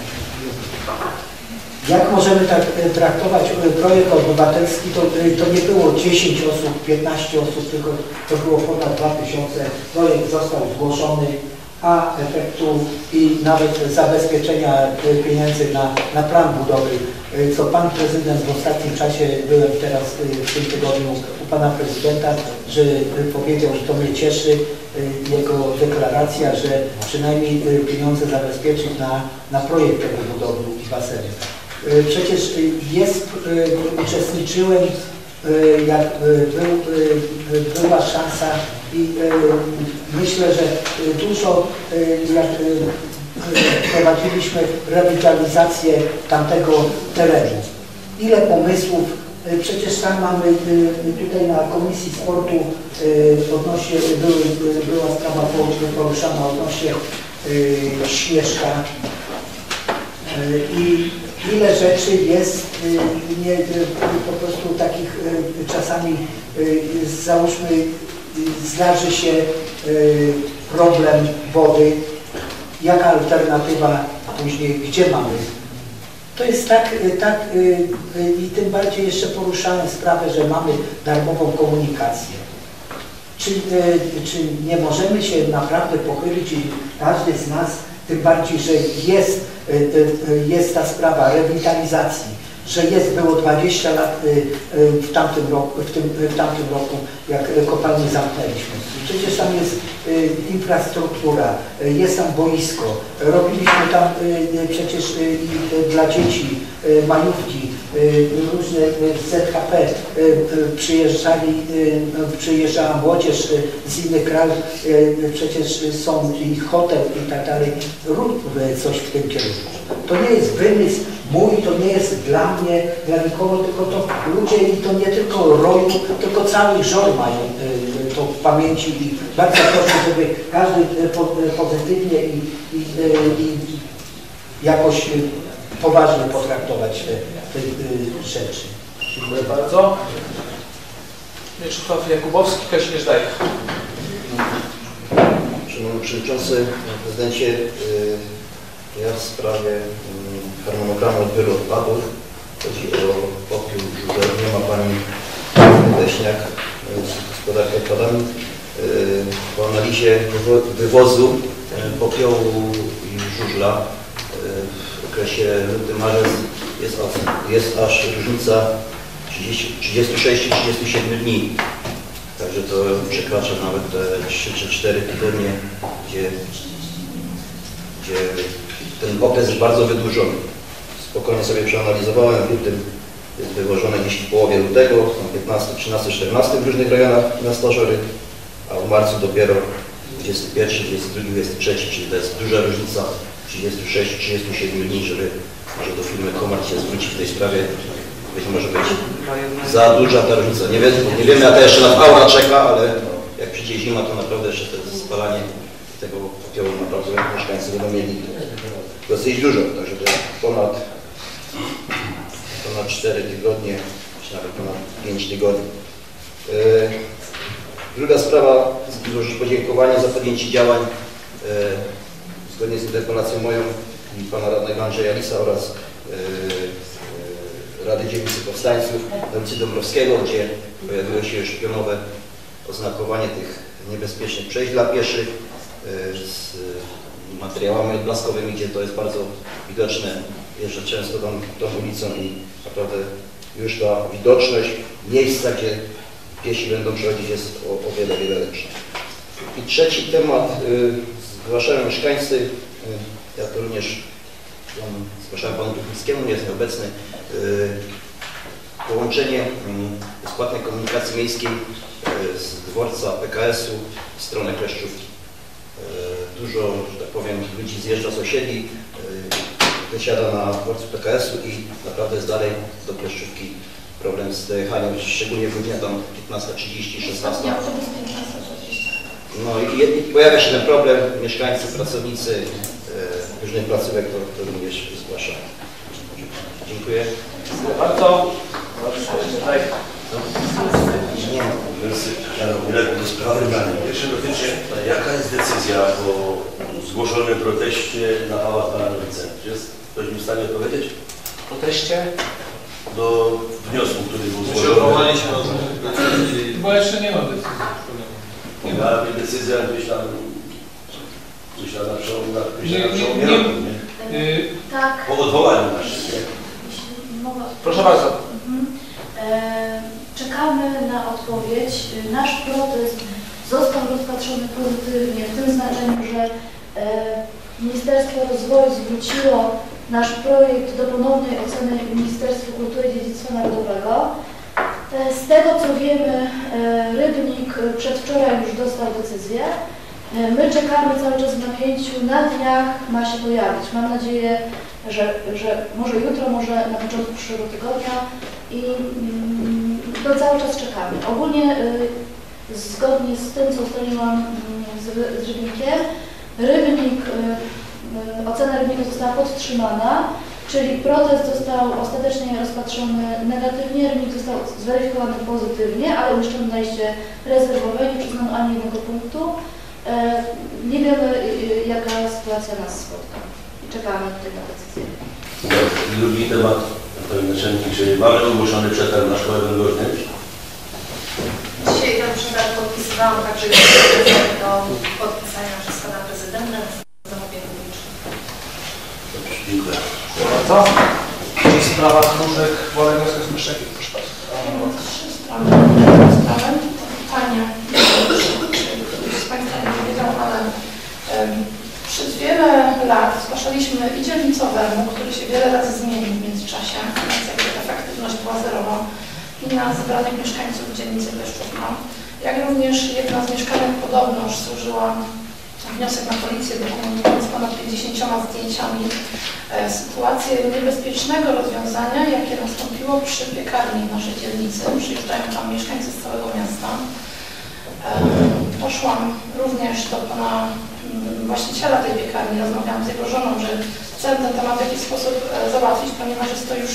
Jak możemy tak traktować projekt obywatelski? To nie było 10 osób, 15 osób, tylko to było ponad 2000. Projekt został zgłoszony, a efektu i nawet zabezpieczenia pieniędzy na plan budowy co Pan Prezydent w ostatnim czasie, byłem teraz w tym tygodniu u Pana Prezydenta, że powiedział, że to mnie cieszy, jego deklaracja, że przynajmniej pieniądze zabezpieczyć na projekt tego budowy i basenu. Przecież uczestniczyłem, jak była szansa i myślę, że dużo jak prowadziliśmy rewitalizację tamtego terenu. Ile pomysłów, przecież tam mamy tutaj na Komisji Sportu odnośnie, była sprawa poruszana odnośnie Śnieżka i ile rzeczy jest po prostu takich czasami załóżmy zdarzy się problem wody, jaka alternatywa później, gdzie mamy. To jest tak i tym bardziej jeszcze poruszałem sprawę, że mamy darmową komunikację. Czy nie możemy się naprawdę pochylić i każdy z nas, tym bardziej, że jest ta sprawa rewitalizacji, że było 20 lat w tamtym roku, jak kopalnię zamknęliśmy. Przecież tam jest infrastruktura, jest tam boisko, robiliśmy tam przecież dla dzieci majówki, różne ZHP, przyjeżdżała młodzież z innych krajów, przecież są i hotel i tak dalej. Róbmy coś w tym kierunku. To nie jest wymysł mój, to nie jest dla mnie, dla nikogo, tylko to ludzie i to nie tylko roju, tylko cały rząd mają to w pamięci i bardzo proszę, żeby każdy pozytywnie i jakoś poważnie potraktować te rzeczy. Dziękuję bardzo. Mieczysław Jakubowski, Kazimierz Dajka. Szanowny Przewodniczący, Prezydencie, ja w sprawie harmonogramu odbioru odpadów, chodzi o popiół, żużel, nie ma Pani Leśniak z gospodarki odpadami. Po analizie wywozu popiołu i żużla w okresie luty-marzec jest aż różnica 36-37 dni. Także to przekracza nawet te 3 czy 4 tygodnie, gdzie ten okres jest bardzo wydłużony. Spokojnie sobie przeanalizowałem, w lutym jest wywożone gdzieś w połowie lutego, są 15, 13, 14 w różnych rejonach miasta Żory, a w marcu dopiero 21, 22, 23, czyli to jest duża różnica 36-37 dni, żeby może do firmy Komart się zwrócić w tej sprawie. Być może być za duża ta różnica. Nie wiemy, jaka jeszcze nas aura czeka, ale jak przyjdzie zima, to naprawdę jeszcze to spalanie tego popiołu naprawdę mieszkańcy będą mieli dosyć dużo. Także to jest ponad 4 tygodnie, czy nawet ponad 5 tygodni. Druga sprawa, złożyć podziękowanie za podjęcie działań zgodnie z interpelacją moją i pana radnego Andrzeja Lisa oraz Rady Dzielnicy Powstańców na ulicy Dąbrowskiego, gdzie pojawiło się już pionowe oznakowanie tych niebezpiecznych przejść dla pieszych z materiałami odblaskowymi, gdzie to jest bardzo widoczne. Jeżdżę często tą ulicą i naprawdę już ta widoczność miejsca, gdzie piesi będą przechodzić, jest o wiele, wiele lepsza. I trzeci temat zgłaszają mieszkańcy, ja to również zgłaszałem panu Duchnickiemu, jest nieobecny, połączenie bezpłatnej komunikacji miejskiej z dworca PKS-u w stronę Kleszczówki. Dużo, że tak powiem, ludzi zjeżdża z osiedli, wysiada na dworcu PKS-u i naprawdę jest dalej do Kleszczówki problem z dojechaniem, szczególnie w godzinę tam 15:30, 16. No i pojawia się ten problem, mieszkańcy, pracownicy różnych placówek to również zgłaszają. Dziękuję. Dziękuję bardzo. Do sprawy danej. Pierwsze dotyczy, jaka jest decyzja po zgłoszonym proteście na hałas Baranowice? Czy jest ktoś mi w stanie odpowiedzieć? Proteście? Do wniosku, który był zgłoszony. Bo jeszcze nie ma decyzji. Nie ma decyzja gdzieś tam na przełomie roku, nie? Tak. Po odwołaniu naszym. No Proszę bardzo. Czekamy na odpowiedź. Nasz protest został rozpatrzony pozytywnie, w tym znaczeniu, że Ministerstwo Rozwoju zwróciło nasz projekt do ponownej oceny Ministerstwu Kultury i Dziedzictwa Narodowego. Z tego co wiemy, Rybnik przedwczoraj już dostał decyzję. My czekamy cały czas w napięciu, na dniach ma się pojawić. Mam nadzieję, że może jutro, może na początku przyszłego tygodnia i to cały czas czekamy. Ogólnie zgodnie z tym, co ustaliłam z Rybnikiem, ocena Rybnika została podtrzymana, czyli protest został ostatecznie rozpatrzony negatywnie, Rybnik został zweryfikowany pozytywnie, ale umieszczono na liście rezerwowej, nie przyznano ani jednego punktu. Nie wiemy, jaka sytuacja nas spotka i czekamy tutaj na decyzję. Drugi temat, Panie Naczelnik, czy mamy ogłoszony przetarg na szkołę węglożną? Dzisiaj ten przetarg podpisywałam, także do podpisania przez Pana Prezydenta na zamówienie publiczne. Dobrze, dziękuję. Co? W sprawach różnych wolnych wniosków zgłoszonych, proszę Państwa. Trzy sprawy. Pytanie. Z Państwa nie wiedział, ale przez wiele lat zgłaszaliśmy i dzielnicowemu, który się wiele razy zmienił w międzyczasie, więc jakby efektywność była zerowa, i na zebranych mieszkańców dzielnicy Leszczówna, jak również jedna z mieszkanek podobno już złożyła wniosek na policję, dokumentując ponad 50 zdjęciami sytuację niebezpiecznego rozwiązania, jakie nastąpiło przy piekarni w naszej dzielnicy. Przyjeżdżają tam mieszkańcy z całego miasta. Poszłam również do pana właściciela tej piekarni, rozmawiałam z jego żoną, że chcę ten temat w jakiś sposób załatwić, ponieważ jest to już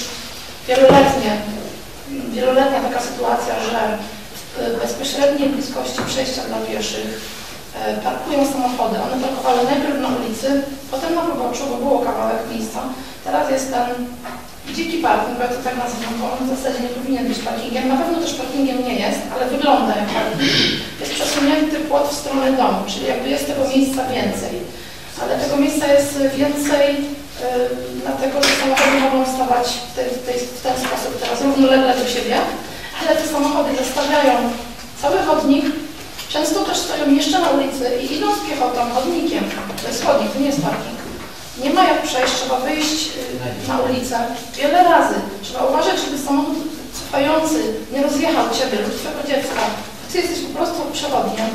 wieloletnia taka sytuacja, że w bezpośredniej bliskości przejścia dla pieszych parkują samochody. One parkowały najpierw na ulicy, potem na poboczu, bo było kawałek miejsca. Teraz jest ten dziki parking, bo ja to tak nazywam, bo on w zasadzie nie powinien być parkingiem. Na pewno też parkingiem nie jest, ale wygląda jak parking. Jest przesunięty płot w stronę domu, czyli jakby jest tego miejsca więcej. Ale tego miejsca jest więcej dlatego, że samochody mogą stawać w ten sposób teraz równolegle do siebie, ale te samochody zostawiają cały chodnik, często też stoją jeszcze na ulicy i idą z piechotą chodnikiem. To jest chodnik, to nie jest parking. Nie ma jak przejść, trzeba wyjść na ulicę wiele razy. Trzeba uważać, żeby samochód cofający nie rozjechał Ciebie lub Twojego dziecka. Ty jesteś po prostu przewodniem.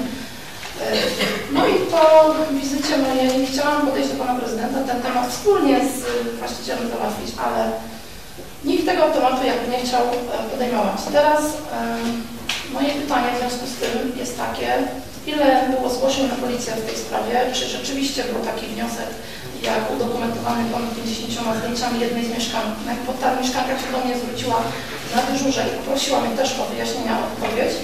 No i po wizycie mojej chciałam podejść do Pana Prezydenta, ten temat wspólnie z właścicielem załatwić, ale nikt tego tematu jakby nie chciał podejmować. Teraz moje pytanie w związku z tym jest takie, ile było zgłoszeń na policję w tej sprawie, czy rzeczywiście był taki wniosek, jak udokumentowany ponad 50 zdjęciami jednej z mieszkanek, bo ta mieszkanka się do mnie zwróciła na dyżurze i poprosiła mnie też o wyjaśnienia, o odpowiedź.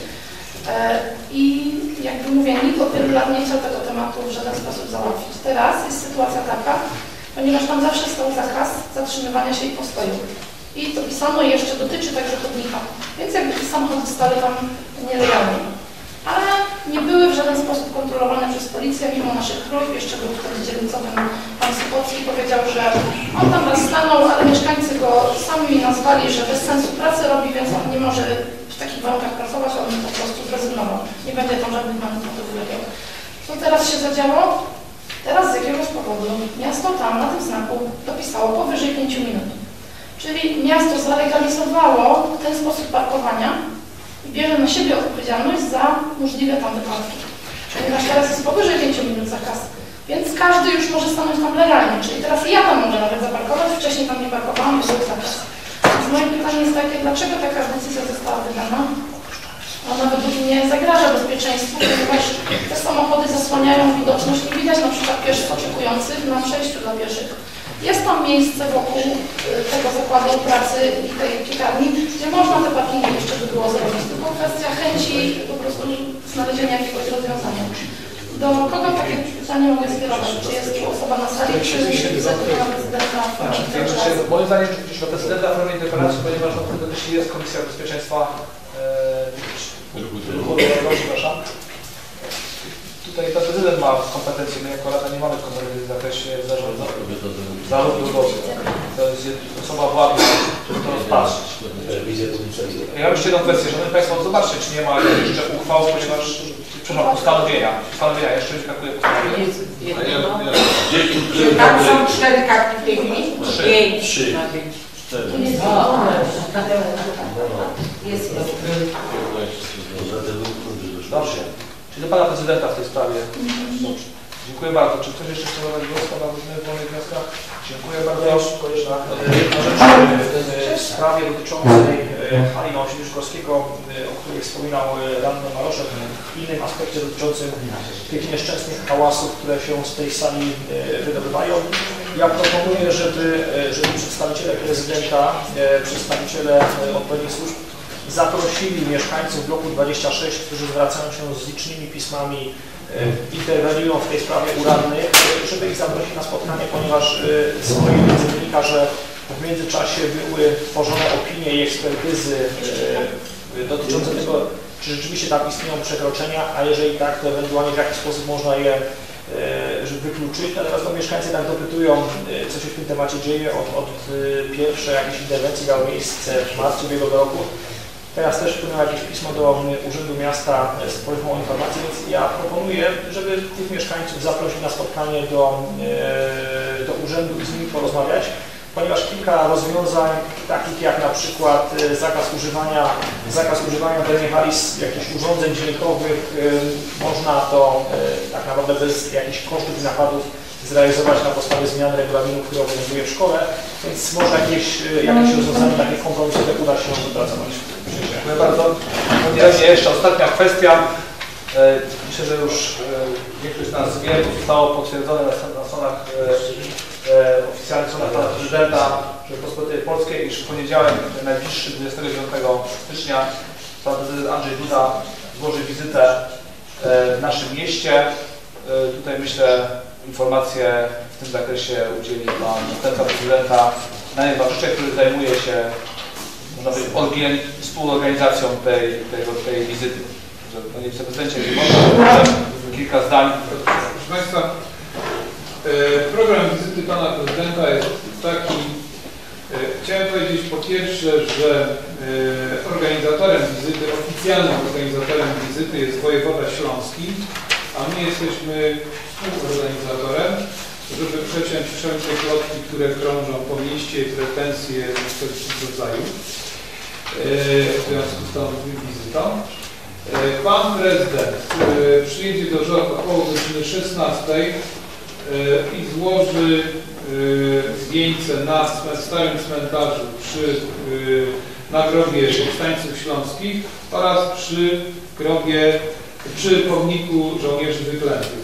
I jakby mówię, nikt od wielu lat nie chciał tego tematu w żaden sposób załatwić. Teraz jest sytuacja taka, ponieważ tam zawsze stał zakaz zatrzymywania się i postoju. I to pisano jeszcze dotyczy także chodnika, więc jakby te samochody stały tam nielegalnie. Ale nie były w żaden sposób kontrolowane przez policję, mimo naszych próśb. Jeszcze był wtedy dzielnicowym pan Sopocki powiedział, że on tam raz stanął, ale mieszkańcy go sami nazwali, że bez sensu pracy robi, więc on nie może w takich warunkach pracować, on po prostu zrezygnował. Nie będzie tam żadnych mandatów wylegiał. Co teraz się zadziało? Teraz z jakiegoś powodu miasto tam na tym znaku dopisało powyżej 5 minut. Czyli miasto zalegalizowało ten sposób parkowania i bierze na siebie odpowiedzialność za możliwe tam wypadki. Ponieważ teraz jest powyżej 5 minut zakaz, więc każdy już może stanąć tam legalnie. Czyli teraz ja tam mogę nawet zaparkować, wcześniej tam nie parkowałam, bo był zakaz. Więc moje pytanie jest takie, dlaczego taka decyzja została wydana? Ona według mnie zagraża bezpieczeństwu, ponieważ te samochody zasłaniają widoczność. Nie widać na przykład pieszych oczekujących na przejściu dla pieszych. Jest tam miejsce wokół tego zakładu pracy i tej piekarni, gdzie można te parkingi jeszcze by było zrobić. Tylko kwestia chęci po prostu znalezienia jakiegoś rozwiązania. Do kogo takie pytanie mogę skierować? Czy jest tu osoba na sali, czy do pana prezydenta? Moim zdaniem do prezydenta w formie interpelacji, ponieważ na tym też jest Komisja Bezpieczeństwa ruchu drogowego, przepraszam. Tutaj pan prezydent ma kompetencje, my jako Rada nie mamy kompetencji w zakresie zarządu ruchu drogowego. To jest osoba władna, która to rozpatrzyć. Ja mam jeszcze jedną kwestię, szanowni Państwo, zobaczcie, czy nie ma jeszcze uchwał, ponieważ, przepraszam, postanowienia, jeszcze wyskakuje postanowienia. Tam są 4 kartki w tej chwili? 3. Jest. Dobrze. Czyli do Pana Prezydenta w tej sprawie. Dobrze. Dziękuję bardzo. Czy ktoś jeszcze chce zabrać głos na różnych wolnych wnioskach? Dziękuję bardzo. W sprawie dotyczącej hali na osiedlu Szklarskiego, o której wspominał radny Maroszek, w innym aspekcie dotyczącym tych nieszczęsnych hałasów, które się z tej sali wydobywają, ja proponuję, żeby przedstawiciele prezydenta, przedstawiciele odpowiednich służb zaprosili mieszkańców bloku 26, którzy zwracają się z licznymi pismami, interweniują w tej sprawie u radnych, żeby ich zaprosić na spotkanie, ponieważ z mojej wiedzy wynika, że w międzyczasie były tworzone opinie i ekspertyzy dotyczące tego, czy rzeczywiście tam istnieją przekroczenia, a jeżeli tak, to ewentualnie w jaki sposób można je wykluczyć. Natomiast no, mieszkańcy tak dopytują, co się w tym temacie dzieje. Od pierwszej jakiejś interwencji miało miejsce w marcu ubiegłego roku. Teraz też wpłynęło jakieś pismo do Urzędu Miasta z prośbą o informację, więc ja proponuję, żeby tych mieszkańców zaprosić na spotkanie do urzędu i z nimi porozmawiać, ponieważ kilka rozwiązań, takich jak na przykład zakaz używania w terenie hali jakichś urządzeń dźwiękowych, można to tak naprawdę bez jakichś kosztów i nakładów zrealizować na podstawie zmian regulaminu, który obowiązuje w szkole, więc może jakieś rozwiązanie takich kompromisowych uda się wypracować. Dziękuję bardzo. Jeszcze ostatnia kwestia. Myślę, że już większość z nas wie, to zostało potwierdzone na stronach oficjalnych stronach pana prezydenta Rzeczypospolitej Polskiej, iż w poniedziałek najbliższy 29 stycznia pan prezydent Andrzej Duda złoży wizytę w naszym mieście. Tutaj myślę, informacje w tym zakresie udzieli pan zastępca prezydenta Daniel Barszczek, który zajmuje się, można powiedzieć, współorganizacją tej wizyty. Panie wiceprezydencie, kilka zdań. Proszę Państwa, program wizyty pana prezydenta jest taki. Chciałem powiedzieć po pierwsze, że organizatorem wizyty, oficjalnym organizatorem wizyty jest wojewoda śląski, a my jesteśmy współorganizatorem, żeby przeciąć wszelkie plotki, które krążą po mieście i pretensje wszelkich rodzajów w związku z tą wizytą. Pan prezydent przyjedzie do Żor około godziny 16 i złoży wieńce na starym cmentarzu na grobie powstańców śląskich oraz przy pomniku żołnierzy wyklętych.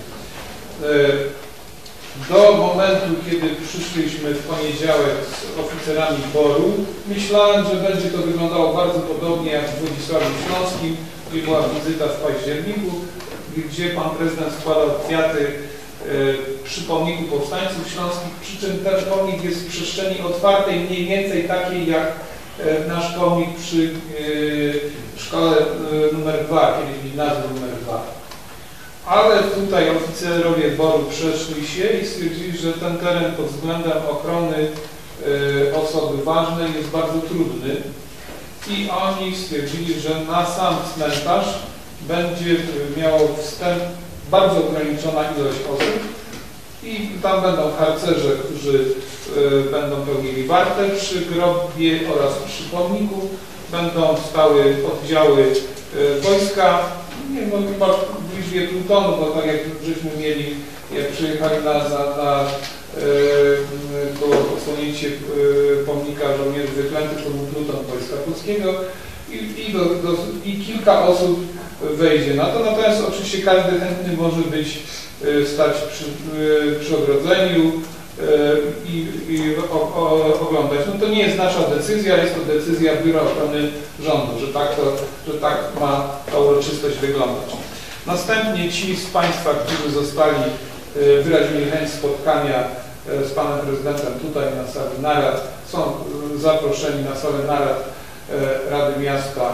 Do momentu, kiedy przyszliśmy w poniedziałek z oficerami BOR-u, myślałem, że będzie to wyglądało bardzo podobnie jak w Władysławiu Śląskim, gdzie była wizyta w październiku, gdzie pan prezydent składał kwiaty przy pomniku powstańców śląskich, przy czym ten pomnik jest w przestrzeni otwartej, mniej więcej takiej jak nasz pomnik przy szkole numer 2, kiedyś gimnazjum numer 2. Ale tutaj oficerowie BOR-u przeszli się i stwierdzili, że ten teren pod względem ochrony osoby ważnej jest bardzo trudny i oni stwierdzili, że na sam cmentarz będzie miało wstęp bardzo ograniczona ilość osób i tam będą harcerze, którzy będą pełnili wartę przy grobie oraz przy pomniku, będą stały oddziały wojska, nie no, chyba w liczbie plutonu, bo tak jak żeśmy mieli, jak przyjechali na odsłonięcie pomnika żołnierzy wyklętych, to był pluton Wojska Polskiego i kilka osób wejdzie na to, natomiast oczywiście każdy chętny może stać przy ogrodzeniu i oglądać. No to nie jest nasza decyzja, jest to decyzja Biura Ochrony Rządu, że tak ma ta uroczystość wyglądać. Następnie ci z Państwa, którzy wyrazili chęć spotkania z Panem Prezydentem tutaj na sali narad, są zaproszeni na salę narad Rady Miasta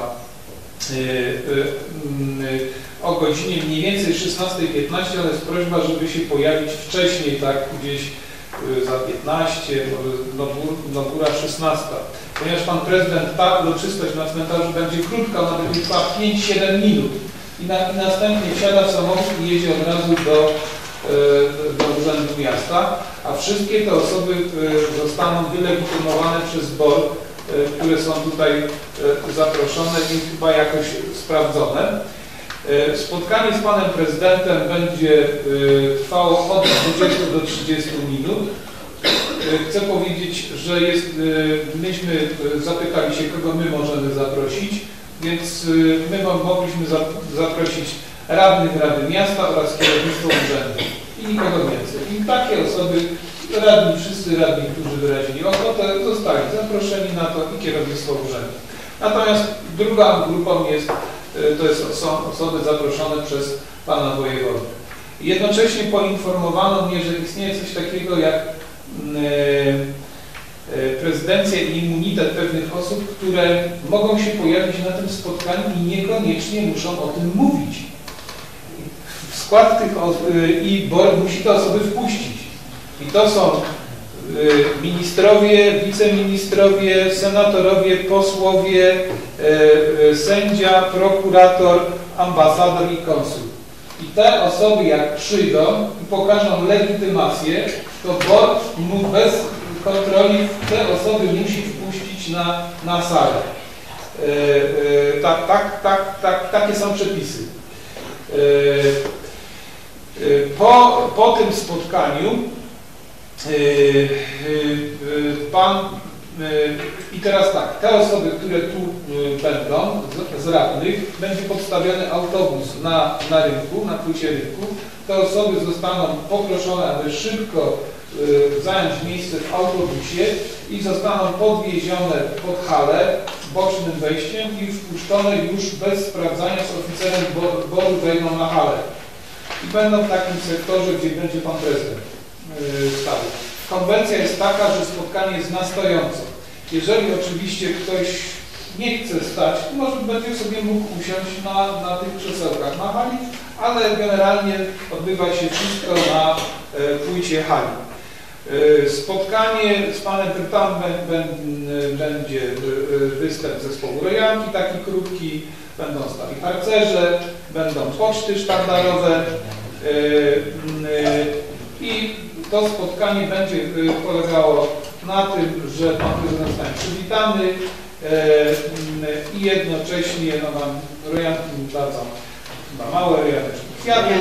o godzinie mniej więcej 16:15, ale jest prośba, żeby się pojawić wcześniej, tak gdzieś za 15, no góra 16. Ponieważ pan prezydent, ta uroczystość na cmentarzu będzie krótka, ona będzie trwała 5-7 minut i następnie wsiada w samochód i jedzie od razu do Urzędu Miasta, a wszystkie te osoby zostaną wylegitymowane przez BOR, które są tutaj zaproszone i chyba jakoś sprawdzone. Spotkanie z panem prezydentem będzie trwało od 20 do 30 minut. Chcę powiedzieć, że myśmy zapytali się, kogo my możemy zaprosić, więc my mogliśmy zaprosić radnych Rady Miasta oraz kierownictwo urzędu i nikogo więcej. I takie osoby, wszyscy radni, którzy wyrazili ochotę, zostali zaproszeni na to i kierownictwo urzędu. Natomiast drugą grupą są osoby zaproszone przez pana wojewodę. Jednocześnie poinformowano mnie, że istnieje coś takiego jak prezydencja i immunitet pewnych osób, które mogą się pojawić na tym spotkaniu i niekoniecznie muszą o tym mówić. W skład tych i BOR musi te osoby wpuścić. I to są ministrowie, wiceministrowie, senatorowie, posłowie, sędzia, prokurator, ambasador i konsul. I te osoby jak przyjdą i pokażą legitymację, to BOR bez kontroli te osoby musi wpuścić na salę. Takie są przepisy. Po tym spotkaniu i teraz tak, te osoby, które tu będą z radnych, będzie podstawiony autobus na rynku, na płycie rynku. Te osoby zostaną poproszone, aby szybko zająć miejsce w autobusie i zostaną podwiezione pod halę bocznym wejściem i wpuszczone już bez sprawdzania z oficerem BOR-u wejdą na halę. I będą w takim sektorze, gdzie będzie pan prezydent stał. Konwencja jest taka, że spotkanie jest na stojąco. Jeżeli oczywiście ktoś nie chce stać, to może będzie sobie mógł usiąść na tych krzesełkach na hali, ale generalnie odbywa się wszystko na płycie hali. Spotkanie z panem tam będzie występ zespołu Rojanki, taki krótki, będą stali harcerze, będą poczty sztandarowe i to spotkanie będzie polegało na tym, że pan prezydent zostanie przywitany i jednocześnie mam rojanki bardzo małe rojaneczki kwiatów,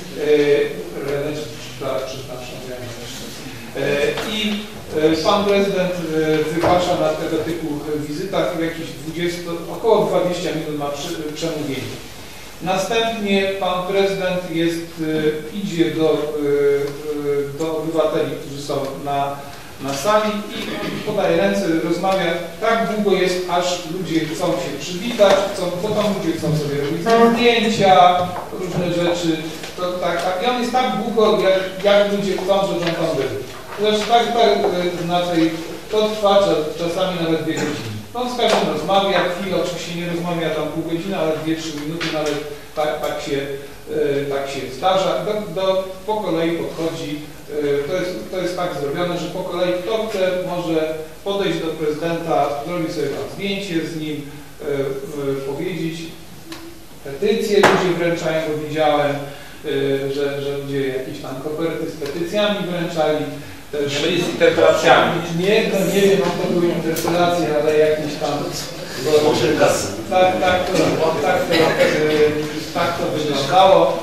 i pan prezydent wygłasza na tego typu wizytach w jakichś około 20 minut ma przemówienie. Następnie pan prezydent idzie do obywateli, którzy są na sali i podaje ręce, rozmawia. Tak długo jest, aż ludzie chcą się przywitać, potem ludzie chcą sobie robić zdjęcia, różne rzeczy. I on jest tak długo, jak ludzie chcą, żeby on tam był. Zresztą to trwa czasami nawet 2 godziny. On z każdym rozmawia, chwilę oczywiście nie rozmawia tam pół godziny, ale 2-3 minuty, nawet tak się zdarza. Po kolei podchodzi, to jest tak zrobione, że po kolei kto chce może podejść do prezydenta, zrobić sobie tam zdjęcie z nim, powiedzieć. Petycje ludzie wręczają, bo widziałem, że ludzie jakieś tam koperty z petycjami wręczali. Czyli z interpelacjami. Nie wiem, to były interpelacje, ale jakieś tam... Tak to wyglądało.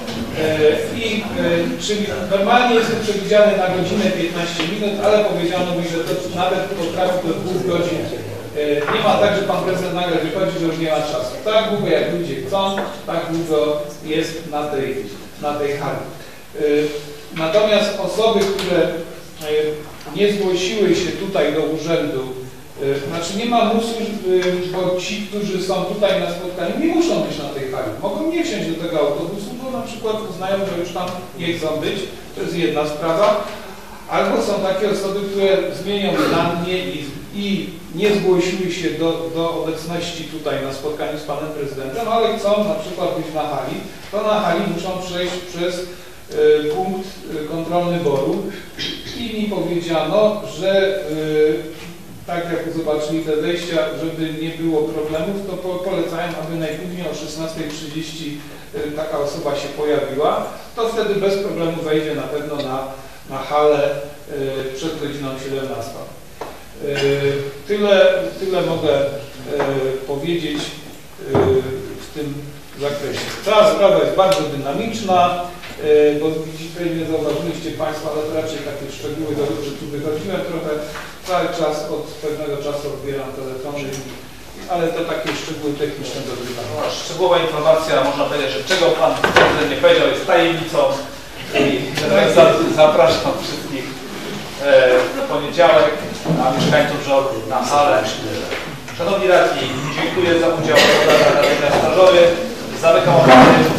Czyli normalnie jest to przewidziane na godzinę 15 minut, ale powiedziano mi, że to nawet potrafi do 2 godzin. Nie ma tak, że pan prezydent nagle wychodzi, że już nie ma czasu. Tak długo jak ludzie chcą, tak długo jest na tej hali. Natomiast osoby, które nie zgłosiły się tutaj do urzędu, znaczy nie ma musu, bo ci, którzy są tutaj na spotkaniu, nie muszą być na tej hali. Mogą nie wsiąść do tego autobusu, bo na przykład uznają, że już tam nie chcą być. To jest jedna sprawa. Albo są takie osoby, które zmienią zdanie i nie zgłosiły się do obecności tutaj na spotkaniu z panem prezydentem, ale chcą na przykład być na hali, to na hali muszą przejść przez punkt kontrolny BOR-u I mi powiedziano, że tak jak zobaczyli te wejścia, żeby nie było problemów, to polecałem, aby najpóźniej o 16:30 taka osoba się pojawiła, to wtedy bez problemu wejdzie na pewno na halę przed godziną 17. Tyle mogę powiedzieć w tym zakresie. Ta sprawa jest bardzo dynamiczna, bo pewnie zauważyliście Państwo, ale to raczej takie szczegóły, że tu wychodziłem trochę, cały czas od pewnego czasu odbieram telefony, ale to takie szczegóły techniczne dogrywamy. Szczegółowa informacja, można powiedzieć, że czego Pan prezydent nie powiedział, jest tajemnicą i zapraszam wszystkich w poniedziałek na mieszkańców Żor na salę. Szanowni radni, dziękuję za udział w obradach Rady Miasta Żory. Zamykam obrady.